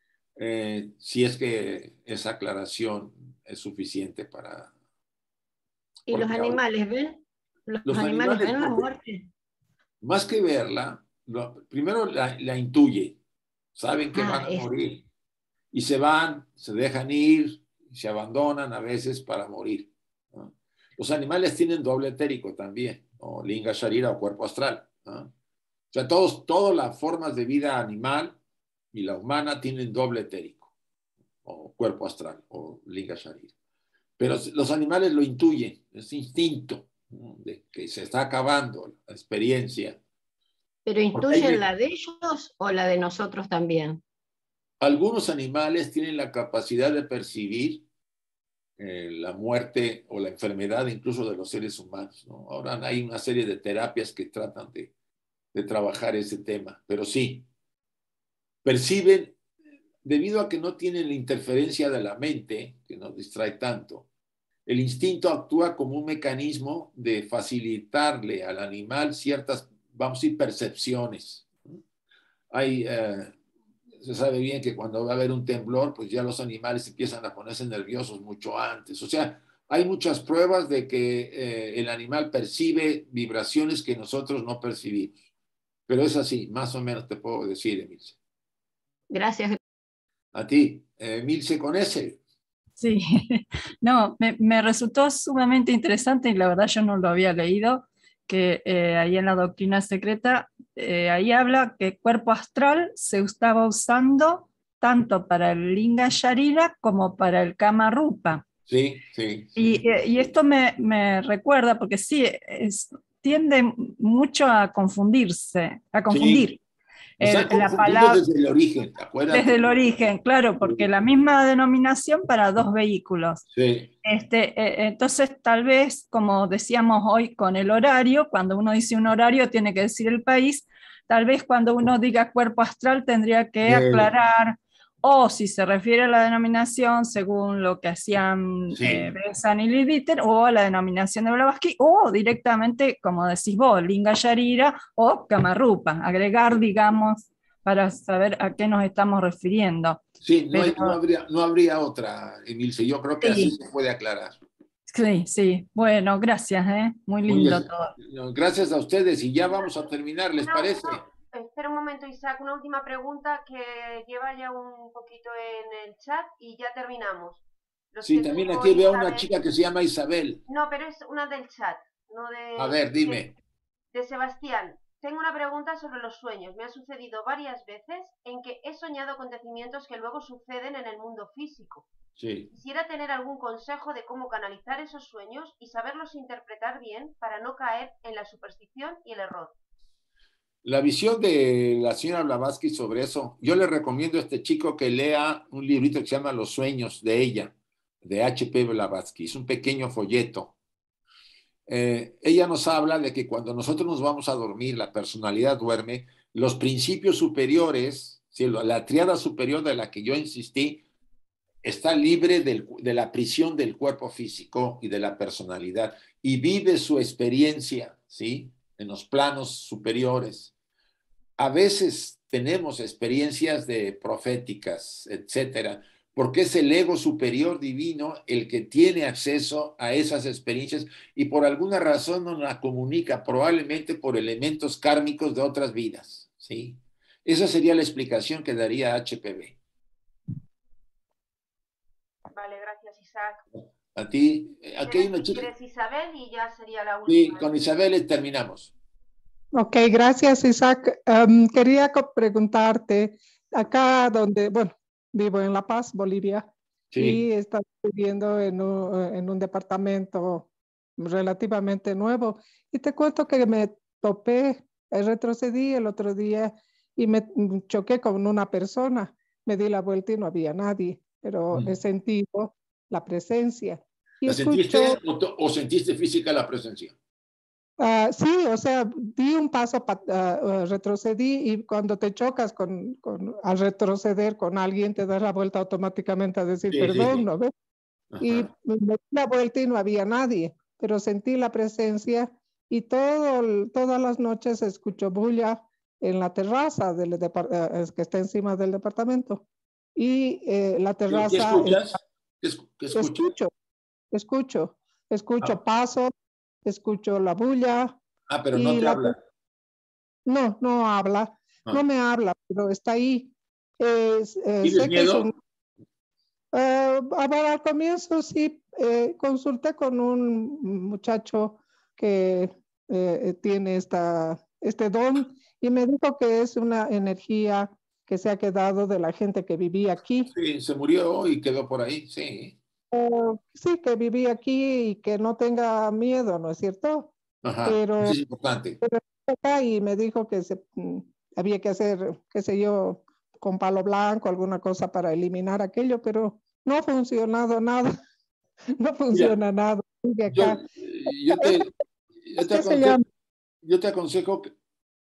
B: Eh, si es que esa aclaración es suficiente para...
K: ¿Y los animales ven? ¿Los, los animales, animales ven la muerte?
B: Más que verla, lo, primero la, la intuye, saben que ah, van a es... morir y se van, se dejan ir, se abandonan a veces para morir, ¿no? Los animales tienen doble etérico también, ¿no? Linga Sharira o cuerpo astral, ¿no? O sea, todos, todas las formas de vida animal y la humana tienen doble etérico, o cuerpo astral, o Linga Sharira. Pero los animales lo intuyen, es instinto, ¿no? De que se está acabando la experiencia.
K: ¿Pero intuyen la de ellos o la de nosotros también?
B: Algunos animales tienen la capacidad de percibir eh, la muerte o la enfermedad incluso de los seres humanos, ¿no? Ahora hay una serie de terapias que tratan de, de trabajar ese tema, pero sí, perciben, debido a que no tienen la interferencia de la mente, que nos distrae tanto, el instinto actúa como un mecanismo de facilitarle al animal ciertas, vamos a decir, percepciones. Hay, eh, se sabe bien que cuando va a haber un temblor, pues ya los animales empiezan a ponerse nerviosos mucho antes. O sea, hay muchas pruebas de que eh, el animal percibe vibraciones que nosotros no percibimos. Pero es así, más o menos te puedo decir, Emilce.
K: Gracias.
B: A ti, Emilce, con ese.
G: Sí, no, me, me resultó sumamente interesante y la verdad yo no lo había leído, que eh, ahí en la doctrina secreta, eh, ahí habla que cuerpo astral se estaba usando tanto para el Linga Sharira como para el Kama Rupa.
B: Sí, sí. sí.
G: Y, y esto me, me recuerda, porque sí, es, tiende mucho a confundirse, a confundir.
B: Sí. Nos ha confundido la palabra, desde el origen, ¿te acuerdas?
G: Desde el origen, claro, porque la misma denominación para dos vehículos.
B: Sí.
G: Este, eh, entonces, tal vez, como decíamos hoy con el horario, cuando uno dice un horario tiene que decir el país, tal vez cuando uno diga cuerpo astral tendría que
B: Bien.
G: aclarar, o si se refiere a la denominación según lo que hacían
B: Sí.
G: eh, Besan y Liditer, o a la denominación de Blavatsky, o directamente, como decís vos, Linga Sharira o Kama Rupa, agregar, digamos, para saber a qué nos estamos refiriendo.
B: Sí, no,
G: Pero,
B: hay, no, habría, no habría otra, Emilce. Yo creo que
G: sí.
B: así se puede aclarar.
G: Sí, sí. Bueno, gracias, ¿eh? Muy lindo
B: Muy
G: todo.
B: Gracias a ustedes y ya vamos a terminar, ¿les
A: no,
B: parece?
A: No, espera un momento, Isaac, una última pregunta que lleva ya un poquito en el chat y ya terminamos.
B: Los sí, también aquí veo a una chica que se llama Isabel.
A: No, pero es una del chat, no de...
B: A ver, dime.
A: De, de Sebastián. Tengo una pregunta sobre los sueños. Me ha sucedido varias veces en que he soñado acontecimientos que luego suceden en el mundo físico.
B: Sí.
A: Quisiera tener algún consejo de cómo canalizar esos sueños y saberlos interpretar bien para no caer en la superstición y el error.
B: La visión de la señora Blavatsky sobre eso, yo le recomiendo a este chico que lea un librito que se llama Los sueños de ella, de H P Blavatsky. Es un pequeño folleto. Eh, ella nos habla de que cuando nosotros nos vamos a dormir, la personalidad duerme, los principios superiores, ¿sí? La tríada superior de la que yo insistí, está libre del, de la prisión del cuerpo físico y de la personalidad y vive su experiencia, ¿sí? En los planos superiores. A veces tenemos experiencias de proféticas, etcétera, porque es el ego superior divino el que tiene acceso a esas experiencias y por alguna razón no la comunica, probablemente por elementos kármicos de otras vidas, ¿sí? Esa sería la explicación que daría H P V.
A: Vale, gracias, Isaac.
B: A ti, aquí hay una chica.
A: ¿Quieres Isabel y ya sería la última?
B: Sí, con Isabel terminamos.
P: Ok, gracias, Isaac. Um, quería preguntarte, acá donde, bueno, vivo en La Paz, Bolivia, sí. Y estoy viviendo en un, en un departamento relativamente nuevo. Y te cuento que me topé, retrocedí el otro día y me choqué con una persona. Me di la vuelta y no había nadie, pero mm. he sentido la presencia. Y
B: ¿La
P: escucho,
B: sentiste o, o sentiste física la presencia?
P: Uh, sí, o sea, di un paso, uh, uh, retrocedí y cuando te chocas con, con, al retroceder con alguien te das la vuelta automáticamente a decir
B: sí,
P: perdón,
B: sí, sí.
P: ¿no ves? Ajá. Y me di la vuelta y no había nadie, pero sentí la presencia y todo, todas las noches escucho bulla en la terraza del depart- que está encima del departamento. Y eh, la terraza...
B: ¿Qué escuchas? ¿Qué escuchas?
P: Escucho, escucho, escucho
B: Ah.
P: pasos, escucho la bulla.
B: Ah, pero no te
P: la
B: habla.
P: No, no habla,
B: ah.
P: no me habla, pero está ahí. Es, eh,
B: ¿Tienes
P: sé
B: miedo?
P: Que es un, eh, a ver, al comienzo sí, eh, consulté con un muchacho que eh, tiene esta, este don y me dijo que es una energía que se ha quedado de la gente que vivía aquí.
B: Sí, se murió y quedó por ahí, sí.
P: Uh, sí, que vivía aquí y que no tenga miedo, ¿no es cierto?
B: Ajá,
P: pero,
B: eso es importante.
P: Pero acá y me dijo que se, mm, había que hacer, qué sé yo, con palo blanco, alguna cosa para eliminar aquello, pero no ha funcionado nada. No funciona
B: Mira,
P: nada.
B: Yo,
P: Acá.
B: yo, te, yo, te aconsejo, yo te aconsejo que,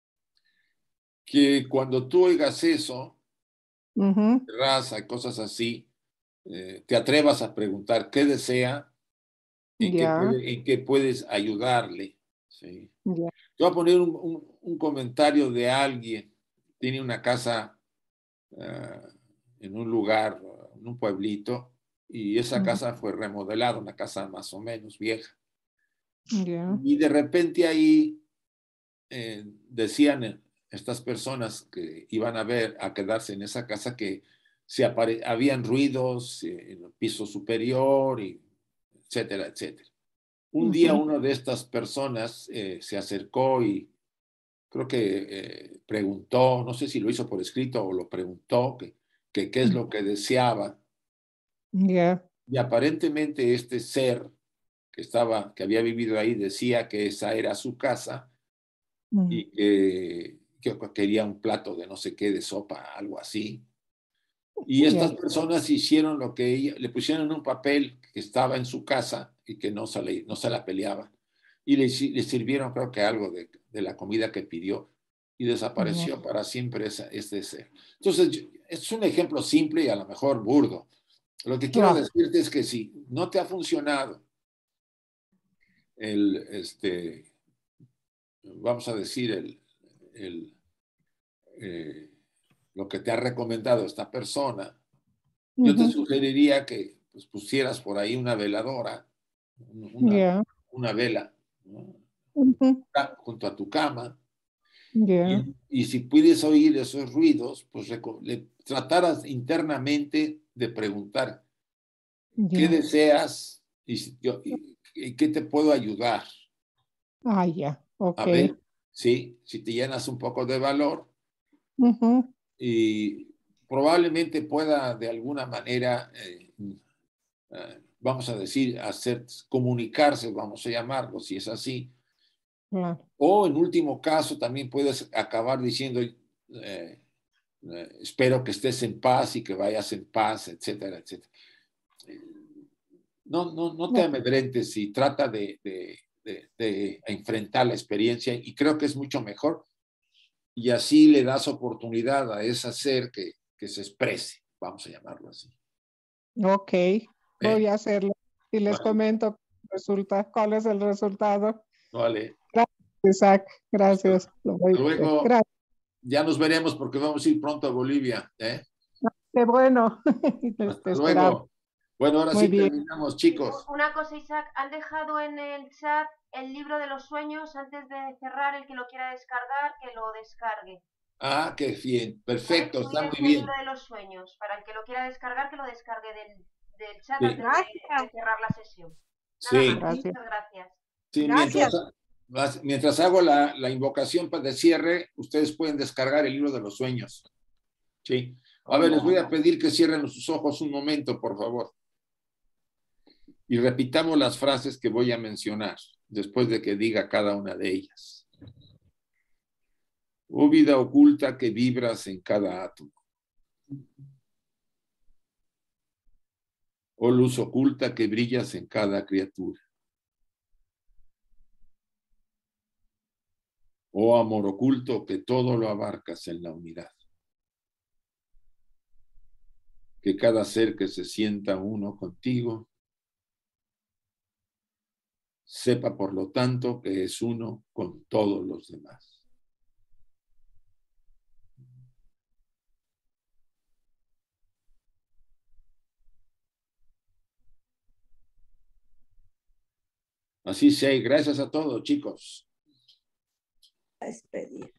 B: que cuando tú oigas eso,
P: uh-huh.
B: raza, cosas así, eh, te atrevas a preguntar qué desea, en,
P: yeah.
B: qué, puede, en qué puedes ayudarle. ¿Sí?
P: Yeah.
B: Yo voy a poner un, un, un comentario de alguien, tiene una casa uh, en un lugar, en un pueblito, y esa
P: uh-huh.
B: casa fue remodelada, una casa más o menos vieja.
P: Yeah.
B: Y de repente ahí eh, decían estas personas que iban a ver, a quedarse en esa casa, que se apare habían ruidos eh, en el piso superior, y etcétera, etcétera. Un uh-huh. día una de estas personas eh, se acercó y creo que eh, preguntó, no sé si lo hizo por escrito o lo preguntó, que, que qué es lo que deseaba.
P: Yeah.
B: Y aparentemente este ser que estaba, que había vivido ahí, decía que esa era su casa uh-huh. y que, que quería un plato de no sé qué, de sopa, algo así. Y estas yeah. personas hicieron lo que ella, le pusieron en un papel que estaba en su casa y que no se, le, no se la peleaba. Y le, le sirvieron, creo que algo de, de la comida que pidió, y desapareció uh-huh. para siempre esa, este ser. Entonces, es un ejemplo simple y a lo mejor burdo. Lo que quiero uh-huh. decirte es que si no te ha funcionado el, este, vamos a decir, el, el, eh, lo que te ha recomendado esta persona, uh-huh. yo te sugeriría que pues, pusieras por ahí una veladora, una, yeah. una vela, ¿no? uh-huh. junto a tu cama,
P: yeah.
B: y, y si puedes oír esos ruidos, pues le trataras internamente de preguntar yeah. qué deseas y, y, y qué te puedo ayudar.
P: Ah, ya, yeah. Ok.
B: A ver, sí, si te llenas un poco de valor,
P: uh-huh.
B: y probablemente pueda de alguna manera, eh, eh, vamos a decir, hacer, comunicarse, vamos a llamarlo, si es así.
P: Claro.
B: O en último caso también puedes acabar diciendo, eh, eh, espero que estés en paz y que vayas en paz, etcétera, etcétera. No, no, no te amedrentes y trata de, de, de, de enfrentar la experiencia, y creo que es mucho mejor. Y así le das oportunidad a ese ser que, que se exprese, vamos a llamarlo así.
P: Ok, voy
B: ¿Eh?
P: a hacerlo y les
B: vale.
P: comento resulta, cuál es el resultado.
B: Vale.
P: Gracias, Isaac. Gracias.
B: Hasta luego.
P: Gracias.
B: Ya nos veremos porque vamos a ir pronto a Bolivia. ¿eh?
P: Qué bueno.
B: Hasta luego. Bueno, ahora
P: Muy
B: sí
P: bien.
B: terminamos, chicos.
A: Una cosa, Isaac, han dejado en el chat el libro de los sueños. Antes de cerrar, el que lo quiera descargar, que lo descargue.
B: Ah, qué bien. Perfecto, está muy
A: el
B: bien.
A: El libro de los sueños. Para el que lo quiera descargar, que lo descargue del, del chat
B: sí.
A: antes de, de cerrar la sesión.
B: Nada
A: sí.
B: más.
P: Gracias.
A: Muchas gracias.
B: Sí,
A: gracias.
B: Mientras, mientras hago la, la invocación de cierre, ustedes pueden descargar el libro de los sueños. Sí. A ver, les voy a pedir que cierren sus ojos un momento, por favor. Y repitamos las frases que voy a mencionar después de que diga cada una de ellas. Oh vida oculta que vibras en cada átomo. Oh luz oculta que brillas en cada criatura. Oh amor oculto que todo lo abarcas en la unidad. Que cada ser que se sienta uno contigo sepa por lo tanto que es uno con todos los demás. Así sea, y gracias a todos, chicos.
L: A despedir.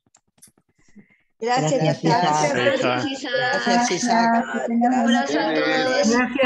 I: Gracias,
L: Gracias,
I: Isaac.
L: Isaac.
I: Gracias, Isaac.
L: Gracias, Isaac.
I: Un abrazo a todos.
L: Gracias.